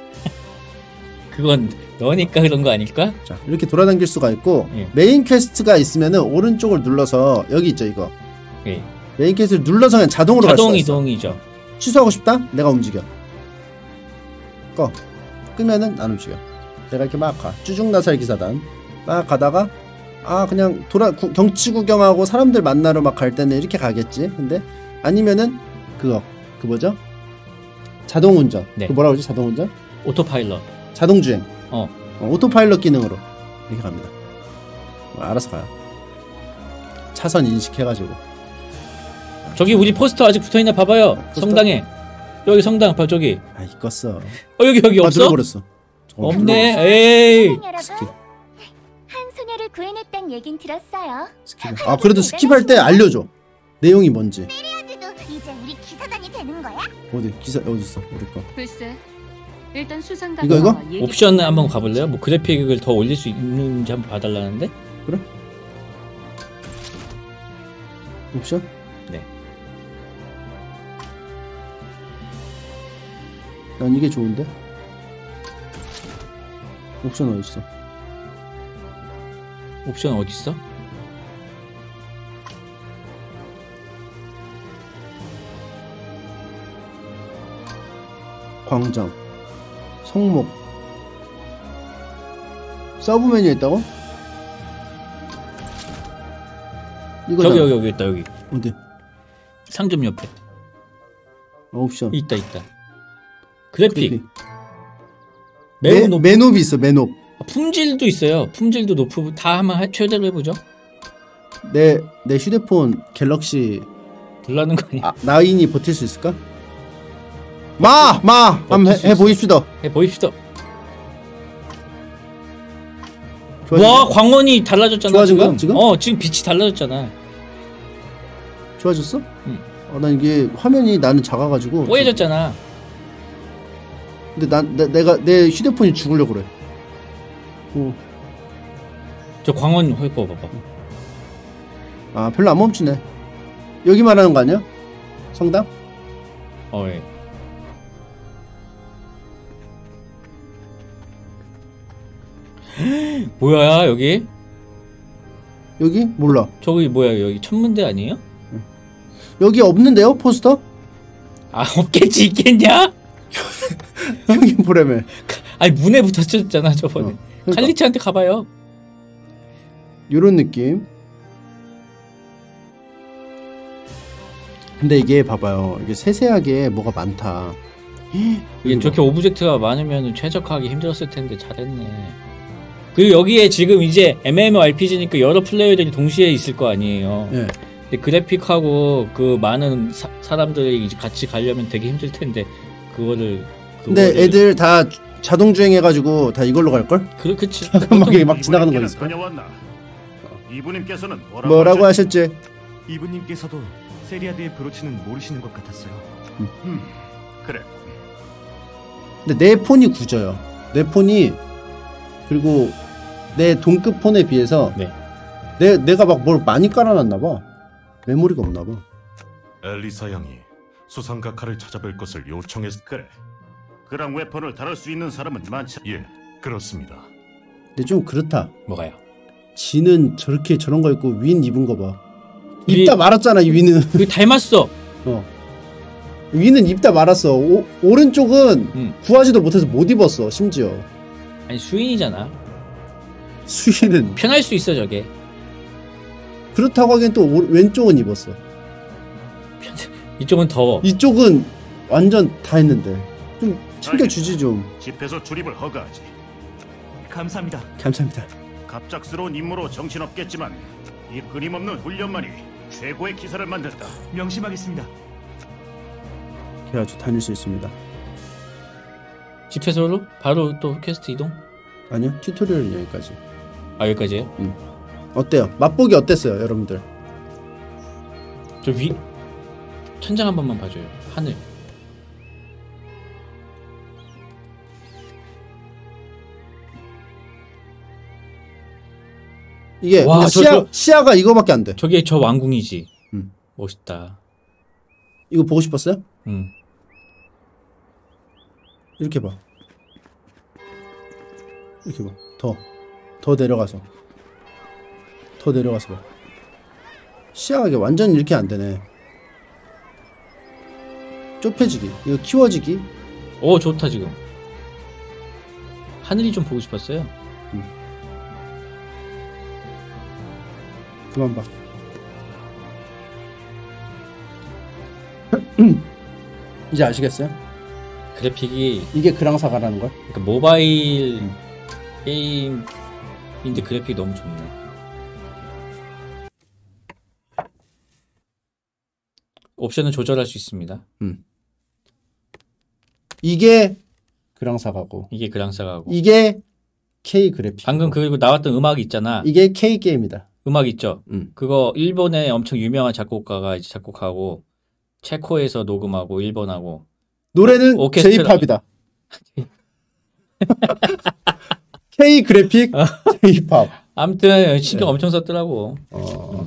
그건 너니까 그런 거 아닐까? 자 이렇게 돌아다닐 수가 있고 예. 메인 퀘스트가 있으면은 오른쪽을 눌러서 여기 있죠 이거. 예. 메인 퀘스트를 눌러서 그냥 자동으로 갈 자동 수가 있어. 이동이죠. 취소하고 싶다? 내가 움직여. 꺼. 끄면은 안 움직여. 내가 이렇게 막 가. 쭈중나살 기사단 막 가다가 아 그냥 돌아 구, 경치 구경하고 사람들 만나러 막 갈 때는 이렇게 가겠지. 근데 아니면은 그거 그 뭐죠? 자동 운전. 네. 그 뭐라 그러지? 자동 운전? 오토파일럿. 자동 주행. 어. 어, 오토파일럿 기능으로 이렇게 갑니다. 어, 알아서 가요. 차선 인식해가지고. 저기 우리 포스터 아직 붙어있나 봐봐요. 포스터? 성당에. 여기 성당 봐 저기. 아 이껐어. 어 여기 여기 아, 없어? 눌러버렸어. 저거 없네. 눌러버렸어. 에이. 여러분, 한 소녀를 구해냈단 얘긴 들었어요. 스킵. 아 그래도 스킵할 때 알려줘. 내용이 뭔지. 세리아드도 이제 우리 기사단이 되는 거야? 어디 기사 어디 있어 우리 거. 글쎄, 일단 수상 이거, 이거? 옵션 한번 가볼래요? 뭐 그래픽을 더 올릴 수 있는지 한번 봐달라는데? 그래? 옵션? 네. 난 이게 좋은데? 옵션 어디 있어? 옵션 어디 있어? 광장, 성목, 서브 메뉴에 있다고? 이거잖아. 저기 여기 여기 있다 여기. 어디? 상점 옆에. 어, 옵션. 있다 있다. 그래픽. 그래픽. 매우 메, 높. 메노비 있어 메노. 품질도 있어요. 품질도 높고 다 한번 하- 최대로 해보죠. 내, 내 휴대폰 갤럭시 불나는 거 아니야? 아, 나인이 버틸 수 있을까? 마! 마! 한번 해, 해보입시다. 해보입시다. 좋아진 와 거야? 광원이 달라졌잖아. 좋아진 지금. 거야, 지금? 어 지금 빛이 달라졌잖아. 좋아졌어? 응. 어, 난 이게 화면이 나는 작아가지고 뽀얘졌잖아. 근데 난 내, 내가 내 휴대폰이 죽으려고 그래. 어. 저 광원 헐거 봐봐. 아 별로 안 멈추네. 여기 말하는 거 아니야? 성당? 어 예. 뭐야 여기? 여기? 몰라. 저기 뭐야 여기 천문대 아니에요? 여기 없는데요 포스터? 아 없겠지 있겠냐? 여기 보라며. 아니 문에 붙었잖아 저번에. 어, 그러니까. 칼리치한테 가봐요. 요런 느낌. 근데 이게 봐봐요. 이게 세세하게 뭐가 많다. 이게 저렇게 오브젝트가 많으면 최적화하기 힘들었을 텐데 잘했네. 그리고 여기에 지금 이제 엠엠오알피지니까 여러 플레이어들이 동시에 있을 거 아니에요. 네. 근데 그래픽하고 그 많은 사, 사람들이 이제 같이 가려면 되게 힘들 텐데 그거를. 근데 그거를 애들 다 자동 주행해가지고 다 이걸로 갈 걸? 그렇 그치. 막, 막 지나가는 거 있어. 다녀왔나? 이분님께서는 뭐라고, 뭐라고 하셨... 하셨지? 이분님께서도 세리아드의 브로치는 모르시는 것 같았어요. 음, 그래. 근데 내 폰이 굳어요. 내 폰이 그리고 내 동급 폰에 비해서 네. 내, 내가 막 뭘 많이 깔아놨나 봐. 메모리가 없나 봐. 엘리사 양이 수상각하를 찾아뵐 것을 요청했. 그래. 그랑 웨폰을 다룰 수 있는 사람은 많지. 예, 그렇습니다. 근데 좀 그렇다. 뭐가요? 지는 저렇게 저런 거 입고 윈 입은 거 봐. 우리- 입다 말았잖아 이 윈은. 우리 닮았어. 어. 윈은 입다 말았어. 오, 오른쪽은 음. 구하지도 못해서 못 입었어 심지어. 아니 수인이잖아. 수인은 편할 수 있어 저게. 그렇다고 하기엔 또 오, 왼쪽은 입었어. 이쪽은 더워. 이쪽은 완전 다 했는데 좀 챙겨주지 좀. 집회소 출입을 허가하지. 감사합니다. 감사합니다. 갑작스러운 임무로 정신없겠지만 이 끊임없는 훈련만이 최고의 기사를 만든다. 명심하겠습니다. 그래가지고 다닐 수 있습니다. 집회소로 바로 또 퀘스트 이동? 아니요 튜토리얼은 여기까지. 아 여기까지예요? 음. 어때요? 맛보기 어땠어요 여러분들? 저 위 천장 한 번만 봐줘요. 하늘. 이게 와, 시야, 저- 저- 시야가 이거밖에 안 돼. 저게 저 왕궁이지. 음. 멋있다. 이거 보고 싶었어요? 음. 이렇게 봐. 이렇게 봐. 더. 더 내려가서. 더 내려가서 봐. 시야가 이게 완전 이렇게 안 되네. 좁혀지기. 이거 키워지기. 오 좋다 지금. 하늘이 좀 보고 싶었어요. 그만 봐. 이제 아시겠어요? 그래픽이 이게 그랑사가라는 걸? 그러니까 모바일 게임인데 그래픽이 너무 좋네. 옵션은 조절할 수 있습니다. 음. 이게 그랑사가고 이게 그랑사가고 이게 K 그래픽. 방금 그리고 나왔던 음악 있잖아. 이게 K 게임이다. 음악 있죠. 음. 그거 일본의 엄청 유명한 작곡가가 이제 작곡하고 체코에서 녹음하고 일본하고 노래는 오케스트라- J-팝이다. K 그래픽, J-팝. 아무튼 신경 네. 엄청 썼더라고. 어.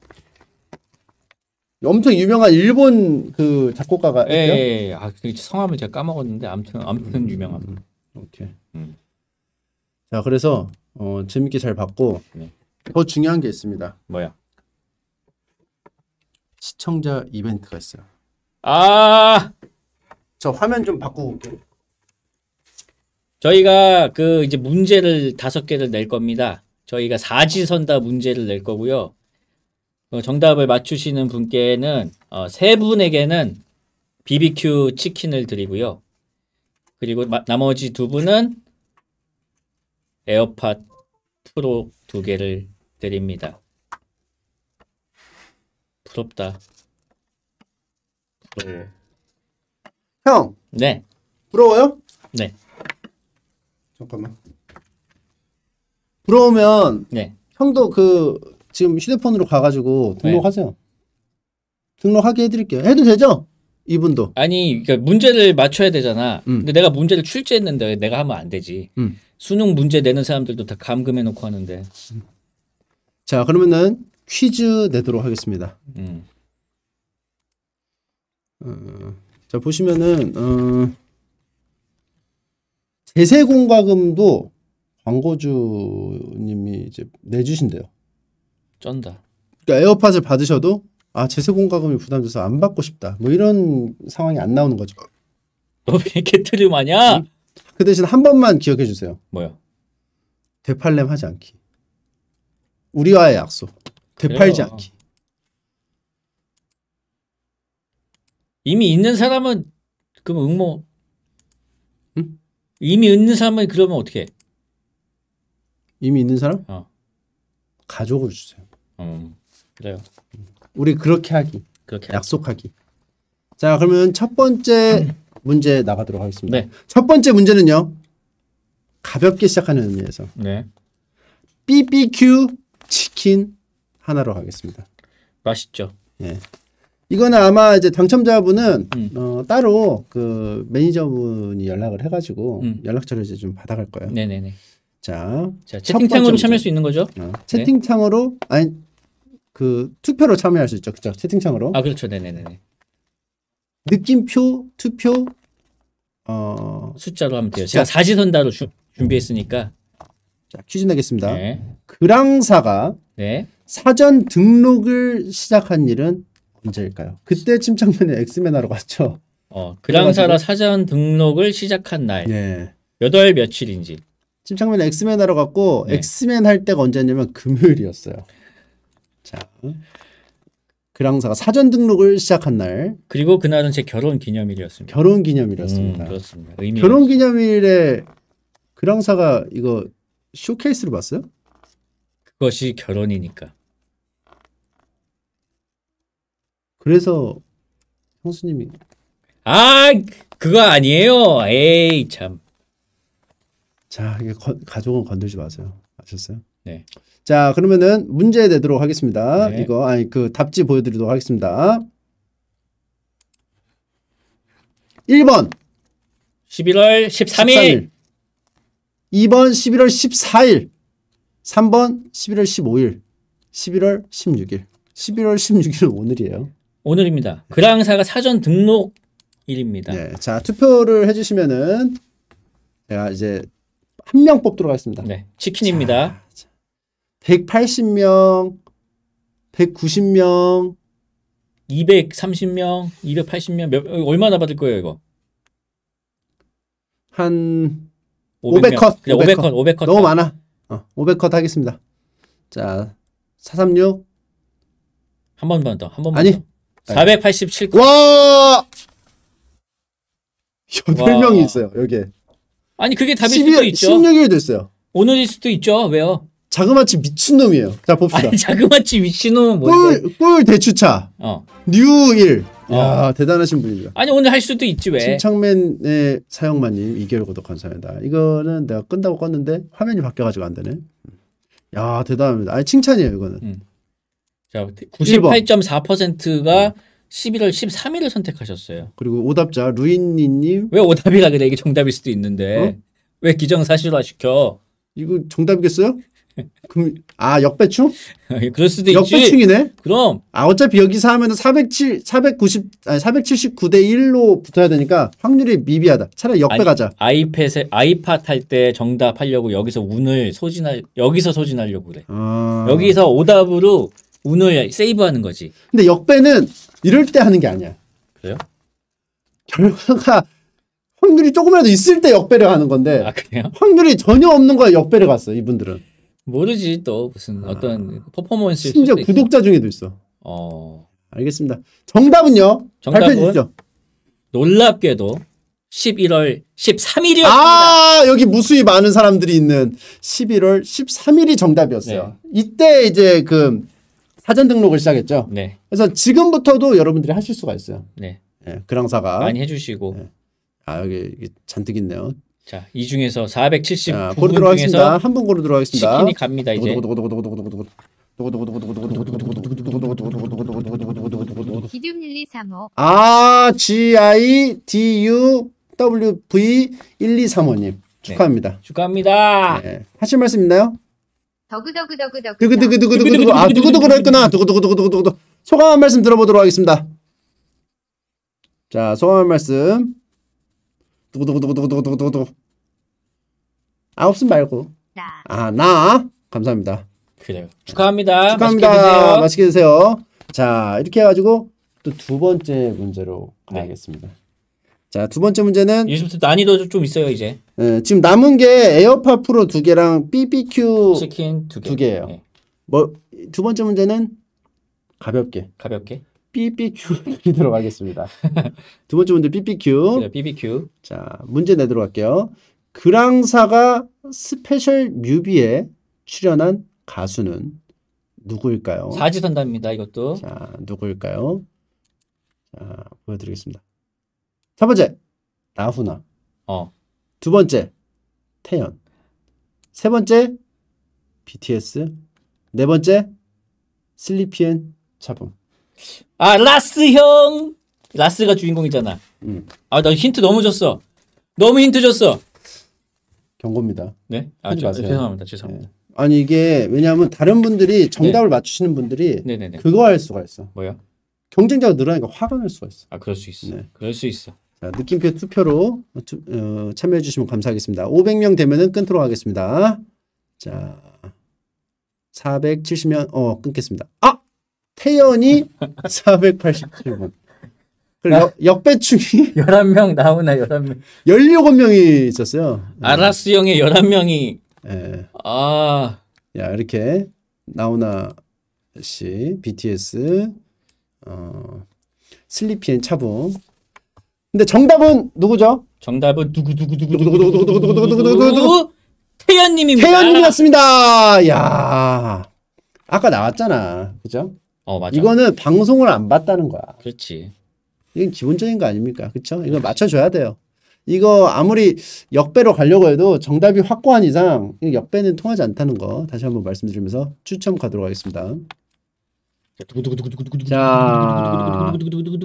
엄청 유명한 일본 그 작곡가가 예, 있죠? 예, 예. 아, 그 성함을 제가 까먹었는데 아무튼 아무튼 유명합니다. 오케이. 음. 자, 그래서 어, 재밌게 잘 봤고 네. 더 중요한 게 있습니다. 뭐야? 시청자 이벤트가 있어요. 아, 저 화면 좀 바꾸고 올게요. 저희가 그 이제 문제를 다섯 개를 낼 겁니다. 저희가 사지선다 문제를 낼 거고요. 어, 정답을 맞추시는 분께는 어, 세 분에게는 비비큐 치킨을 드리고요. 그리고 마, 나머지 두 분은 에어팟 프로 두 개를 드립니다. 부럽다. 부러워. 형, 네. 부러워요? 네. 잠깐만. 부러우면 네. 형도 그 지금 휴대폰으로 가가지고 등록하세요. 등록하게 해드릴게요. 해도 되죠? 이분도. 아니, 그러니까 문제를 맞춰야 되잖아. 음. 근데 내가 문제를 출제했는데 왜 내가 하면 안 되지. 음. 수능 문제 내는 사람들도 다 감금해 놓고 하는데. 자, 그러면은 퀴즈 내도록 하겠습니다. 음. 어, 자, 보시면은 어, 제세공과금도 광고주님이 이제 내주신대요. 쩐다. 그러니까 에어팟을 받으셔도 아 제세공과금이 부담돼서 안 받고 싶다. 뭐 이런 상황이 안 나오는 거죠. 너 왜 이렇게 트림 하냐? 음? 그 대신 한 번만 기억해 주세요. 뭐요? 되팔렘 하지 않기. 우리와의 약속. 되팔지 그래요. 않기. 이미 있는 사람은 그럼 응모. 응? 이미 있는 사람은 그러면 어떻게 해? 이미 있는 사람? 어. 가족을 주세요. 음. 그래요. 우리 그렇게 하기. 그렇게 약속하기. 자, 그러면 첫 번째 문제 나가도록 하겠습니다. 네. 첫 번째 문제는요. 가볍게 시작하는 의미에서 네. 비비큐 치킨 하나로 가겠습니다. 맛있죠. 예. 이거는 아마 이제 당첨자분은 음. 어, 따로 그 매니저분이 연락을 해가지고 음. 연락처를 이제 좀 받아갈 거예요. 네네네. 자, 자 첫 채팅창으로 번째 참여할 문제. 수 있는 거죠? 어, 채팅창으로 아니 그 투표로 참여할 수 있죠. 그죠? 채팅창으로. 아 그렇죠. 네네네. 느낌표, 투표, 어 숫자로 하면 돼요. 제가 사지선다로 주, 준비했으니까. 자 퀴즈 내겠습니다. 네. 그랑사가 네. 사전 등록을 시작한 일은 언제일까요? 그때 침착맨이 엑스맨 하러 갔죠. 어 그랑사라 사전 등록을 시작한 날. 예. 몇 월 며칠인지. 침착맨 엑스맨 하러 갔고 네. 엑스맨 할 때가 언제냐면 금요일이었어요. 자, 그랑사가 사전 등록을 시작한 날. 그리고 그날은 제 결혼 기념일이었습니다. 결혼 기념일이었습니다. 음, 그렇습니다. 의미 결혼 기념일에 그랑사가 이거 쇼케이스를 봤어요? 그것이 결혼이니까. 그래서 형수님이 아 그거 아니에요. 에이 참. 자 이게 거, 가족은 건들지 마세요. 아셨어요? 네. 자 그러면은 문제 내도록 하겠습니다. 네. 이거 아니 그 답지 보여드리도록 하겠습니다. 일 번 십일월 십삼일, 이 번 십일월 십사일, 삼 번 십일월 십오일, 십일월 십육일. 십일월 십육일은 오늘이에요. 오늘입니다. 그랑사가 사전 등록일입니다. 네, 자 투표를 해주시면은 제가 이제 한 명 뽑도록 하겠습니다. 네, 치킨입니다. 자, 백팔십 명, 백구십 명, 이백삼십 명, 이백팔십 명, 몇, 얼마나 받을 거예요, 이거? 한 오백 오백 컷. 그래, 오백 컷, 오백 컷. 너무 많아. 어, 오백 컷 하겠습니다. 자, 사삼육. 한 번만 더, 한 번만 아니. 더. 사백팔십칠 컷. 와! 여덟 와. 명이 있어요, 여기에. 아니, 그게 답일 십일, 수도 있죠. 십육일도 있어요. 오늘일 수도 있죠. 왜요? 자그마치 미친놈이에요. 자, 봅시다. 아니, 자그마치 미친놈은 뭔데? 꿀, 꿀 대추차. 어. 뉴일. 어. 야, 대단하신 분입니다. 아니, 오늘 할 수도 있지, 왜? 침착맨의 사형마님 이 개월 구독 감사합니다. 이거는 내가 끈다고 껐는데 화면이 바뀌어가지고 안 되네. 야, 대단합니다. 아니, 칭찬이에요, 이거는. 음. 자, 구십팔 점 사 퍼센트가 십일월 십삼일을 선택하셨어요. 그리고 오답자 루인니님. 왜 오답이라 그래? 이게 정답일 수도 있는데. 어? 왜 기정사실화 시켜? 이거 정답이겠어요? 그럼 아 역배충? 그럴 수도 있지. 역배충이네. 그럼. 아 어차피 여기서 하면은 사백칠, 사백구십, 아니 사백칠십구 대 일로 붙어야 되니까 확률이 미비하다. 차라리 역배가자. 아이팟에 아이팟 할 때 정답하려고 여기서 운을 소진할 여기서 소진하려고 그래. 아... 여기서 오답으로 운을 세이브하는 거지. 근데 역배는 이럴 때 하는 게 아니야. 그래요? 결과가 확률이 조금이라도 있을 때 역배를 하는 건데. 아 그래요? 확률이 전혀 없는 거야 역배를 갔어 이분들은. 모르지 또 무슨 어떤 퍼포먼스 심지어 구독자 있어. 중에도 있어. 어. 알겠습니다. 정답은요? 정답은 발표해 주시죠. 놀랍게도 십일월 십삼일이었습니다. 아 여기 무수히 많은 사람들이 있는 십일월 십삼일이 정답이었어요. 네. 이때 이제 그 사전 등록을 시작했죠. 네. 그래서 지금부터도 여러분들이 하실 수가 있어요. 네. 네 그랑사가 많이 해주시고. 네. 아 여기 잔뜩 있네요. 자, 이 중에서 사백칠십구 분 고르도록 중에서 하겠습니다. 한 분 고르도록 하겠습니다. 치킨이 갑니다 이제. 기듐 일이삼오. 아 G I D U W V 일이삼오님 축하합니다. 네. 축하합니다. 네. 하실 말씀 있나요? 더구더구더구더구. 두구두구두구두구두구. 아 두구두구로 했구나. 두구두구두구두구두구. 소감 한 말씀 들어보도록 하겠습니다. 자 소감 한 말씀. 두구두구두구두구두구두구. 아 없음 말고. 아 나. 감사합니다. 그래요. 축하합니다. 축하합니다. 맛있게 드세요. 맛있게 드세요. 자 이렇게 해가지고 또 두 번째 문제로 가야겠습니다. 네. 자 두 번째 문제는 이제부터 난이도 좀 있어요 이제. 네, 지금 남은 게 에어팟 프로 두 개랑 비비큐 치킨 두 개. 두 개예요. 네. 뭐 두 번째 문제는 가볍게. 가볍게. 비비큐 드리도록 하겠습니다. 두 번째 문제 비비큐. 그래, 비비큐. 자 문제 내도록 할게요. 그랑사가 스페셜 뮤비에 출연한 가수는 누구일까요? 사지선답니다 이것도. 자 누구일까요? 자 보여드리겠습니다. 첫 번째 나훈아. 어. 두 번째 태연. 세 번째 비티에스. 네 번째 슬리피앤 차붐. 아 라스 형. 라스가 주인공이잖아. 음. 아 나 힌트 너무 줬어. 너무 힌트 줬어. 경고입니다. 네? 아, 하지 저, 마세요. 죄송합니다. 죄송합니다. 네. 아니 이게 왜냐하면 다른 분들이 정답을 맞추시는 분들이 네네네. 그거 할 수가 있어. 뭐요? 경쟁자가 늘어나니까 화가 날 수가 있어. 아 그럴 수 있어. 네. 그럴 수 있어. 자, 느낌표 투표로 투, 어, 참여해 주시면 감사하겠습니다. 오백 명 되면은 끊도록 하겠습니다. 자, 사백칠십 명 어 끊겠습니다. 아! 태연이 사백팔십칠 분. 그리고 역, 역배충이 열한 명 나오나 열한 명. 열일곱 명이 있었어요. 아라스 형의 열한 명이 예. 아. 야, 이렇게 나오나 씨, 비티에스 어 슬리피앤 차붐. 근데 정답은 누구죠? 정답은 누구 누구 누구 누구 누구 누구 누구 누구 누구 누구 누구 누구 태연님입니다. 태연님이었습니다. 야, 아까 나왔잖아, 그죠? 어 맞아. 이거는 방송을 안 봤다는 거야. 그렇지. 이건 기본적인 거 아닙니까, 그렇죠? 이거 맞춰줘야 돼요. 이거 아무리 역배로 가려고 해도 정답이 확고한 이상 역배는 통하지 않다는 거 다시 한번 말씀드리면서 추첨 가도록 하겠습니다. 자.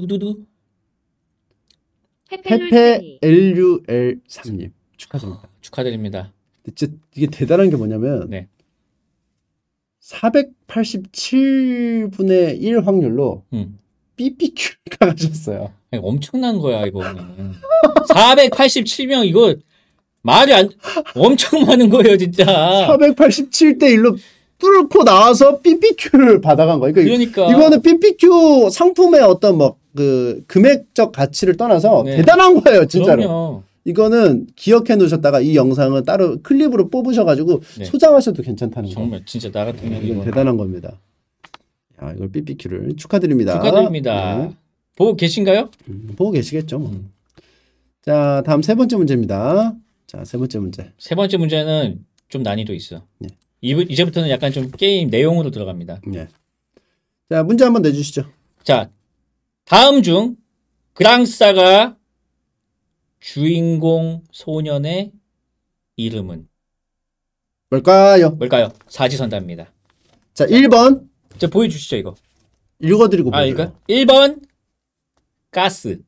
페페 엘유엘 삼님 축하드립니다. 축하드립니다. 진짜 이게 대단한 게 뭐냐면 네. 사백팔십칠 분의 일 확률로 음. 비비큐가 가셨어요. 아니, 엄청난 거야 이거는. 사백팔십칠 명 이거 말이 안 엄청 많은 거예요 진짜. 사백팔십칠 대 일로 뚫고 나와서 비비큐를 받아간 거예요. 그러니까, 그러니까. 이거는 비비큐 상품의 어떤 뭐 그 금액적 가치를 떠나서 네. 대단한 거예요, 진짜로. 그럼요. 이거는 기억해 놓으셨다가 이 영상은 따로 클립으로 뽑으셔가지고 네. 소장하셔도 괜찮다는 거예요. 정말 진짜 나 같으면 이건 이거 대단한 겁니다. 야, 이걸 비비큐를 축하드립니다. 축하드립니다. 네. 보고 계신가요? 음, 보고 계시겠죠. 뭐. 음. 자, 다음 세 번째 문제입니다. 자, 세 번째 문제. 세 번째 문제는 좀 난이도 있어. 네. 이제부터는 약간 좀 게임 내용으로 들어갑니다. 네. 자, 문제 한번 내주시죠. 자, 다음 중 그랑사가 주인공 소년의 이름은 뭘까요? 뭘까요? 사지선다입니다. 자, 일 번. 자, 보여주시죠, 이거. 읽어드리고 아, 이거? 일 번 가스.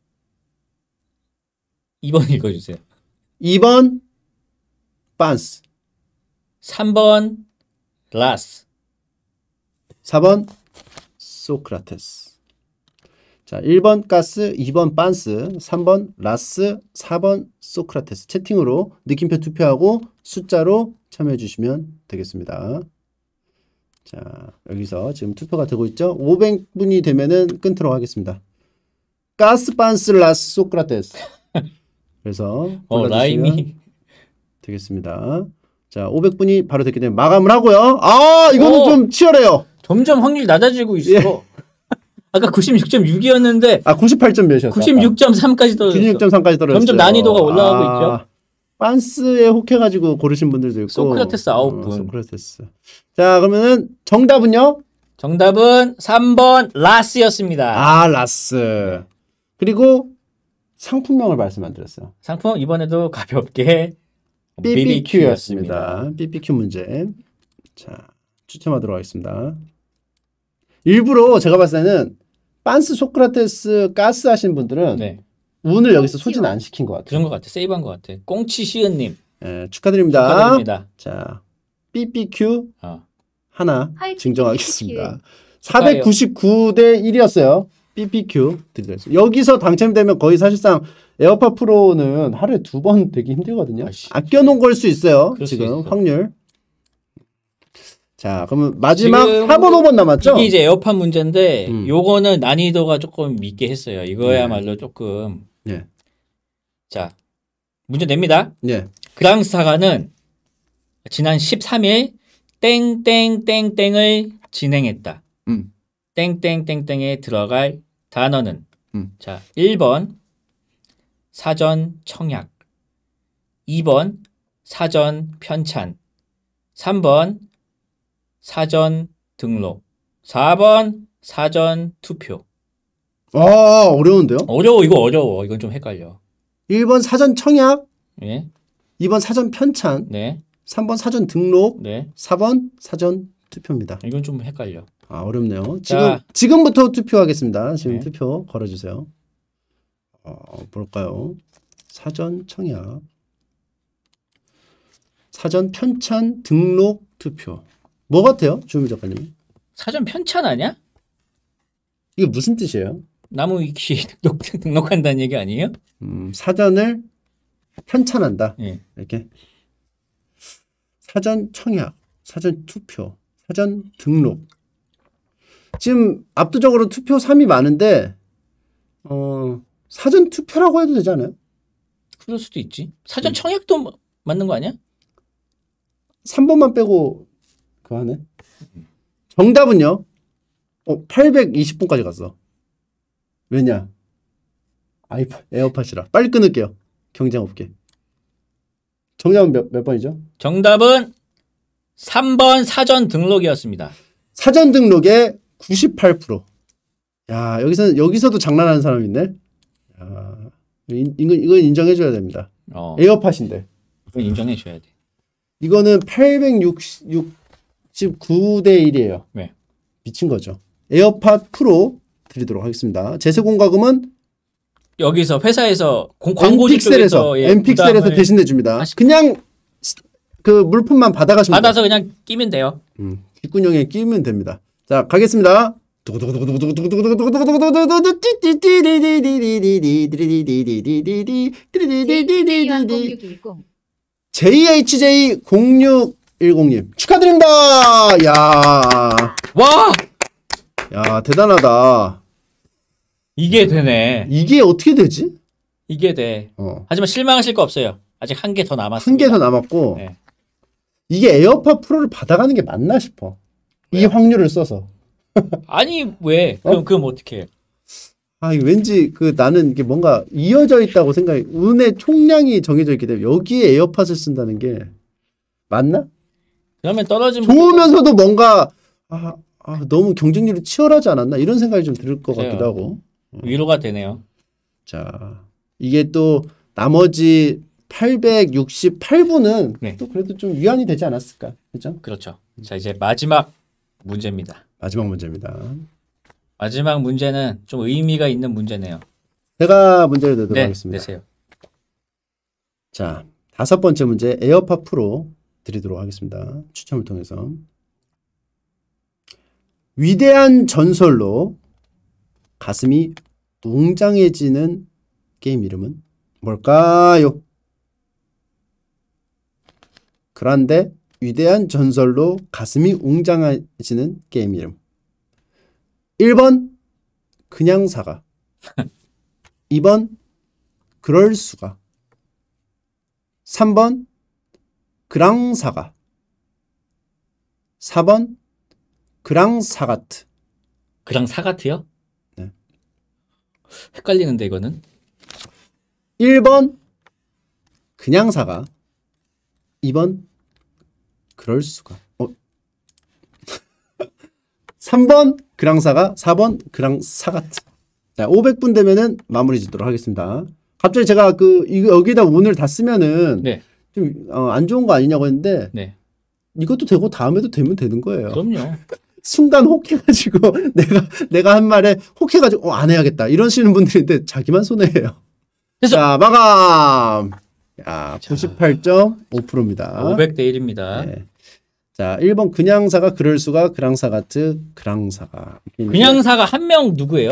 이 번 읽어주세요. 이 번 빤스. 삼 번 라스. 사 번 소크라테스. 자, 일 번 가스, 이 번 빤스, 삼 번 라스, 사 번 소크라테스. 채팅으로 느낌표 투표하고 숫자로 참여해 주시면 되겠습니다. 자, 여기서 지금 투표가 되고 있죠? 오백 분이 되면은 끊도록 하겠습니다. 가스, 빤스, 라스, 소크라테스. 그래서 어, 라임이 되겠습니다. 자, 오백 분이 바로 됐기 때문에 마감을 하고요. 아, 이거는 오! 좀 치열해요. 점점 확률이 낮아지고 있어. 예. 아까 구십육 점 육이었는데 아, 구십팔 점 몇이었어? 구십육 점 삼까지 떨어졌어. 구십육 점 삼까지 떨어졌어요. 점점 난이도가 올라가고 아, 있죠. 빤스에 혹해가지고 고르신 분들도 있고. 소크라테스 아홉 분. 어, 소크라테스. 자, 그러면은 정답은요? 정답은 삼 번 라스였습니다. 아, 라스. 그리고 상품명을 말씀 안 드렸어요. 상품 이번에도 가볍게 비비큐였습니다. 비비큐 문제. 자, 추첨하도록 하겠습니다. 일부러 제가 봤을 때는 빤스, 소크라테스, 가스 하신 분들은 네. 운을 여기서 소진 안 시킨 것 같아요. 그런 것 같아. 세이브한 것 같아. 꽁치 시은님. 네, 축하드립니다. 축하드립니다. 자, 비비큐 어. 하나 화이팅, 증정하겠습니다. 비비큐. 사백구십구 대 일이었어요. 비비큐 드리겠습니다. 여기서 당첨되면 거의 사실상 에어팟 프로는 하루에 두 번 되기 힘들거든요. 아이씨. 아껴놓은 걸 수 있어요. 그럴 수 지금 있어. 확률. 자, 그러면 마지막 지금 사 번, 오 번 남았죠? 이게 이제 에어팟 문제인데 음. 요거는 난이도가 조금 있게 했어요. 이거야말로 조금. 네. 자, 문제 냅니다. 네. 그랑사가는 지난 십삼 일 땡땡땡땡을 진행했다. 음. 땡땡땡땡에 들어갈 단어는 음. 자, 일 번 사전 청약, 이 번 사전 편찬, 삼 번 사전 등록, 사 번 사전 투표. 아, 어려운데요? 어려워. 이거 어려워. 이건 좀 헷갈려. 일 번 사전 청약, 예. 이 번 사전 편찬, 네. 삼 번 사전 등록, 네. 사 번 사전 투표입니다. 이건 좀 헷갈려. 아, 어렵네요. 지금 자. 지금부터 투표하겠습니다. 지금 네. 투표 걸어주세요. 어, 볼까요? 사전 청약. 사전 편찬 등록 투표. 뭐 같아요, 주미 작가님? 사전 편찬 아니야? 이게 무슨 뜻이에요? 나무 위키 등록, 등록한다는 얘기 아니에요? 음, 사전을 편찬한다. 예. 이렇게 사전 청약, 사전 투표, 사전 등록. 지금 압도적으로 투표 삼 이 많은데 어, 사전 투표라고 해도 되지 않아요? 그럴 수도 있지. 사전 청약도 맞는 거 아니야? 삼 번만 빼고 그거 하네. 정답은요. 어, 팔백이십 분까지 갔어. 왜냐? 아이팟 에어팟이라. 빨리 끊을게요. 경쟁 없게. 정답은 몇, 몇 번이죠? 정답은 삼 번 사전 등록이었습니다. 사전 등록의 구십팔 퍼센트. 야, 여기서 여기서도 장난하는 사람이 있네. 야, 이건 이건 인정해 줘야 됩니다. 어. 에어팟인데. 그건 인정해 줘야 돼. 이거는 팔백육십구 대 일이에요. 네. 미친 거죠. 에어팟 프로 드리도록 하겠습니다. 제세 공과금은 여기서 회사에서 공, 광고주 엠픽셀에서 쪽에서 예, 엠픽셀에서 대신해 줍니다. 그냥 그 물품만 받아가시면 받아서 돼요. 그냥 끼면 돼요. 음, 귓구녕에 끼우면 됩니다. 자, 가겠습니다. 제이에이치제이 공육일공님 축하드립니다. 야, 와, 야 대단하다. 이게 되네. 이게 어떻게 되지? 이게 돼. 어. 하지만 실망하실 거 없어요. 아직 한 개 더 남았습니다. 한 개 더 남았고 네. 이게 에어팟 프로를 받아가는 게 맞나 싶어. 이 확률을 써서. 아니 왜? 그럼 어? 그럼 어떻게? 아, 이거 왠지 그 나는 이게 뭔가 이어져 있다고 생각해. 운의 총량이 정해져 있기 때문에 여기에 에어팟을 쓴다는 게 맞나? 그러면 떨어진 좋으면서도 뭔가 아, 아, 너무 경쟁률이 치열하지 않았나 이런 생각이 좀 들 것 같기도 하고. 위로가 되네요. 자, 이게 또 나머지 팔백육십팔 분은 네. 또 그래도 좀 위안이 되지 않았을까, 그렇죠? 그렇죠. 자, 이제 마지막 문제입니다. 마지막 문제입니다. 마지막 문제는 좀 의미가 있는 문제네요. 제가 문제를 내도록 네, 하겠습니다. 내세요. 자, 다섯 번째 문제 에어팟 프로 드리도록 하겠습니다. 추첨을 통해서. 위대한 전설로 가슴이 웅장해지는 게임 이름은 뭘까요? 그런데 위대한 전설로 가슴이 웅장해지는 게임 이름. 일 번 그냥 사과. 이 번 그럴 수가. 삼 번 그랑 사과. 사 번 그랑 사가트. 그랑 사가트요? 네. 헷갈리는데 이거는. 일 번 그냥 사과. 이 번 그럴 수가. 어. 삼 번 그랑 사과. 사 번 그랑 사가트. 자, 오백 분 되면은 마무리 짓도록 하겠습니다. 갑자기 제가 그 이거 여기다 오늘 다 쓰면은 네. 좀 어, 안 좋은 거 아니냐고 했는데 네. 이것도 되고 다음에도 되면 되는 거예요. 그럼요. 순간 혹해가지고 내가 내가 한 말에 혹해가지고 어, 안 해야겠다 이러시는 분들인데 자기만 손해예요. 자, 마감. 야, 구십팔 점 오 퍼센트입니다. 오백 대 일입니다. 네. 자, 일 번 그냥 사과 그럴 수가 그랑 사가트 그랑 사과. 그냥 사과 한 명 누구예요?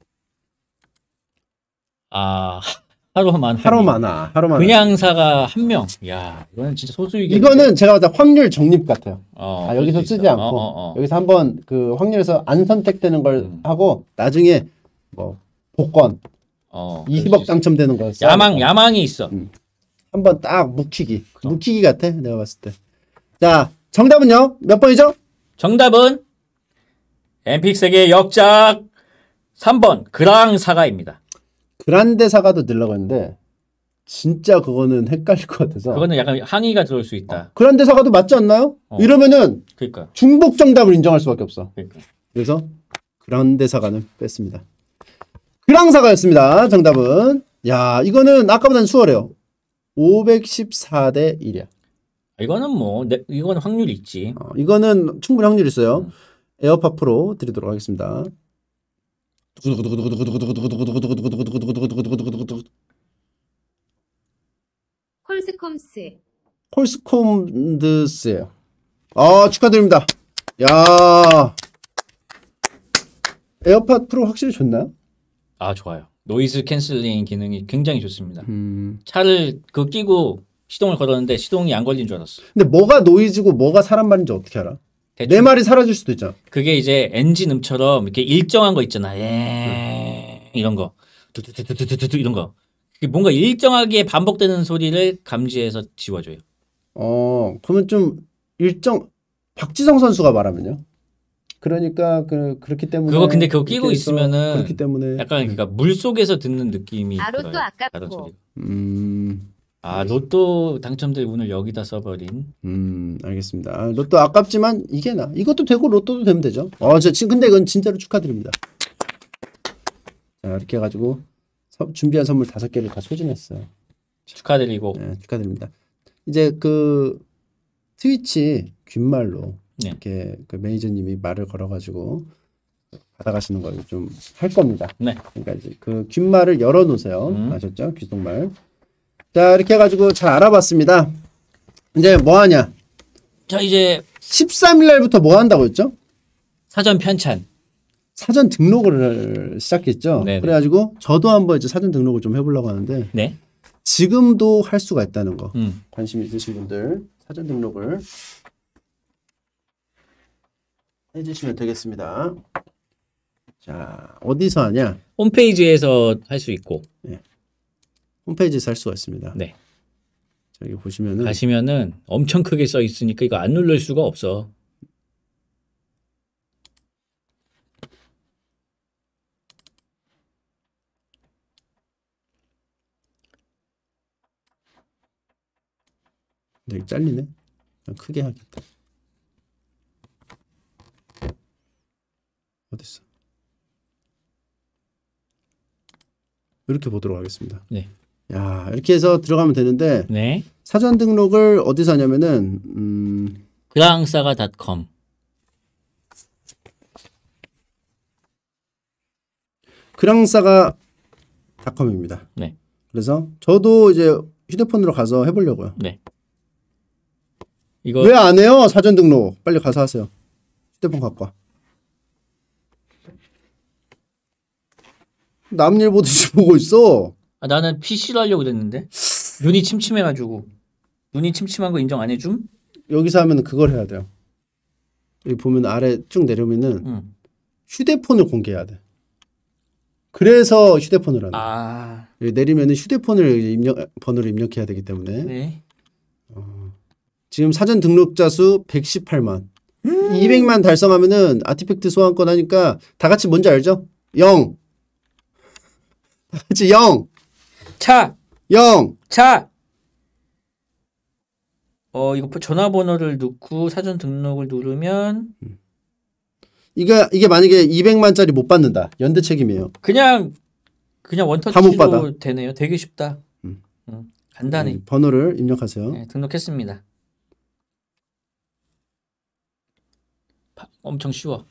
아, 하루만 하루 많아. 하루 많아. 그냥 사과 한 명. 야, 이거는 진짜 소수이겠네. 이거는 제가 봤을 때 확률 적립 같아요. 어, 아, 여기서 쓰지 않고 어, 어, 어. 여기서 한번 그 확률에서 안 선택되는 걸 음. 하고 나중에 뭐 복권 어, 이십억 당첨되는 거 야망 야망이 있어. 음. 한번 딱 묵히기. 묵히기 같아. 내가 봤을 때. 자, 정답은요? 몇 번이죠? 정답은 엠픽 세계 역작 삼 번 그랑 사과입니다. 그란데 사과도 넣으려고 했는데 진짜 그거는 헷갈릴 것 같아서. 그거는 약간 항의가 들어올 수 있다. 어. 그란데 사과도 맞지 않나요? 어. 이러면은 그러니까. 중복 정답을 인정할 수밖에 없어. 그러니까. 그래서 그란데 사과는 뺐습니다. 그랑 사과였습니다. 정답은. 야, 이거는 아까보다는 수월해요. 오백십사 대 일이야. 이거는 뭐 내, 이거는 확률이 있지. 어, 이거는 충분히 확률 있어요. 음. 에어팟 프로 드리도록 하겠습니다. 콜스컴스 콜스콤드스예요. 아, 축하드립니다. 야, 에어팟 프로 확실히 좋나요? 아, 좋아요. 노이즈 캔슬링 기능이 굉장히 좋습니다. 음. 차를 그 끼고 시동을 걸었는데 시동이 안 걸린 줄 알았어. 근데 뭐가 노이즈고 뭐가 사람 말인지 어떻게 알아? 내 말이 사라질 수도 있잖아. 그게 이제 엔진 음처럼 이렇게 일정한 거 있잖아. 예, 이런 거, 두두두두두두 이런 거. 뭔가 일정하게 반복되는 소리를 감지해서 지워줘요. 어, 그러면 좀 일정 박지성 선수가 말하면요. 그러니까 그 그렇기 때문에 그거 근데 그거 끼고 이렇게 해서 있으면은 그렇기 때문에 약간 그러니까 물 속에서 듣는 느낌이 아, 로또 들어요. 아깝고. 다른 소리가. 음. 아, 로또 당첨될 운을 여기다 써버린. 음, 알겠습니다. 아, 로또 아깝지만 이게 나. 이것도 되고 로또도 되면 되죠. 어, 저 지금 근데 이건 진짜로 축하드립니다. 자, 이렇게 해가지고 서, 준비한 선물 다섯 개를 다 소진했어요. 축하드리고. 네, 축하드립니다. 이제 그 트위치 귓말로 네. 이렇게 그 매니저님이 말을 걸어가지고 받아가시는 걸 좀 할 겁니다. 네. 그러니까 이제 그 귓말을 열어놓으세요. 음. 아셨죠? 귀속말. 자, 이렇게 해가지고 잘 알아봤습니다. 이제 뭐 하냐? 자, 이제 십삼 일 날부터 뭐 한다고 했죠? 사전 편찬. 사전 등록을 시작했죠. 네네. 그래가지고 저도 한번 이제 사전 등록을 좀 해보려고 하는데 네. 지금도 할 수가 있다는 거. 음. 관심 있으신 분들 사전 등록을 해주시면 되겠습니다. 자, 어디서 하냐? 홈페이지에서 할 수 있고. 네. 홈페이지에서 할 수가 있습니다. 네. 저기 보시면은 가시면은 엄청 크게 써 있으니까 이거 안 누를 수가 없어. 근데 이거 잘리네. 그냥 크게 하겠다. 어딨어? 이렇게 보도록 하겠습니다. 네. 야, 이렇게 해서 들어가면 되는데 네. 사전 등록을 어디서 하냐면은 음, 그랑사가 닷컴. 그랑사가 닷컴입니다. 네. 그래서 저도 이제 휴대폰으로 가서 해보려고요. 네. 이거 왜 안 해요? 사전 등록 빨리 가서 하세요. 휴대폰 갖고 와. 남일 보듯이 보고 있어. 아, 나는 피시로 하려고 그랬는데 눈이 침침해가지고. 눈이 침침한 거 인정 안 해줌? 여기서 하면 그걸 해야 돼요. 여기 보면 아래 쭉 내려오면은 음. 휴대폰을 공개해야 돼. 그래서 휴대폰을 하는 거야. 아. 여기 내리면은 휴대폰을 입력 번호를 입력해야 되기 때문에 네. 어, 지금 사전 등록자 수 백십팔만. 음. 이백만 달성하면은 아티팩트 소환권 하니까 다 같이 뭔지 알죠? 영. 다 같이 영. 차. 영. 차. 어, 이거 전화번호를 넣고 사전 등록을 누르면 이게 이게 만약에 이백만짜리 못 받는다. 연대 책임이에요. 그냥 그냥 다 못 받아. 원터치로 되네요. 되게 쉽다. 음. 음, 간단히. 음, 번호를 입력하세요. 네, 등록했습니다. 파- 엄청 쉬워.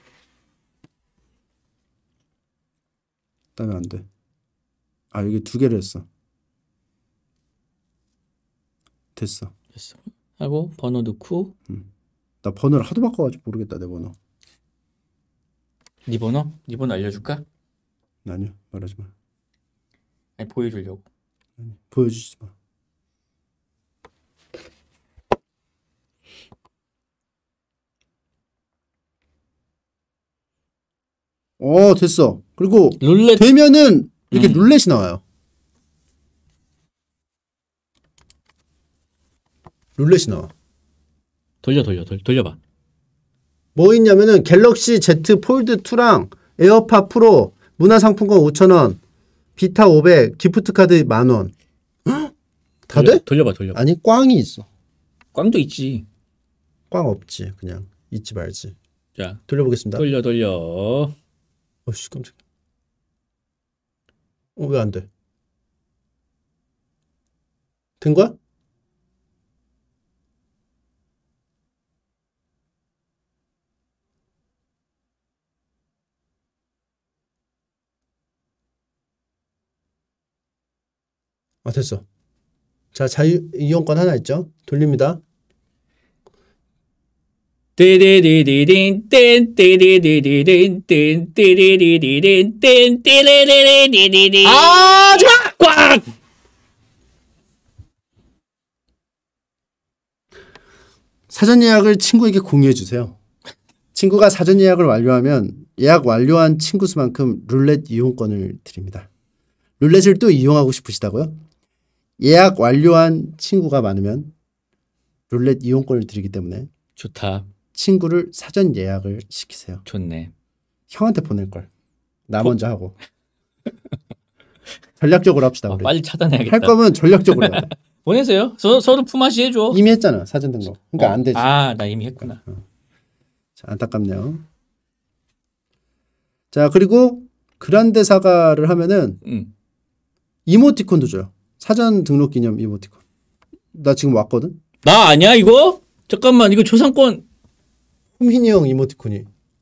그다음에 안 돼. 아, 여기 두 개를 했어. 됐어. 됐어. 하고 번호 넣고 음. 나 번호를 하도 바꿔가지고 모르겠다 내 번호. 네 번호? 네 번호 알려줄까? 아니요, 말하지 마. 아니 보여주려고. 아니, 보여주지 마. 어, 됐어. 그리고 룰렛 되면은 이렇게 음. 룰렛이 나와요. 룰렛이 나와. 돌려 돌려 돌 돌려봐. 뭐 있냐면은 갤럭시 Z 폴드 투랑 에어팟 프로 문화상품권 오천 원, 비타 오백, 기프트 카드 만 원. 다 돌려, 돼? 돌려봐 돌려봐. 아니, 꽝이 있어. 꽝도 있지. 꽝 없지. 그냥 잊지 말지. 자 돌려보겠습니다. 돌려 돌려. 어씨, 깜짝이야. 어, 왜 안 돼? 된 거야? 아, 됐어. 자, 자유 이용권 하나 있죠? 돌립니다. 띠리리리린 뗀 띠리리리린 뗀 띠리리리린 뗀 띠리리리리리. 아, 좋아! 꽉! 사전 예약을 친구에게 공유해 주세요. 친구가 사전 예약을 완료하면 예약 완료한 친구 수만큼 룰렛 이용권을 드립니다. 룰렛을 또 이용하고 싶으시다고요? 예약 완료한 친구가 많으면 룰렛 이용권을 드리기 때문에 좋다. 친구를 사전 예약을 시키세요. 좋네. 형한테 보낼 걸. 나 먼저 하고. 전략적으로 합시다. 어, 우리. 빨리 차단해야겠다. 할 거면 전략적으로 해야 돼. 보내세요. 서, 서로 품앗이 해줘. 이미 했잖아. 사전 등록. 그러니까 어. 안 되지. 아, 나 이미 했구나. 어. 자, 안타깝네요. 자, 그리고 그란데 사가를 하면은 음. 이모티콘도 줘요. 사전 등록 기념 이모티콘. 나 지금 왔거든. 나 아니야 이거? 잠깐만, 이거 초상권. 홈희니 형 이모티콘이.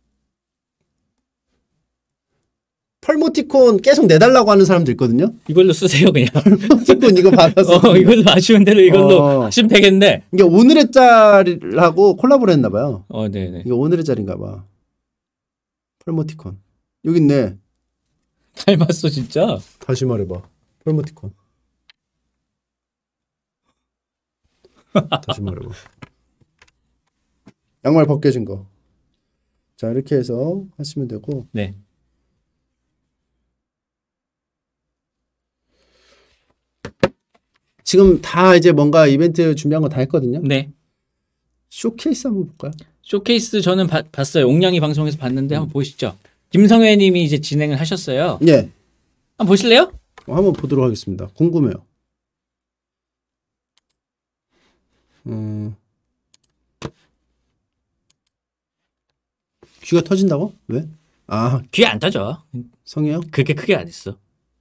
펄모티콘 계속 내달라고 하는 사람도 있거든요. 이걸로 쓰세요 그냥. 펄모티콘 이거 받아서. 어, 이걸로 아쉬운 대로 이걸로 어. 하시면 되겠네. 이게 오늘의 짤하고 콜라보를 했나 봐요. 어, 네네. 이게 오늘의 짤인가 봐. 펄모티콘. 여기 있네. 닮았어 진짜. 다시 말해봐. 펄모티콘. 다시 말해봐. 양말 벗겨진 거. 자, 이렇게 해서 하시면 되고. 네. 지금 다 이제 뭔가 이벤트 준비한 거 다 했거든요. 네. 쇼케이스 한번 볼까요? 쇼케이스 저는 바, 봤어요. 옥냥이 방송에서 봤는데 한번 보시죠. 김성회 님이 이제 진행을 하셨어요. 예. 한번 보실래요? 어, 한번 보도록 하겠습니다. 궁금해요. 음. 귀가 터진다고? 왜? 아, 귀 안 터져. 성이요? 그렇게 크게 안 했어.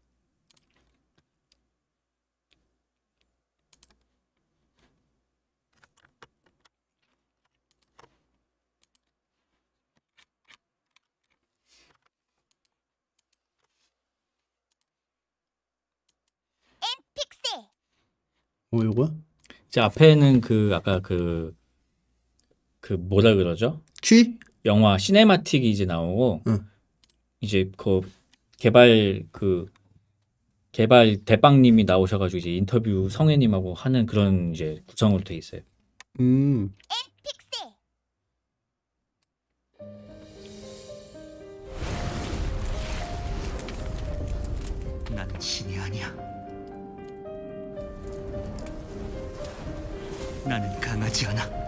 어, 요거야? 제 앞에는 그 아까 그 그 뭐라 그러죠? 퀴? 영화 시네마틱이 이제 나오고 응. 이제 그 개발 그 개발 대빵님이 나오셔가지고 이제 인터뷰 성혜님하고 하는 그런 이제 구성으로 돼 있어요. 음. 나는 신이 아니야. 나는 강하지 않아.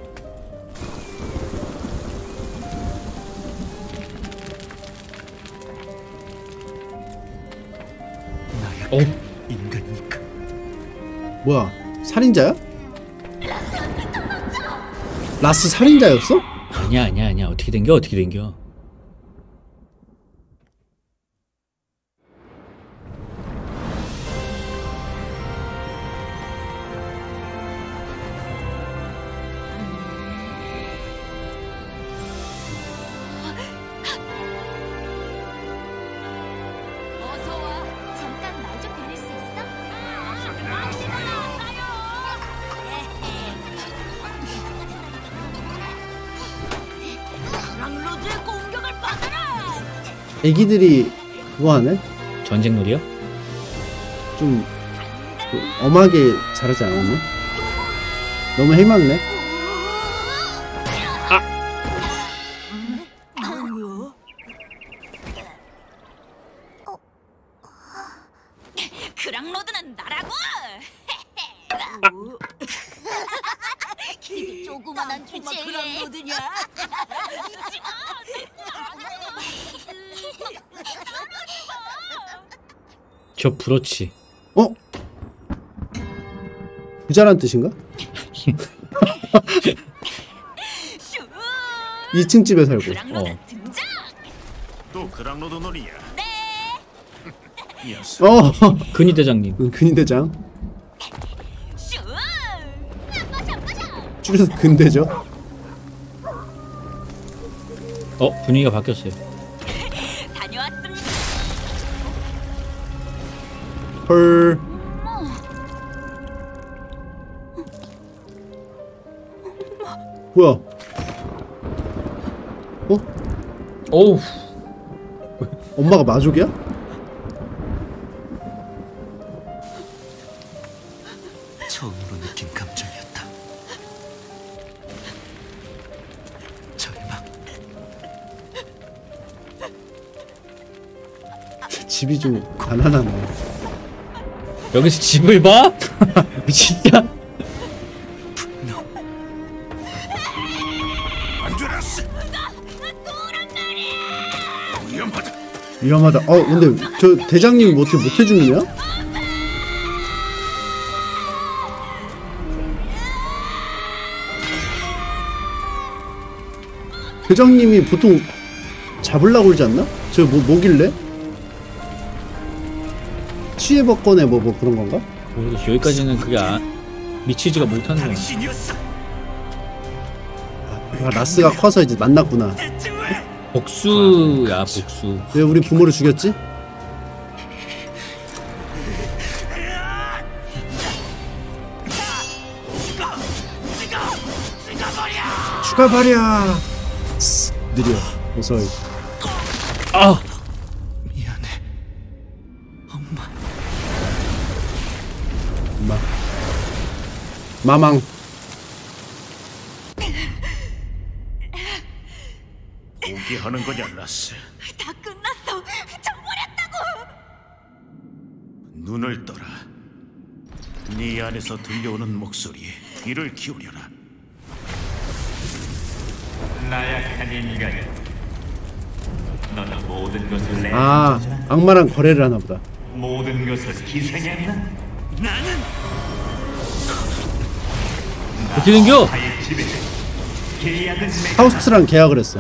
나야 어? 인간이니까. 뭐야? 살인자야? 라스 살인자였어? 아니야 아니야 아니야. 어떻게 된겨 어떻게 된겨. 잠깐 말 좀 빌릴 수 있어? 랑로드의 공격을 받아라! 애기들이 그거 하네? 전쟁놀이요? 좀 그, 엄하게 잘하지 않았나? 너무 해맑네? 그랑로드는 나라고! 이게 조그만한 주제에 그랑로드냐? 저 브로치. 어? 부자란 뜻인가? 이 층 집에 살고. 어. 또 그랑로드 놀이야. 어. 근위 대장님. 응, 근위 대장. 줄여서 근대죠. 어, 분위기가 바뀌었어요. 헐. 뭐야? 어? 어우. 엄마가 마족이야? 처음으로 느낀 감정이었다. 절망. 집이 좀 가난하네. 여기서 집을 봐? 진짜? 위험하다. 위험하다. 어 근데 저 대장님이 뭐 어떻게 못 해주느냐? 대장님이 보통 잡으려고 그러지 않나? 저 뭐 뭐길래? 치해법권에 뭐 뭐 그런 건가? 모르겠어. 여기까지는 그게 아, 미치지가 못하는 거야. 아, 라스가 커서 이제 만났구나. 복수야 복수. 왜 우리 부모를 죽였지? 죽어버려. 느려. 어서이. 아. 미안해. 엄마. 엄마. 마망. 포기하는 거냐, 라스? 다 끝났어. 잊어버렸다고. 눈을 떠라. 네 안에서 들려오는 목소리에 귀를 기울여라. 나약한 인간. 너는 모든 것을 내. 아, 악마랑 거래를 하나 보다. 모든 것을 희생했나? 나는 어떻게 된겨? 하우스트랑 계약을 했어.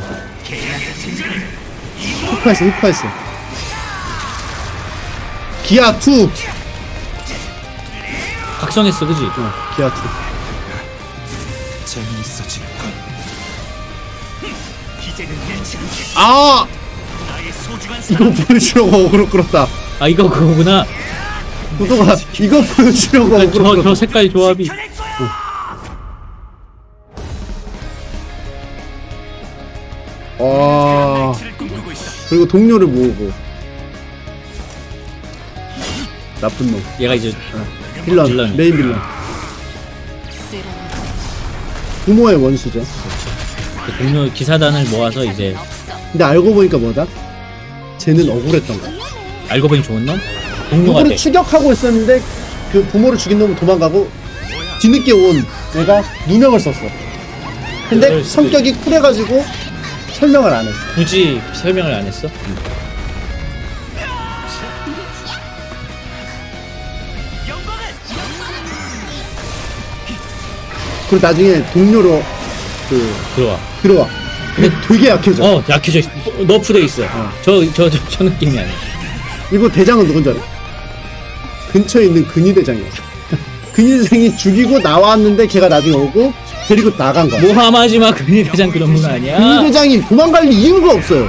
흑화했어, 흑화했어. 기아 투. 각성했어, 그지? 어, 기아 투. 재미있어질 걸. 아! 이거 보여주려고 어그로 끌었다. 아, 이거 그거구나. 구도가 이거 보여주려고 어그로 끌었다. 저, 저 색깔 조합이. 어. 와. 그리고 동료를 모으고. 나쁜 놈. 얘가 이제 어. 빌런, 빌런이. 메인 빌런. 부모의 원수죠. 그 동료 기사단을 모아서 이제. 근데 알고 보니까 뭐다? 쟤는 억울했던 거야. 알고 보니 좋은 놈? 동료가 누구를 돼. 추격하고 있었는데 그 부모를 죽인 놈은 도망가고 뒤늦게 온 애가 누명을 썼어. 근데 성격이 쿨해가지고 설명을 안 했어. 굳이 설명을 안 했어? 그리고 나중에 동료로 그 들어와. 들어와. 근데 되게 약해져. 어, 약해져. 너프돼 있어. 어. 저, 저, 저, 저 느낌이 아니야. 이거 대장은 누군지 알아? 근처에 있는 근위 대장이야. 근위 대장이 죽이고 나왔는데 걔가 나중에 오고 데리고 나간 거야. 모함하지마. 근위 대장 그런 분 아니야. 근위 대장이 도망갈 이유가 없어요.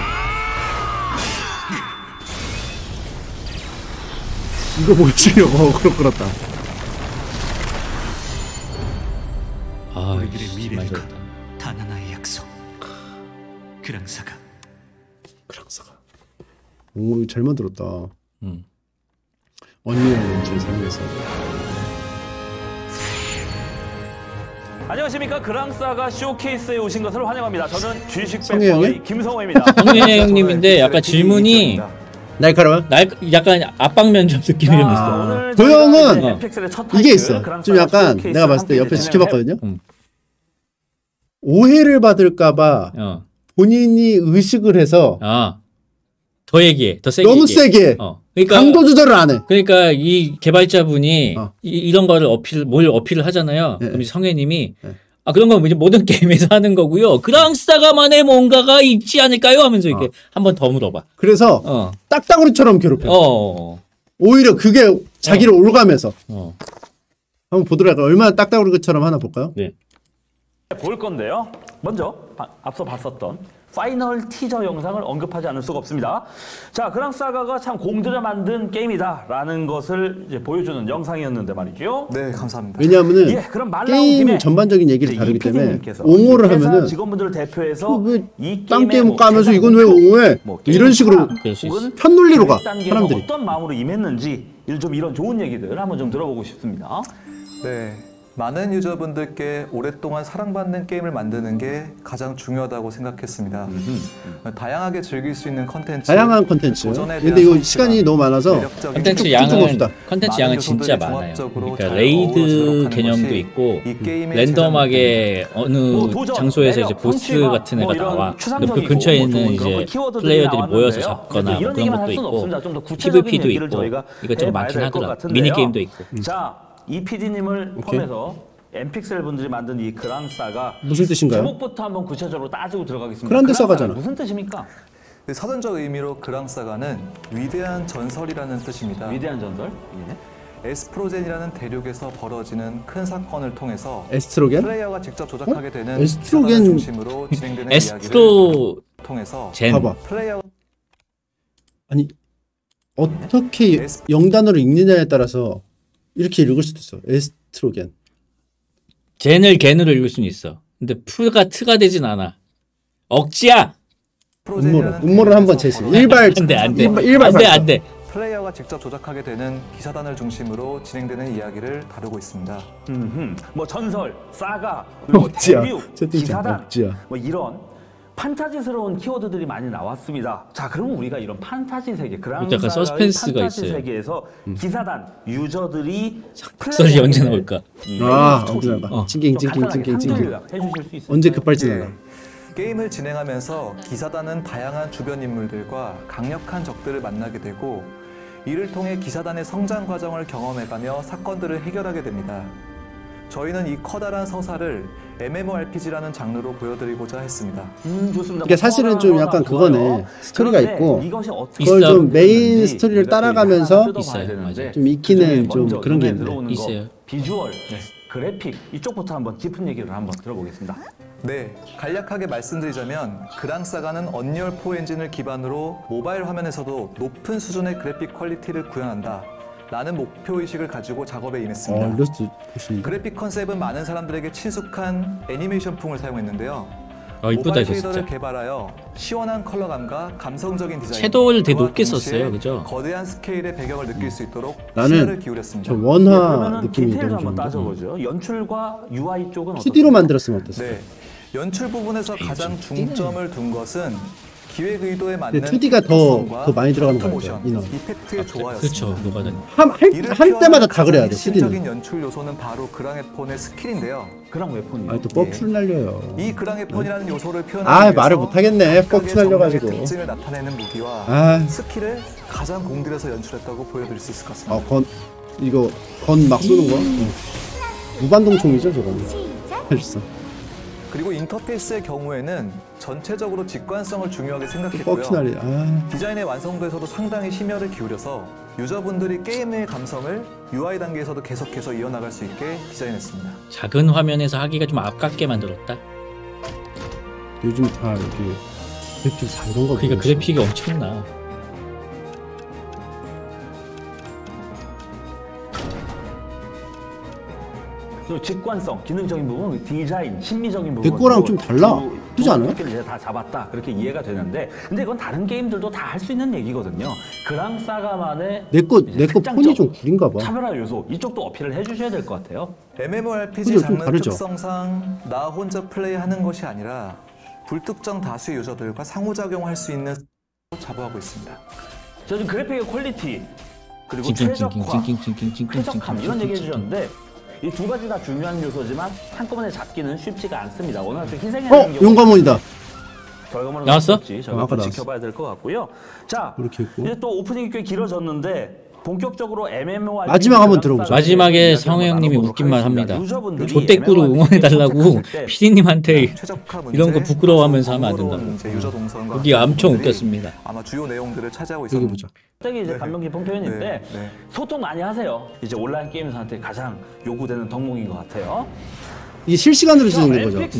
이거 보여주려고 어그로 끌었다. 아, 우리들의 미래를 건 단 하나의 약속. 그랑사가. 그랑사가. 오, 잘 만들었다. 음. 언니의 렌즈를 사용해서. 안녕하십니까. 그랑사가 쇼케이스에 오신 것을 환영합니다. 저는 성혜 형이야? 주식백퍼의 김성호입니다. 성혜 형님인데 약간 질문이 날카로워? 날 약간 압박 면접 느낌이 좀 있어. 그 형은 이게 있어. 좀 약간 내가 봤을 때 옆에 지켜봤거든요. 음. 오해를 받을까봐 어. 본인이 의식을 해서 아. 더 얘기해. 더 세게. 너무 얘기해. 세게. 어. 그러니까 강도 조절을 안 해. 그러니까 이 개발자분이 어. 이, 이런 거를 어필 뭘 어필을 하잖아요. 네. 그럼 이제 성혜님이 네. 아 그런 건 이제 모든 게임에서 하는 거고요. 그랑사가만의 뭔가가 있지 않을까요? 하면서 이렇게 어. 한 번 더 물어봐. 그래서 어. 딱따구리처럼 괴롭혀. 어. 오히려 그게 자기를 어. 올가면서. 어. 한번 보도록 할까요? 얼마나 딱따구리처럼 하나 볼까요? 네. 볼 건데요. 먼저 바, 앞서 봤었던 파이널 티저 영상을 언급하지 않을 수가 없습니다. 자, 그랑사가가 참 공들여 만든 게임이다라는 것을 이제 보여주는 영상이었는데 말이죠. 네, 감사합니다. 왜냐하면은 예, 그럼 말 게임 전반적인 얘기를 다루기 때문에 옹호를 하면은 직원분들을 대표해서 이 딴 게임 뭐 까면서 이건 왜 옹호해? 뭐 이런 식으로 편논리로 가 단계에서 사람들이. 어떤 마음으로 임했는지 좀 이런 좋은 얘기들 한번 좀 들어보고 싶습니다. 네, 많은 유저분들께 오랫동안 사랑받는 게임을 만드는 게 가장 중요하다고 생각했습니다. 다양하게 즐길 수 있는 컨텐츠, 다양한 컨텐츠. 근데 이거 시간이 너무 많아서 컨텐츠 양은 컨텐츠 양은 진짜 많아요. 그러니까 레이드 개념도 있고 랜덤하게 어느 장소에서 이제 보스 같은 애가 나와. 그 근처에 있는 이제 플레이어들이 모여서 잡거나 뭐 그런 것도 있고 피브이피도 있고 이것저것 많긴 하더라. 미니 게임도 있고. 자, 이 피디님을 포함해서 엠픽셀 분들이 만든 이 그랑사가 무슨 뜻인가요? 제목부터 한번 구체적으로 따지고 들어가겠습니다. 그란데 사가잖아. 무슨 뜻입니까? 사전적 의미로 그랑사가는 위대한 전설이라는 뜻입니다. 위대한 전설? 예. 에스트로겐이라는 대륙에서 벌어지는 큰 사건을 통해서 에스트로겐? 플레이어가 직접 조작하게 되는 에스트로겐 중심으로 진행되는 에스트로 이야기를 통해서 젠. 봐봐. 플레이어 아니 어떻게 영단어를 읽느냐에 따라서 이렇게 읽을 수도 있어. 에스트로겐. 젠을 겐으로 읽을 수는 있어. 근데 프가 트가 되진 않아. 억지야. 음모를 음모를 한번 제시. 일발 안돼 안돼 일발 안돼 안돼. 플레이어가 직접 조작하게 되는 기사단을 중심으로 진행되는 이야기를 다루고 있습니다. 음흠. 뭐 전설, 사가, 그리고 억지야. 대륙, 채팅창 기사단, 억지야. 뭐 이런 판타지스러운 키워드들이 많이 나왔습니다. 자, 그러면 우리가 이런 판타지 세계, 그랑사가의 약간 서스펜스가 판타지 있어요. 세계에서 음. 기사단, 유저들이 각설이 언제 나올까? 아, 언제 나올까? 찡찡 찡찡 찡찡 찡찡. 해주실 수 있어요. 언제 급발진 하나? 게임을 진행하면서 기사단은 다양한 주변 인물들과 강력한 적들을 만나게 되고 이를 통해 기사단의 성장 과정을 경험해가며 사건들을 해결하게 됩니다. 저희는 이 커다란 서사를 엠엠오알피지라는 장르로 보여드리고자 했습니다. 음, 좋습니다. 이게 사실은 좀 약간 그거네. 스토리가 있고 그걸 있어. 좀 메인 스토리를 따라가면서 있어요. 맞아요. 좀 익히는 좀 그런 게 있네. 있어요. 비주얼, 네. 그래픽 이쪽부터 한번 깊은 얘기를 한번 들어보겠습니다. 네, 간략하게 말씀드리자면 그랑사가는 언리얼 사 엔진을 기반으로 모바일 화면에서도 높은 수준의 그래픽 퀄리티를 구현한다 라는 목표의식을 가지고 작업에 임했습니다. 어, 일러스트 보십니다. 그래픽 컨셉은 많은 사람들에게 친숙한 애니메이션풍을 사용했는데 아, 이쁘다, 모바일 이거 쉐이더를 진짜. 개발하여 시원한 컬러감과 감성적인 디자인, 섀도우를 되게 그와 높게 동시에 썼어요, 그죠? 거대한 스케일의 배경을 느낄 수 있도록 나는 시야를 기울였습니다. 저 원화 그러면은 느낌이 디테일을 너무 한번 좋은데. 따져보죠. 연출과 유아이 쪽은 피디로 만들었으면 어땠을까? 네, 연출 부분에서 가장 중점을 둔 것은 기획 의도에 맞는 근데 투디가 더, 더 많이 들어가는 거 같아요. 인원. 이펙트의 조화였습니다. 그렇죠. 녹아다니. 한, 할, 할 때마다 다 그래야 돼. 핵심적인 투디는. 연출 요소는 바로 그랑웨폰의 스킬인데요. 그랑웨폰이요? 아니 또 뻑큐를 날려요. 이 그랑웨폰이라는 요소를 표현하기 아 위해서 말을 못하겠네. 뻑큐 날려가지고. 특징을 나타내는 무기와 아. 스킬을 가장 공들여서 연출했다고 보여드릴 수 있을 것 같습니다. 어, 건 이거 건 막 쏘는 거? 응. 무반동 총이죠 저거는. 사실상. 그리고 인터페이스의 경우에는 전체적으로 직관성을 중요하게 생각했고요. 뻑큐 날려. 아. 디자인의 완성도에서도 상당히 심혈을 기울여서 유저분들이 게임의 감성을 유아이 단계에서도 계속해서 이어나갈 수 있게 디자인했습니다. 작은 화면에서 하기가 좀 아깝게 만들었다. 요즘 다 이렇게 그래픽 다 이런 거. 그러니까 그래픽이 엄청나. 직관성, 기능적인 부분, 디자인, 심미적인 부분. 내 거랑 좀 달라. 그렇지 않아요? 이제 다 잡았다. 그렇게 이해가 되는데, 근데 이건 다른 게임들도 다 할 수 있는 얘기거든요. 그랑사가만의 내거 내 거 폰이 좀 구린가 봐. 차별화 요소 이쪽도 어필을 해주셔야 될 것 같아요. 엠엠오알피지 장르 특성상 나 혼자 플레이하는 것이 아니라 불특정 다수의 유저들과 상호작용할 수 있는 자부하고 있습니다. 저 지금 그래픽의 퀄리티 그리고 최적화, 쾌적함 이런 얘기 해주셨는데. 이 두 가지 다 중요한 요소지만 한꺼번에 잡기는 쉽지가 않습니다. 워낙 좀 희생해야 어? 되는 경우 용감원이다. 결과물은 나왔어? 저희가 어, 아까 지켜봐야 될 것 같고요. 자, 이렇게 있고. 이제 또 오프닝이 꽤 길어졌는데 본격적으로 엠엠오알피지 마지막 한번 들어보자. 마지막에 상호 형님이 웃긴 말 합니다. 조떼꾸로 응원해달라고 피디님한테 이런 거 부끄러워하면서 하면 안 된다고. 여기 엄청 웃겼습니다. 아마 주요 내용들을 차지하고 있었는데 갑자기 이제 감명 깊은 표현인데 네, 네. 소통 많이 하세요. 이제 온라인 게임에서한테 가장 요구되는 덕목인 것 같아요. 이게 실시간으로 진행된 거죠. 엠픽셀의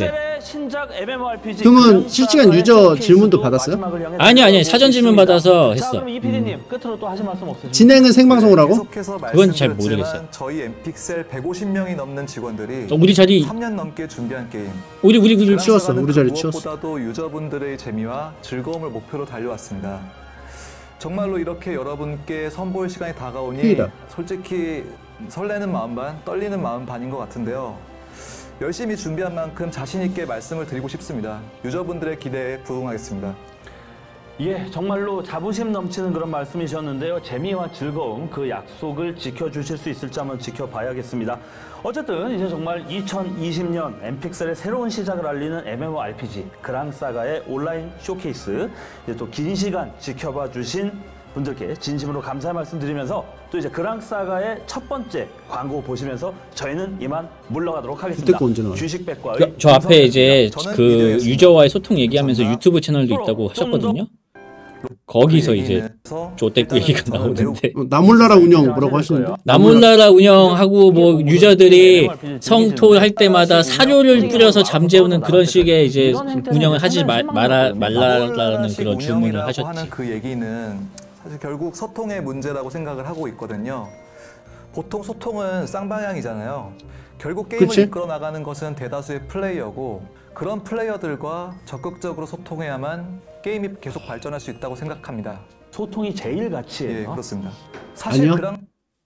신작 엠엠오알피지 그러면 실시간 유저 질문도 받았어요? 아니 아니 사전 질문 받아서 했어. 자, 그럼 이 피디님 음. 끝으로 또 하실 말씀 없으신가요? 진행은 생방송을 하고? 그건 잘 모르겠어요. 저희 엠픽셀 백오십 명이 넘는 직원들이 어, 우리 자리 삼 년 넘게 준비한 게임. 우리 우리 우리 치웠어. 우리 자리 치웠어. 무엇보다도 유저분들의 재미와 즐거움을 목표로 달려왔습니다. 정말로 이렇게 여러분께 선보일 시간이 다가오니 피이다. 솔직히 설레는 마음 반, 떨리는 마음 반인 것 같은데요. 열심히 준비한 만큼 자신 있게 말씀을 드리고 싶습니다. 유저분들의 기대에 부응하겠습니다. 예, 정말로 자부심 넘치는 그런 말씀이셨는데요. 재미와 즐거움, 그 약속을 지켜주실 수 있을지 한번 지켜봐야겠습니다. 어쨌든 이제 정말 이천이십 년 엠픽셀의 새로운 시작을 알리는 엠엠오알피지 그랑사가의 온라인 쇼케이스, 이제 또 긴 시간 지켜봐 주신 분들께 진심으로 감사의 말씀 드리면서 또 이제 그랑사가의 첫 번째 광고 보시면서 저희는 이만 물러가도록 하겠습니다. 주식백과의 저, 저 앞에 이제 그 유저와의 소통 얘기하면서 유튜브 채널도 있다고 하셨거든요. 거기서 이제 조떼꾸 얘기가 나오는데 나몰라라 운영 뭐라고 하시는데? 나몰라라 운영하고 뭐 유저들이 성토할 때마다 사료를 뿌려서 잠재우는 그런 식의 이제 운영을 하지 말, 말아, 말라라는 그런 주문을 하셨지. 하는 그 얘기는 사실 결국 소통의 문제라고 생각을 하고 있거든요. 보통 소통은 쌍방향이잖아요. 결국 게임을 그치? 이끌어 나가는 것은 대다수의 플레이어고 그런 플레이어들과 적극적으로 소통해야만 게임이 계속 발전할 수 있다고 생각합니다. 소통이 제일 가치예요. 예, 그렇습니다. 사실 아니요. 그랑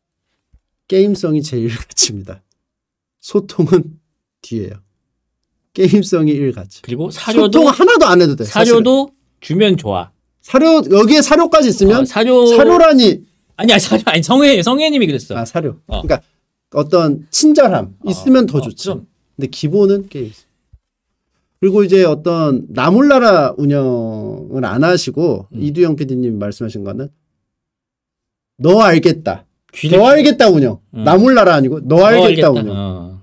게임성이 제일 가치입니다. 소통은 뒤에요. 게임성이 일 가치. 그리고 사료도 소통 하나도 안 해도 돼. 사료도 사실은. 주면 좋아. 사료 여기에 사료까지 있으면 어, 사료 사료라니 아니야 사료 아니 성혜 성혜님이 그랬어. 아 사료. 어. 그러니까 어떤 친절함 있으면 더 좋지. 어, 근데 기본은 게임. 그리고 이제 어떤 나몰라라 운영을 안 하시고 음. 이두영 피디님 말씀하신 거는 너 알겠다. 너 알겠다 운영. 음. 나몰라라 아니고 너, 너 알겠다, 알겠다 운영. 어.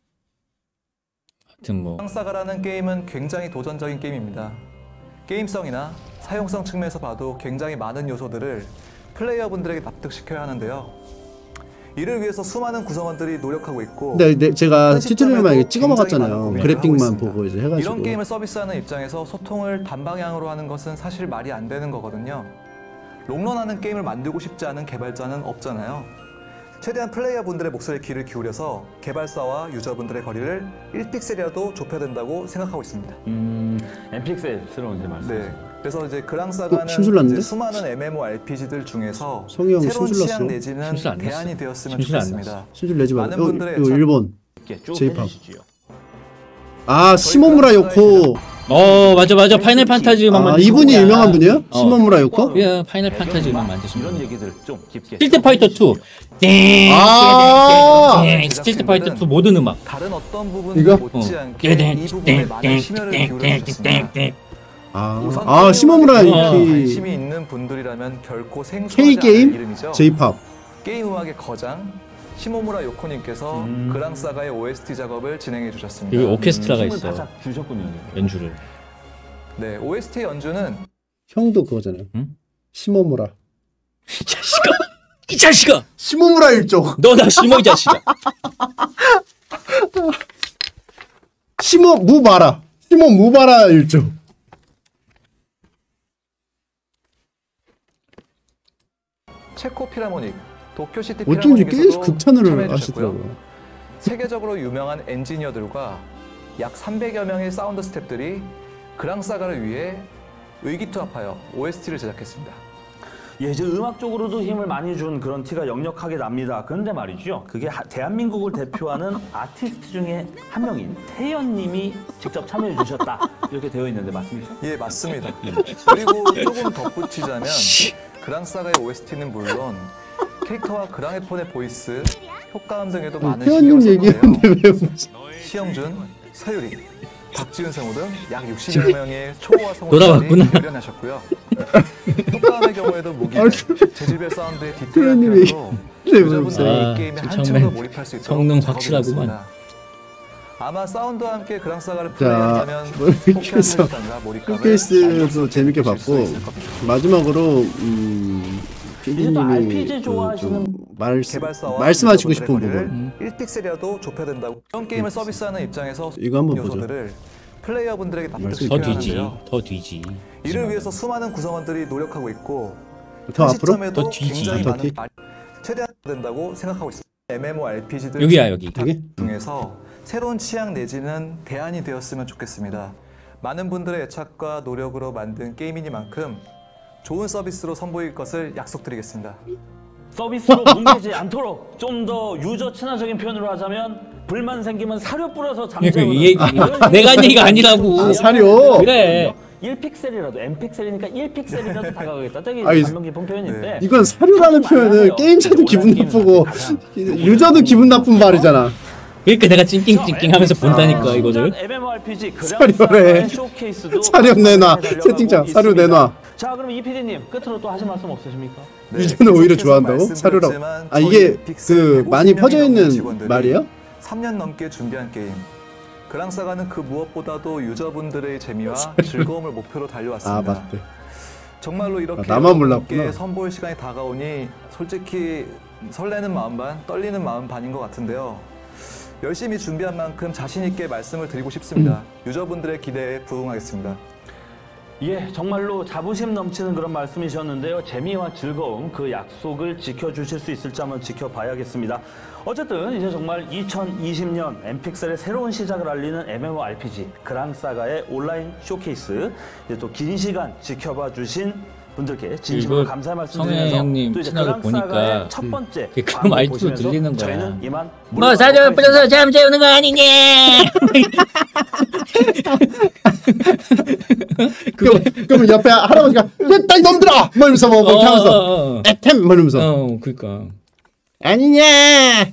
하여튼 뭐. 그랑사가라는 게임은 굉장히 도전적인 게임입니다. 게임성이나 사용성 측면에서 봐도 굉장히 많은 요소들을 플레이어분들에게 납득시켜야 하는데요. 이를 위해서 수많은 구성원들이 노력하고 있고 네, 네 제가 튜토리얼만 찍어 먹었잖아요. 그래픽만 보고 이제 해가지고 이런 게임을 서비스하는 입장에서 소통을 단방향으로 하는 것은 사실 말이 안 되는 거거든요. 롱런하는 게임을 만들고 싶지 않은 개발자는 없잖아요. 최대한 플레이어분들의 목소리에 귀를 기울여서 개발사와 유저분들의 거리를 일 픽셀이라도 좁혀야 된다고 생각하고 있습니다. 음, 엠픽셀스러운 이제 말씀. 네. 그래서 이제 그랑사가는 어, 이제 수많은 엠엠오알피지들 중에서 새로운 취향 내지는 대안이 되었으면 좋겠습니다. 심술 내지 많은 분들의 이거 일본 제이팝. 아 시모무라 요코. 어 맞아 맞아 파이널 판타지 음악 아, 만드신 이분이 거야. 유명한 분이에요? 어. 시모무라 요코? 예 파이널 판타지 음악 만드신 분. 이런 얘기들 좀 깊게. 스트리트 파이터 투. 땡. 아 스트리트 파이터 투 모든 음악. 다른 어떤 부분도 못지않게 이 부분에 많은 심혈을 기울여주셨습니다. 아, 아 시모무라 요키. 관심이 있는 분들이라면 결코 생소하지 않을 K-게임? 이름이죠. 제이팝. 게임 음악의 거장 시모무라 요코님께서 음. 그랑사가의 오에스티 작업을 진행해 주셨습니다. 여기 오케스트라가 음, 있어요. 주셨군요. 연주를. 네, 오에스티 연주는 형도 그거잖아요. 응? 시모무라. 이 자식아, 이 자식아. 시모무라 일족. 너 나 시모 이 자식아. 시모 무바라. 시모 무바라 일족. 체코 필하모닉, 도쿄시티 어쩐지 게임 필하모닉에서도 극찬을 하시더라고요. 세계적으로 유명한 엔지니어들과 약 삼백여 명의 사운드 스태프들이 그랑사가를 위해 의기투합하여 오에스티를 제작했습니다. 예, 이제 음악적으로도 힘을 많이 준 그런 티가 역력하게 납니다. 그런데 말이죠. 그게 하, 대한민국을 대표하는 아티스트 중에 한 명인 태연님이 직접 참여해 주셨다. 이렇게 되어 있는데 맞습니까? 예, 맞습니다. 그리고 조금 덧붙이자면 그랑사가의 오에스티는 물론 캐릭터와 그랑에폰의 보이스, 효과음 등에도 많은 신경을 썼는데요. 시영준, 서유리, 박지윤 성우 등 약 육십여 명의 초호화 성우들이 열연하셨고요. 효과음의 경우에도 무기들, 재질별 사운드의 디테일한 표현으로 유저분들이 이 게임에 한층 더 몰입할 수 있도록 성능 확실하구만. 아마 사운드와 함께 그랑사가를 플레이한다면 쇼케이스도 재밌게 봤고 마지막으로 음, 알피지 좋아하시는 말씀, 말씀하시고 싶은 부분 일 픽셀이라도 좁혀야 된다고 이런 게임을 서비스하는 입장에서 이거 한번 요소들을 플레이어분들에게 더 납득시켜야 뒤지. 하는데요. 더 뒤지. 이를 위해서 수많은 구성원들이 노력하고 있고 더 현 앞으로? 시점에도 더 뒤지. 굉장히 더 많은 뒤? 말이 최대한 된다고 생각하고 있습니다. 엠엠오알피지들 여기야, 여기. 여기? 중에서 새로운 취향 내지는 대안이 되었으면 좋겠습니다. 많은 분들의 애착과 노력으로 만든 게임이니만큼 좋은 서비스로 선보일 것을 약속드리겠습니다. 서비스로 뭉개지 않도록 좀 더 유저 친화적인 표현으로 하자면 불만 생기면 사료 뿌려서 잠재우는 이 얘기, 내가 한 얘기가 아니라고. 아, 사료. 그래. 일 픽셀이라도 M 픽셀이니까 일 픽셀이라도 다가가겠다. 저기 아니, 감명 깊은 표현인데 이건 사료라는 표현은 게임차도 기분 나쁘고 유저도 기분 나쁜 말이잖아. 그러니까 내가 찡찡찡찡하면서 본다니까 이거를. 엠엠오알피지 사료래. 쇼케이스도 사료 내놔. 채팅창 사료 내놔. 자, 그럼 이 피디님 끝으로 또 하실 말씀 없으십니까? 네, 유저는 오히려 계속해서 좋아한다고? 사료라고. 말씀드렸지만 아 이게 저희 픽셀 그 많이 백오십 퍼져 명이 넘는 있는 직원들이 말이에요? 삼 년 넘게 준비한 게임. 그랑사가는 그 무엇보다도 유저분들의 재미와 즐거움을 목표로 달려왔습니다. 아 맞대. 정말로 이렇게 아, 나만 몰랐구나. 여러분께 선보일 시간이 다가오니 솔직히 설레는 마음 반, 떨리는 마음 반인 것 같은데요. 열심히 준비한 만큼 자신 있게 말씀을 드리고 싶습니다. 음. 유저분들의 기대에 부응하겠습니다. 예, 정말로 자부심 넘치는 그런 말씀이셨는데요. 재미와 즐거움, 그 약속을 지켜주실 수 있을지 한번 지켜봐야겠습니다. 어쨌든 이제 정말 이천이십 년 엠픽셀의 새로운 시작을 알리는 엠엠오알피지 그랑사가의 온라인 쇼케이스, 이제 또 긴 시간 지켜봐 주신 분들께 진심으로 감사의 말씀 성혜 드리면서 형님 또 이제 채널을 보니까 그랑사가의 첫 번째 그 광고 말투로 보시면서 들리는 거야. 저희는 이만 뭐 사료 뿌려서 잠재우는 거 아니냐? 그럼, 그러면 옆에 할아버지가 됐다 이놈들아! 뭐 이러면서 뭐 이렇게 하면서 애템! 뭐 이러면서 어, 그니까 아니냐!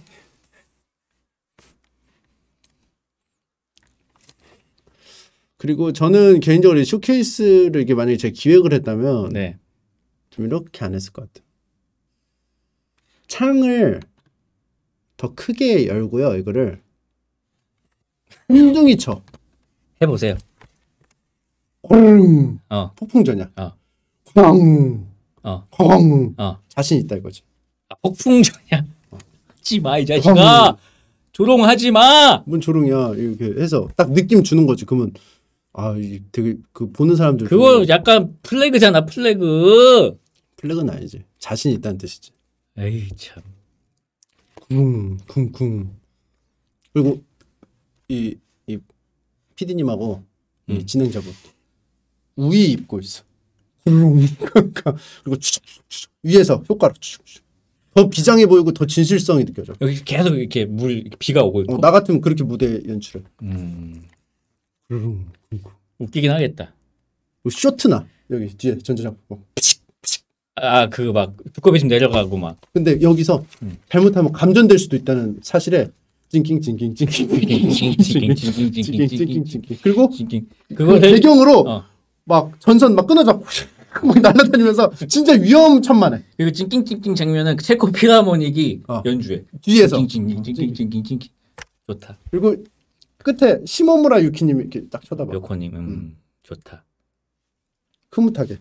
그리고 저는 개인적으로 이 쇼케이스를 이게 만약에 제가 기획을 했다면 네. 좀 이렇게 안 했을 것 같아요. 창을 더 크게 열고요. 이거를 웅둥이 쳐. 해보세요. 꽝. 어. 폭풍전야. 어. 꽝. 어. 꽝. 어. 자신 있다 이거지. 아, 폭풍전야. 하지 마, 이 자식아. 조롱하지 마. 뭔 조롱이야. 이렇게 해서 딱 느낌 주는 거지. 그러면 아, 이 되게 그 보는 사람들 그거 약간 플래그잖아, 플래그. 플래그는 아니지. 자신 있다는 뜻이지. 에이 참. 쿵, 쿵, 쿵. 그리고 이, 이 피디님하고 음. 이 진행자분 우위 입고 있어. 그리고 추적, 추적. 위에서 효과로 추적, 추적. 더 비장해 보이고 더 진실성이 느껴져. 여기 계속 이렇게 물 비가 오고 있고. 어, 나 같으면 그렇게 무대 연출해. 음. 음. 웃기긴 하겠다. 쇼트나 여기 뒤에 전자장. 어. 아, 그 막 두꺼비 좀 내려가고 막. 근데 여기서 음. 잘못하면 감전될 수도 있다는 사실에 찡킹 찡킹 찡킹 찡킹 찡킹 찡킹 찡킹 찡킹 그리고 그 배경으로 막 전선 막 끊어져 막 날아다니면서 진짜 위험천만해. 그리고 찡찡찡찡 장면은 체코 필하모닉이 연주해. 뒤에서 찡찡찡찡찡찡찡찡 좋다. 그리고 끝에 시모무라 유키님이 이렇게 딱 쳐다봐. 요코님, 음, 좋다. 흐뭇하게.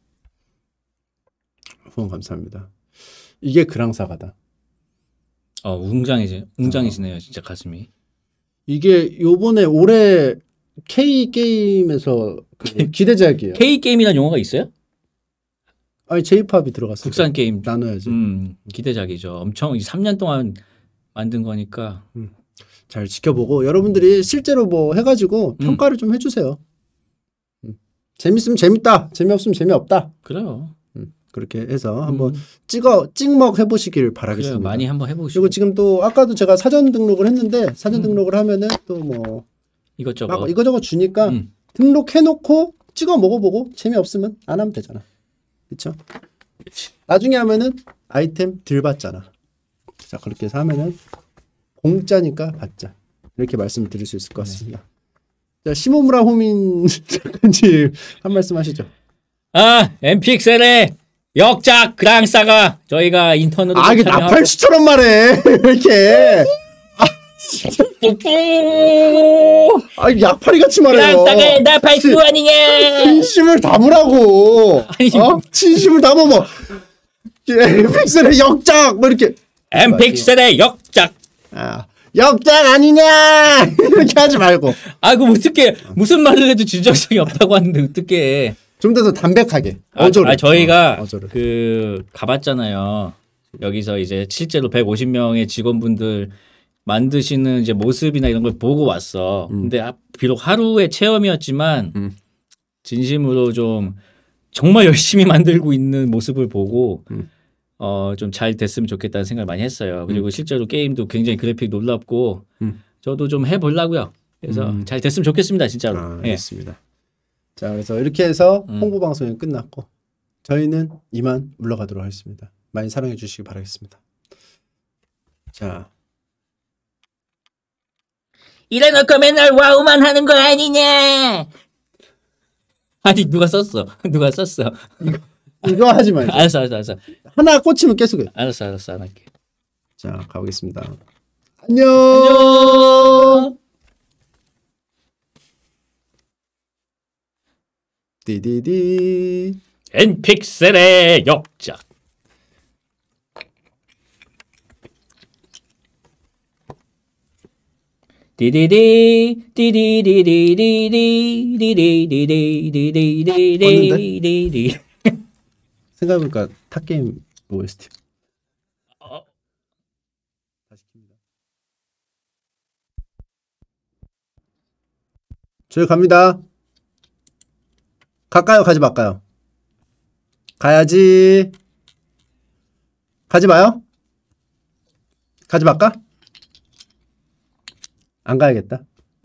후원 감사합니다. 이게 그랑사가다. 어, 웅장해지, 웅장해지네요, 진짜 가슴이. 이게 요번에 올해 K 게임에서 그 기대작이에요. K 게임이라는 용어가 있어요? 아니 J-팝이 들어갔어요. 국산 게임 나눠야지. 음, 기대작이죠. 엄청 삼 년 동안 만든 거니까. 음. 잘 지켜보고 여러분들이 실제로 뭐 해가지고 평가를 음. 좀 해주세요. 음. 재밌으면 재밌다, 재미없으면 재미없다. 그래요. 음. 그렇게 해서 한번 음. 찍어 찍먹 해보시길 바라겠습니다. 그래요. 많이 한번 해보시고. 그리고 지금 또 아까도 제가 사전 등록을 했는데 사전 음. 등록을 하면은 또 뭐 이것저것 이것저것 주니까 음. 등록해놓고 찍어 먹어보고 재미없으면 안 하면 되잖아. 그렇죠? 나중에 하면은 아이템 덜 받잖아. 자 그렇게 해서 하면은 공짜니까 받자. 이렇게 말씀을 드릴 수 있을 것 같습니다. 네. 자 시모무라 호민 작가님 한 말씀 하시죠. 아 엠픽셀의 역작 그랑사가 저희가 인턴으로 아 이게 나팔수처럼 말해 이렇게. 아 약팔이 같이 말해요. 그랑사가의 나팔수 아니냐. 진심을 담으라고. 아니 어? 진심을 담아 뭐 엠픽셀의 역작 뭐 이렇게. 엠픽셀의 역작. 아 역작 아니냐 이렇게 하지 말고. 아 그럼 어떻게 무슨 말을 해도 진정성이 없다고 하는데 어떻게? 좀 더 담백하게. 아, 어조를. 아 저희가 어, 어조를. 그 가봤잖아요. 여기서 이제 실제로 백오십 명의 직원분들 만드시는 이제 모습이나 이런 걸 보고 왔어. 음. 근데 아, 비록 하루의 체험이었지만 음. 진심으로 좀 정말 열심히 만들고 있는 모습을 보고 음. 어, 좀 잘 됐으면 좋겠다는 생각을 많이 했어요. 그리고 음. 실제로 게임도 굉장히 그래픽 놀랍고 음. 저도 좀 해보려고요. 그래서 음. 잘 됐으면 좋겠습니다. 진짜로. 아, 예. 알겠습니다. 자, 그래서 이렇게 해서 홍보 방송이 끝났고 저희는 이만 물러가도록 하겠습니다. 많이 사랑해 주시기 바라겠습니다. 자, 이래놓고 맨날 와우만 하는 거 아니냐? 아니 누가 썼어? 누가 썼어? 이거 이거 하지 말자. 알았어, 알았어, 알았어. 하나 꽂히면 계속 해. 알았어, 알았어, 안 할게. 자, 가보겠습니다. 안녕. 안녕. 디디디. 엔픽셀의 역작. 디디디 디디디디디디디디디디디디디디디디. 생각해보니까 탑게임 오에스티. 어. 저희 갑니다. 갈까요? 가지 말까요? 가야지. 가지 마요? 가지 말까? 안 가야겠다.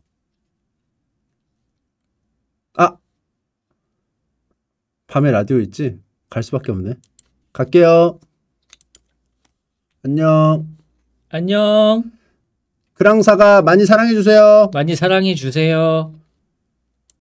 아! 밤에 라디오 있지? 갈 수밖에 없네. 갈게요. 안녕. 안녕. 그랑사가 많이 사랑해주세요. 많이 사랑해주세요.